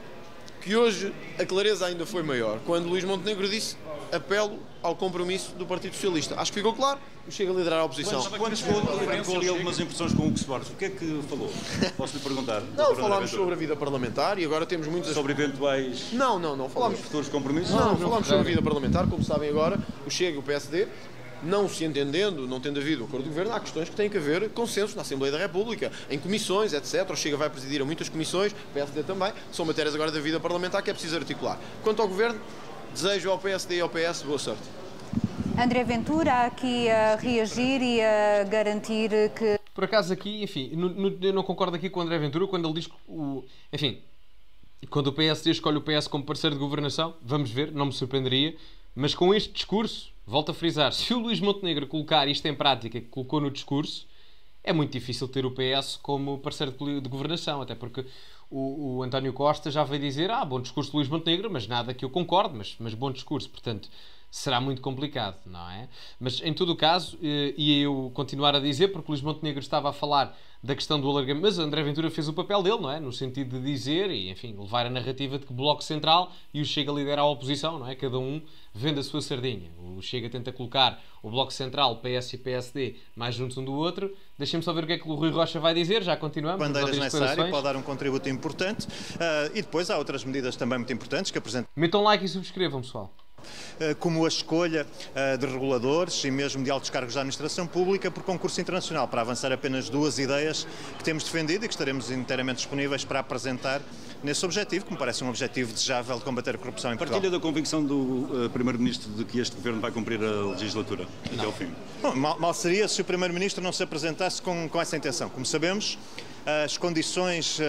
que hoje a clareza ainda foi maior quando Luís Montenegro disse: apelo ao compromisso do Partido Socialista. Acho que ficou claro. O Chega a liderar a oposição. Quando, quando chegou, ficou ali algumas impressões com o Hugo Soares, o que é que falou? Posso-lhe perguntar? Não, falámos sobre a vida parlamentar e agora temos muitas... Sobre eventuais... Não, não, não. Falámos... Futuros compromissos? Não, não, não falámos sobre a vida parlamentar. Como sabem agora, o Chega e o P S D, não se entendendo, não tendo havido acordo de governo, há questões que têm que haver consenso na Assembleia da República, em comissões, etcétera. O Chega vai presidir a muitas comissões, o P S D também. São matérias agora da vida parlamentar que é preciso articular. Quanto ao governo, desejo ao P S D e ao P S boa sorte. André Ventura aqui a reagir e a garantir que... Por acaso aqui, enfim, no, no, eu não concordo aqui com o André Ventura quando ele diz que o... Enfim, quando o P S D escolhe o P S como parceiro de governação, vamos ver, não me surpreenderia, mas com este discurso, volto a frisar, se o Luís Montenegro colocar isto em prática, que colocou no discurso, é muito difícil ter o P S como parceiro de, de governação, até porque o, o António Costa já veio dizer: ah, bom discurso de Luís Montenegro, mas nada que eu concorde, mas, mas bom discurso, portanto... será muito complicado, não é? Mas, em todo o caso, ia eu continuar a dizer, porque o Luís Montenegro estava a falar da questão do alargamento, mas André Ventura fez o papel dele, não é? No sentido de dizer e, enfim, levar a narrativa de que o Bloco Central e o Chega lidera a oposição, não é? Cada um vende a sua sardinha. O Chega tenta colocar o Bloco Central, P S e P S D, mais juntos um do outro. Deixem-me só ver o que é que o Rui Rocha vai dizer, já continuamos. Bandeiras nessa área, pode dar um contributo importante. Uh, e depois há outras medidas também muito importantes que apresentam. Metam like e subscrevam, pessoal. como a escolha de reguladores e mesmo de altos cargos da administração pública por concurso internacional, para avançar apenas duas ideias que temos defendido e que estaremos inteiramente disponíveis para apresentar nesse objetivo, que me parece um objetivo desejável de combater a corrupção em Portugal. Partilha da convicção do uh, Primeiro-Ministro de que este Governo vai cumprir a legislatura até ao fim? Bom, mal, mal seria se o Primeiro-Ministro não se apresentasse com, com essa intenção. Como sabemos, as condições uh,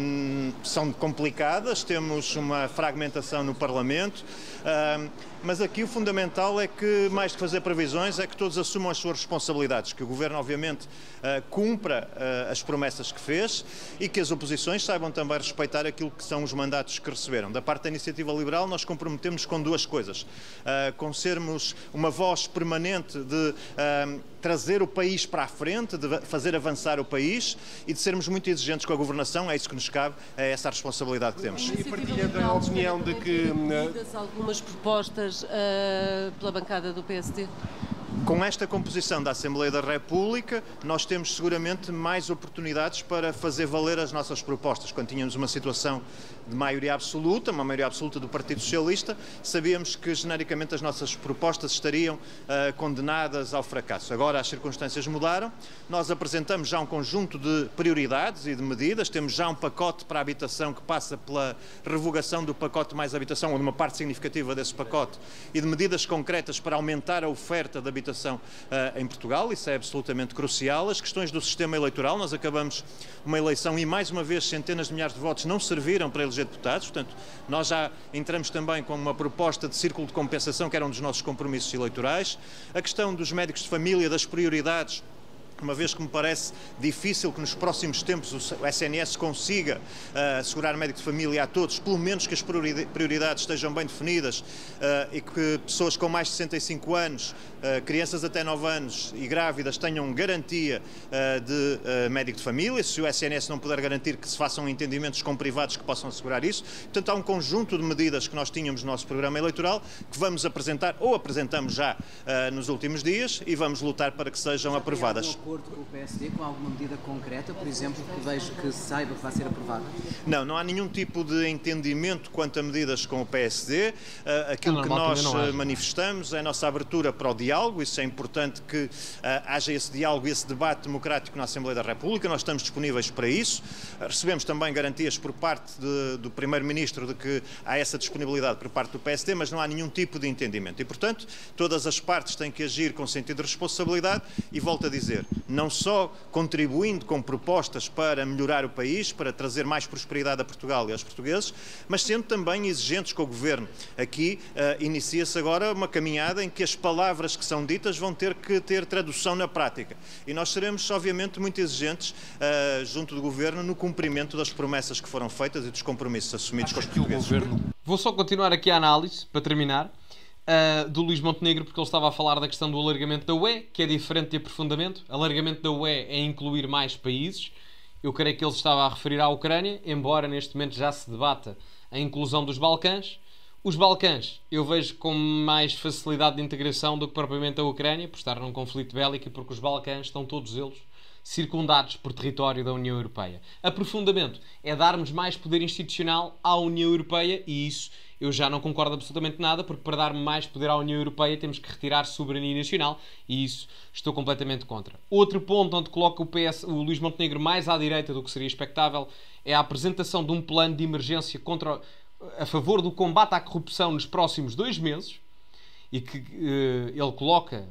são complicadas, temos uma fragmentação no Parlamento, uh, mas aqui o fundamental é que, mais que fazer previsões, é que todos assumam as suas responsabilidades, que o Governo, obviamente, uh, cumpra uh, as promessas que fez e que as oposições saibam também respeitar aquilo que são os mandatos que receberam. Da parte da Iniciativa Liberal, nós comprometemos com duas coisas. Uh, com sermos uma voz permanente de uh, trazer o país para a frente, de fazer avançar o país e de sermos muito exigentes com a governação, é isso que nos cabe, é essa a responsabilidade que temos. E partilha da opinião de que... algumas propostas uh, pela bancada do P S D? Com esta composição da Assembleia da República, nós temos seguramente mais oportunidades para fazer valer as nossas propostas. Quando tínhamos uma situação de maioria absoluta, uma maioria absoluta do Partido Socialista, sabíamos que genericamente as nossas propostas estariam uh, condenadas ao fracasso. Agora as circunstâncias mudaram, nós apresentamos já um conjunto de prioridades e de medidas, temos já um pacote para a habitação que passa pela revogação do pacote mais habitação, ou de uma parte significativa desse pacote, e de medidas concretas para aumentar a oferta de habitação Uh, em Portugal, isso é absolutamente crucial. As questões do sistema eleitoral, nós acabamos uma eleição e mais uma vez centenas de milhares de votos não serviram para eleger deputados, portanto nós já entramos também com uma proposta de círculo de compensação que era um dos nossos compromissos eleitorais. A questão dos médicos de família, das prioridades, uma vez que me parece difícil que nos próximos tempos o S N S consiga uh, assegurar médico de família a todos, pelo menos que as prioridades estejam bem definidas uh, e que pessoas com mais de sessenta e cinco anos, uh, crianças até nove anos e grávidas tenham garantia uh, de uh, médico de família. Se o S N S não puder garantir, que se façam entendimentos com privados que possam assegurar isso. Portanto, há um conjunto de medidas que nós tínhamos no nosso programa eleitoral que vamos apresentar, ou apresentamos já uh, nos últimos dias, e vamos lutar para que sejam aprovadas. Com o P S D, com alguma medida concreta, por exemplo, que vejo que se saiba que vai ser aprovada? Não, não há nenhum tipo de entendimento quanto a medidas com o P S D. Uh, aquilo é que nós uh, manifestamos é a nossa abertura para o diálogo. Isso é importante que uh, haja esse diálogo e esse debate democrático na Assembleia da República. Nós estamos disponíveis para isso. Uh, recebemos também garantias por parte de, do Primeiro-Ministro de que há essa disponibilidade por parte do P S D, mas não há nenhum tipo de entendimento. E, portanto, todas as partes têm que agir com sentido de responsabilidade e, volto a dizer, não só contribuindo com propostas para melhorar o país, para trazer mais prosperidade a Portugal e aos portugueses, mas sendo também exigentes com o Governo. Aqui uh, inicia-se agora uma caminhada em que as palavras que são ditas vão ter que ter tradução na prática. E nós seremos, obviamente, muito exigentes uh, junto do Governo no cumprimento das promessas que foram feitas e dos compromissos assumidos com os portugueses. Vou só continuar aqui a análise, para terminar. Uh, do Luís Montenegro, porque ele estava a falar da questão do alargamento da U E, que é diferente de aprofundamento. Alargamento da U E é incluir mais países. Eu creio que ele estava a referir à Ucrânia, embora neste momento já se debata a inclusão dos Balcãs. Os Balcãs eu vejo com mais facilidade de integração do que propriamente a Ucrânia, por estar num conflito bélico, e porque os Balcãs estão todos eles circundados por território da União Europeia. Aprofundamento é darmos mais poder institucional à União Europeia, e isso eu já não concordo absolutamente nada, porque para dar mais poder à União Europeia temos que retirar soberania nacional, e isso estou completamente contra. Outro ponto onde coloca o, P S, o Luís Montenegro mais à direita do que seria expectável é a apresentação de um plano de emergência contra, a favor do combate à corrupção nos próximos dois meses, e que uh, ele coloca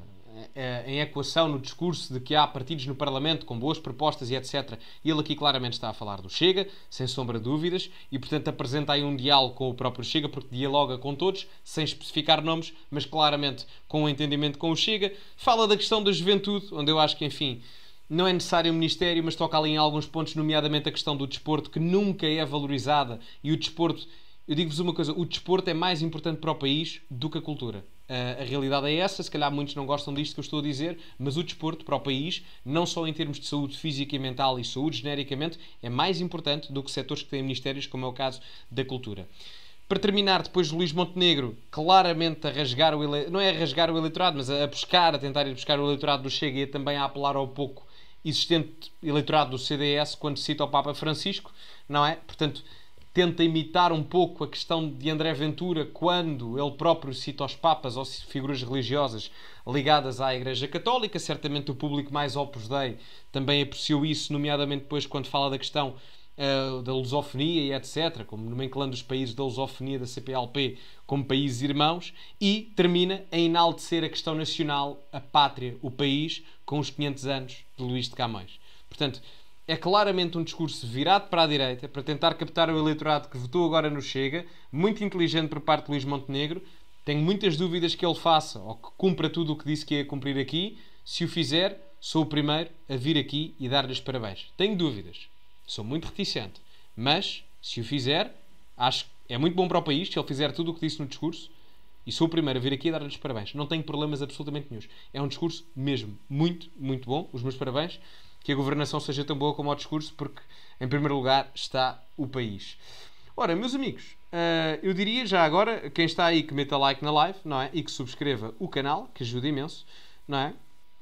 em equação no discurso de que há partidos no Parlamento com boas propostas e etcétera. Ele aqui claramente está a falar do Chega, sem sombra de dúvidas, e portanto apresenta aí um diálogo com o próprio Chega, porque dialoga com todos, sem especificar nomes, mas claramente com um entendimento com o Chega. Fala da questão da juventude, onde eu acho que, enfim, não é necessário um ministério, mas toca ali em alguns pontos, nomeadamente a questão do desporto, que nunca é valorizada, e o desporto, eu digo-vos uma coisa, o desporto é mais importante para o país do que a cultura. Uh, a realidade é essa, se calhar muitos não gostam disto que eu estou a dizer, mas o desporto para o país, não só em termos de saúde física e mental e saúde genericamente, é mais importante do que setores que têm ministérios, como é o caso da cultura. Para terminar, depois de Luís Montenegro, claramente a rasgar o ele... não é a rasgar o eleitorado, mas a buscar, a tentar ir buscar o eleitorado do Chega, e também a apelar ao pouco existente eleitorado do C D S quando cita o Papa Francisco, não é? Portanto, tenta imitar um pouco a questão de André Ventura quando ele próprio cita os papas ou figuras religiosas ligadas à Igreja Católica. Certamente o público mais Opus Dei também apreciou isso, nomeadamente depois quando fala da questão uh, da lusofonia e etcétera, como nomenclando os países da lusofonia da C P L P como países irmãos, e termina a enaltecer a questão nacional, a pátria, o país, com os quinhentos anos de Luís de Camões. Portanto, é claramente um discurso virado para a direita, para tentar captar o eleitorado que votou agora no Chega, muito inteligente por parte de Luís Montenegro. Tenho muitas dúvidas que ele faça, ou que cumpra tudo o que disse que ia cumprir aqui. Se o fizer, sou o primeiro a vir aqui e dar-lhe os parabéns. Tenho dúvidas. Sou muito reticente. Mas, se o fizer, acho que é muito bom para o país, se ele fizer tudo o que disse no discurso, e sou o primeiro a vir aqui a dar-lhe os parabéns. Não tenho problemas absolutamente nenhum. É um discurso mesmo muito, muito bom. Os meus parabéns. Que a governação seja tão boa como o discurso, porque, em primeiro lugar, está o país. Ora, meus amigos, uh, eu diria já agora, quem está aí que meta like na live, não é? E que subscreva o canal, que ajuda imenso, não é?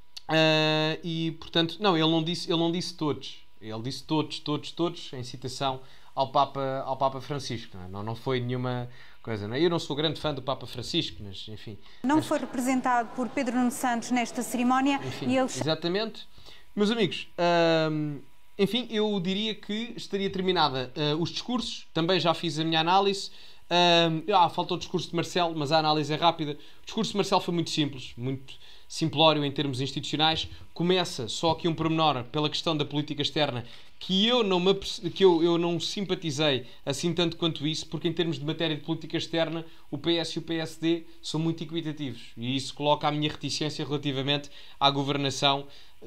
Uh, e, portanto, não, ele não disse, ele não disse todos. Ele disse todos, todos, todos, em citação ao Papa, ao Papa Francisco. Não, é? não, não foi nenhuma coisa, não é? Eu não sou grande fã do Papa Francisco, mas, enfim. Não mas... foi representado por Pedro Nuno Santos nesta cerimónia. Enfim, e ele... exatamente. Meus amigos, hum, enfim, eu diria que estaria terminada uh, os discursos. Também já fiz a minha análise. Hum, ah, falta o discurso de Marcelo, mas a análise é rápida. O discurso de Marcelo foi muito simples, muito simplório em termos institucionais. Começa só aqui um pormenor pela questão da política externa, que eu não, me, que eu, eu não simpatizei assim tanto quanto isso, porque em termos de matéria de política externa, o P S e o P S D são muito equitativos. E isso coloca a minha reticência relativamente à governação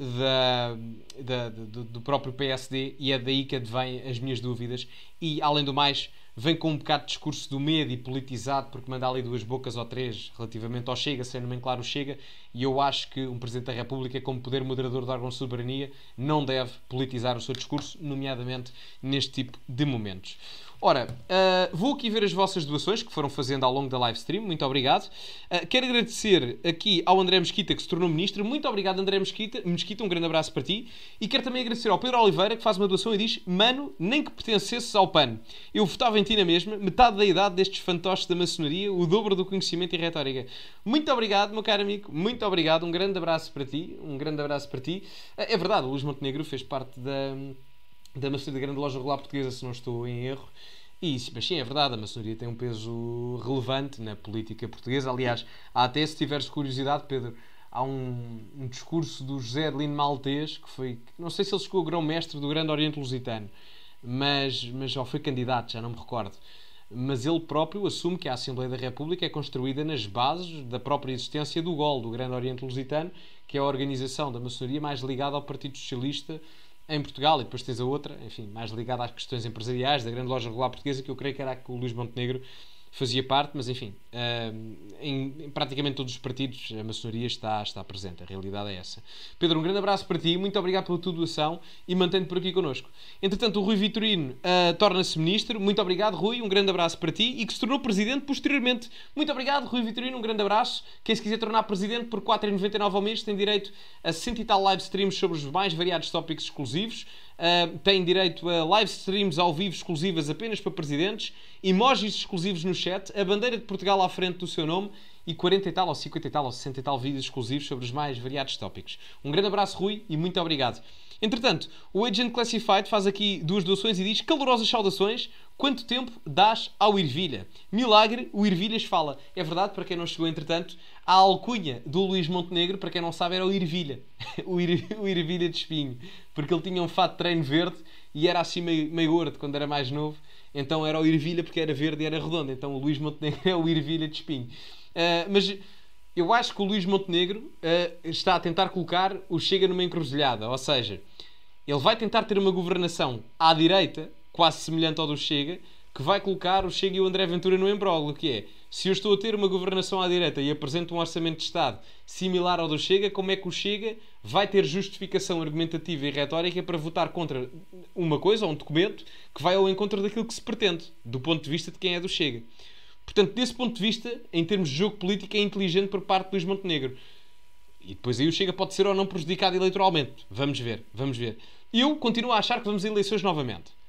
Da, da, do, do próprio P S D, e é daí que advém as minhas dúvidas. E, além do mais, vem com um bocado de discurso do medo e politizado, porque manda ali duas bocas ou três relativamente ao Chega, sem nomenclar o Chega, e eu acho que um Presidente da República, como poder moderador do órgão de soberania, não deve politizar o seu discurso, nomeadamente neste tipo de momentos. Ora, uh, vou aqui ver as vossas doações que foram fazendo ao longo da live stream. Muito obrigado. Uh, quero agradecer aqui ao André Mesquita, que se tornou ministro. Muito obrigado, André Mesquita. Mesquita, um grande abraço para ti. E quero também agradecer ao Pedro Oliveira, que faz uma doação e diz: mano, nem que pertencesses ao P A N. Eu votava em ti na mesma, metade da idade destes fantoches da maçonaria, o dobro do conhecimento e retórica. Muito obrigado, meu caro amigo. Muito obrigado. Um grande abraço para ti. Um grande abraço para ti. Uh, é verdade, o Luís Montenegro fez parte da... da maçonaria da Grande Loja Regular Portuguesa, se não estou em erro. E, mas sim, é verdade, a maçonaria tem um peso relevante na política portuguesa. Aliás, há até, se tiveres curiosidade, Pedro, há um, um discurso do José Adelino Maltês, que foi, não sei se ele chegou a grão-mestre do Grande Oriente Lusitano, mas, mas já foi candidato, já não me recordo. Mas ele próprio assume que a Assembleia da República é construída nas bases da própria existência do G O L, do Grande Oriente Lusitano, que é a organização da maçonaria mais ligada ao Partido Socialista em Portugal, e depois tens a outra, enfim, mais ligada às questões empresariais da Grande Loja Regular Portuguesa, que eu creio que era a que o Luís Montenegro fazia parte, mas enfim, em, em praticamente todos os partidos a maçonaria está, está presente, a realidade é essa. Pedro, um grande abraço para ti, muito obrigado pela tua doação e mantém-te por aqui connosco. Entretanto, o Rui Vitorino uh, torna-se ministro. Muito obrigado, Rui, um grande abraço para ti, e que se tornou presidente posteriormente. Muito obrigado, Rui Vitorino, um grande abraço. Quem se quiser tornar presidente por quatro euros e noventa e nove ao mês tem direito a sessenta e tal live streams sobre os mais variados tópicos exclusivos. Uh, tem direito a live streams ao vivo exclusivas apenas para presidentes, emojis exclusivos no chat, a bandeira de Portugal à frente do seu nome e quarenta e tal, ou cinquenta e tal, ou sessenta e tal vídeos exclusivos sobre os mais variados tópicos. Um grande abraço, Rui, e muito obrigado. Entretanto, o Agent Classified faz aqui duas doações e diz: calorosas saudações, quanto tempo dás ao Ervilha? Milagre, o Ervilhas fala. É verdade, para quem não chegou entretanto, a alcunha do Luís Montenegro, para quem não sabe, era o Ervilha. o, Ir, o Ervilha de espinho. Porque ele tinha um fato de treino verde e era assim meio, meio gordo quando era mais novo. Então era o Ervilha porque era verde e era redondo. Então o Luís Montenegro é o Ervilha de espinho. Uh, mas eu acho que o Luís Montenegro uh, está a tentar colocar o Chega numa encruzilhada. Ou seja, ele vai tentar ter uma governação à direita, quase semelhante ao do Chega, que vai colocar o Chega e o André Ventura no imbróglio, que é: se eu estou a ter uma governação à direita e apresento um orçamento de Estado similar ao do Chega, como é que o Chega vai ter justificação argumentativa e retórica para votar contra uma coisa, ou um documento, que vai ao encontro daquilo que se pretende, do ponto de vista de quem é do Chega? Portanto, desse ponto de vista, em termos de jogo político, é inteligente por parte de Luís Montenegro. E depois aí o Chega pode ser ou não prejudicado eleitoralmente. Vamos ver, vamos ver. Eu continuo a achar que vamos a eleições novamente.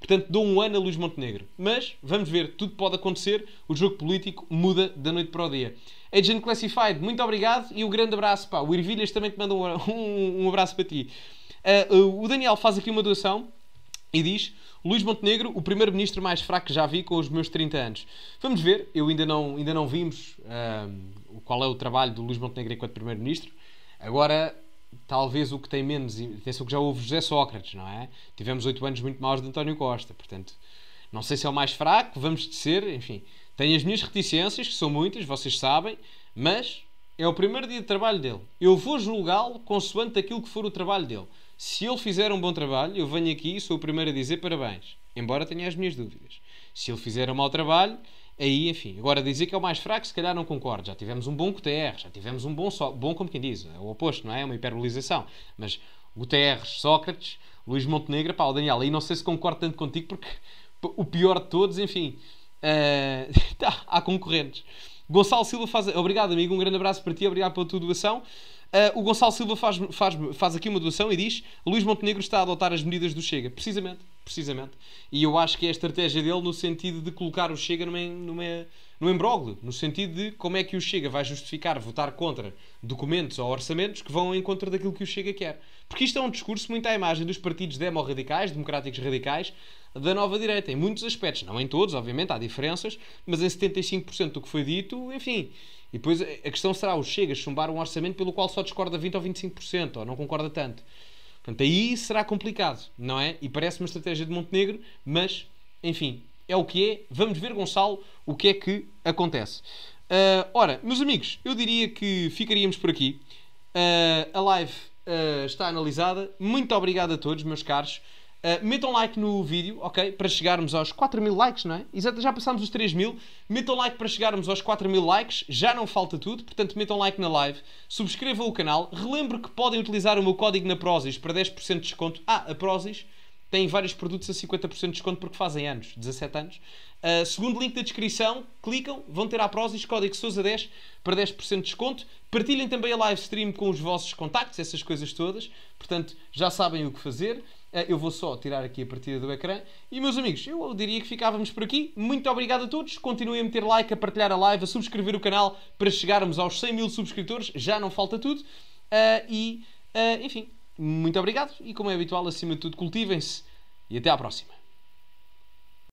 Portanto, dou um ano a Luís Montenegro. Mas, vamos ver, tudo pode acontecer. O jogo político muda da noite para o dia. Agent Classified, muito obrigado e um grande abraço. Pá, o Ervilhas também te manda um, um, um abraço para ti. Uh, uh, o Daniel faz aqui uma doação e diz: Luís Montenegro, o primeiro-ministro mais fraco que já vi com os meus trinta anos. Vamos ver, eu ainda não, ainda não vimos uh, qual é o trabalho do Luís Montenegro enquanto primeiro-ministro. Agora, talvez o que tem menos... Atenção que já houve José Sócrates, não é? Tivemos oito anos muito maus de António Costa. Portanto, não sei se é o mais fraco, vamos descer, enfim. Tenho as minhas reticências, que são muitas, vocês sabem, mas é o primeiro dia de trabalho dele. Eu vou julgá-lo consoante aquilo que for o trabalho dele. Se ele fizer um bom trabalho, eu venho aqui e sou o primeiro a dizer parabéns. Embora tenha as minhas dúvidas. Se ele fizer um mau trabalho, aí, enfim. Agora, dizer que é o mais fraco, se calhar não concordo. Já tivemos um bom Guterres, já tivemos um bom... So... Bom como quem diz, é o oposto, não é? É uma hiperbolização. Mas Guterres, Sócrates, Luís Montenegro, pá, o Daniel, aí não sei se concordo tanto contigo, porque o pior de todos, enfim... Uh... tá, há concorrentes. Gonçalo Silva faz... Obrigado, amigo. Um grande abraço para ti. Obrigado pela tua doação. Uh, o Gonçalo Silva faz, faz, faz aqui uma doação e diz: Luís Montenegro está a adotar as medidas do Chega. Precisamente, precisamente. E eu acho que é a estratégia dele no sentido de colocar o Chega numa, numa, num imbróglio. No sentido de como é que o Chega vai justificar votar contra documentos ou orçamentos que vão ao encontro daquilo que o Chega quer. Porque isto é um discurso muito à imagem dos partidos demo-radicais, democráticos radicais, da nova direita. Em muitos aspectos. Não em todos, obviamente, há diferenças. Mas em setenta e cinco por cento do que foi dito, enfim... E depois a questão será o Chega chumbar um orçamento pelo qual só discorda vinte ou vinte e cinco por cento, ou não concorda tanto. Portanto, aí será complicado, não é? E parece uma estratégia de Montenegro, mas, enfim, é o que é. Vamos ver, Gonçalo, o que é que acontece. Uh, ora, meus amigos, eu diria que ficaríamos por aqui. Uh, a live uh, está analisada. Muito obrigado a todos, meus caros. Uh, metam like no vídeo, ok? Para chegarmos aos quatro mil likes, não é? Exato, já passámos os três mil. Metam like para chegarmos aos quatro mil likes. Já não falta tudo, portanto metam like na live. Subscrevam o canal. Relembro que podem utilizar o meu código na Prozis para dez por cento de desconto. Ah, a Prozis tem vários produtos a cinquenta por cento de desconto porque fazem anos, dezassete anos. Uh, segundo link da descrição, clicam, vão ter à Prozis, código Sousa dez para dez por cento de desconto. Partilhem também a live stream com os vossos contactos, essas coisas todas. Portanto, já sabem o que fazer. Eu vou só tirar aqui a partida do ecrã. E, meus amigos, eu diria que ficávamos por aqui. Muito obrigado a todos. Continuem a meter like, a partilhar a live, a subscrever o canal para chegarmos aos cem mil subscritores. Já não falta tudo. Uh, e, uh, enfim, muito obrigado. E, como é habitual, acima de tudo, cultivem-se. E até à próxima.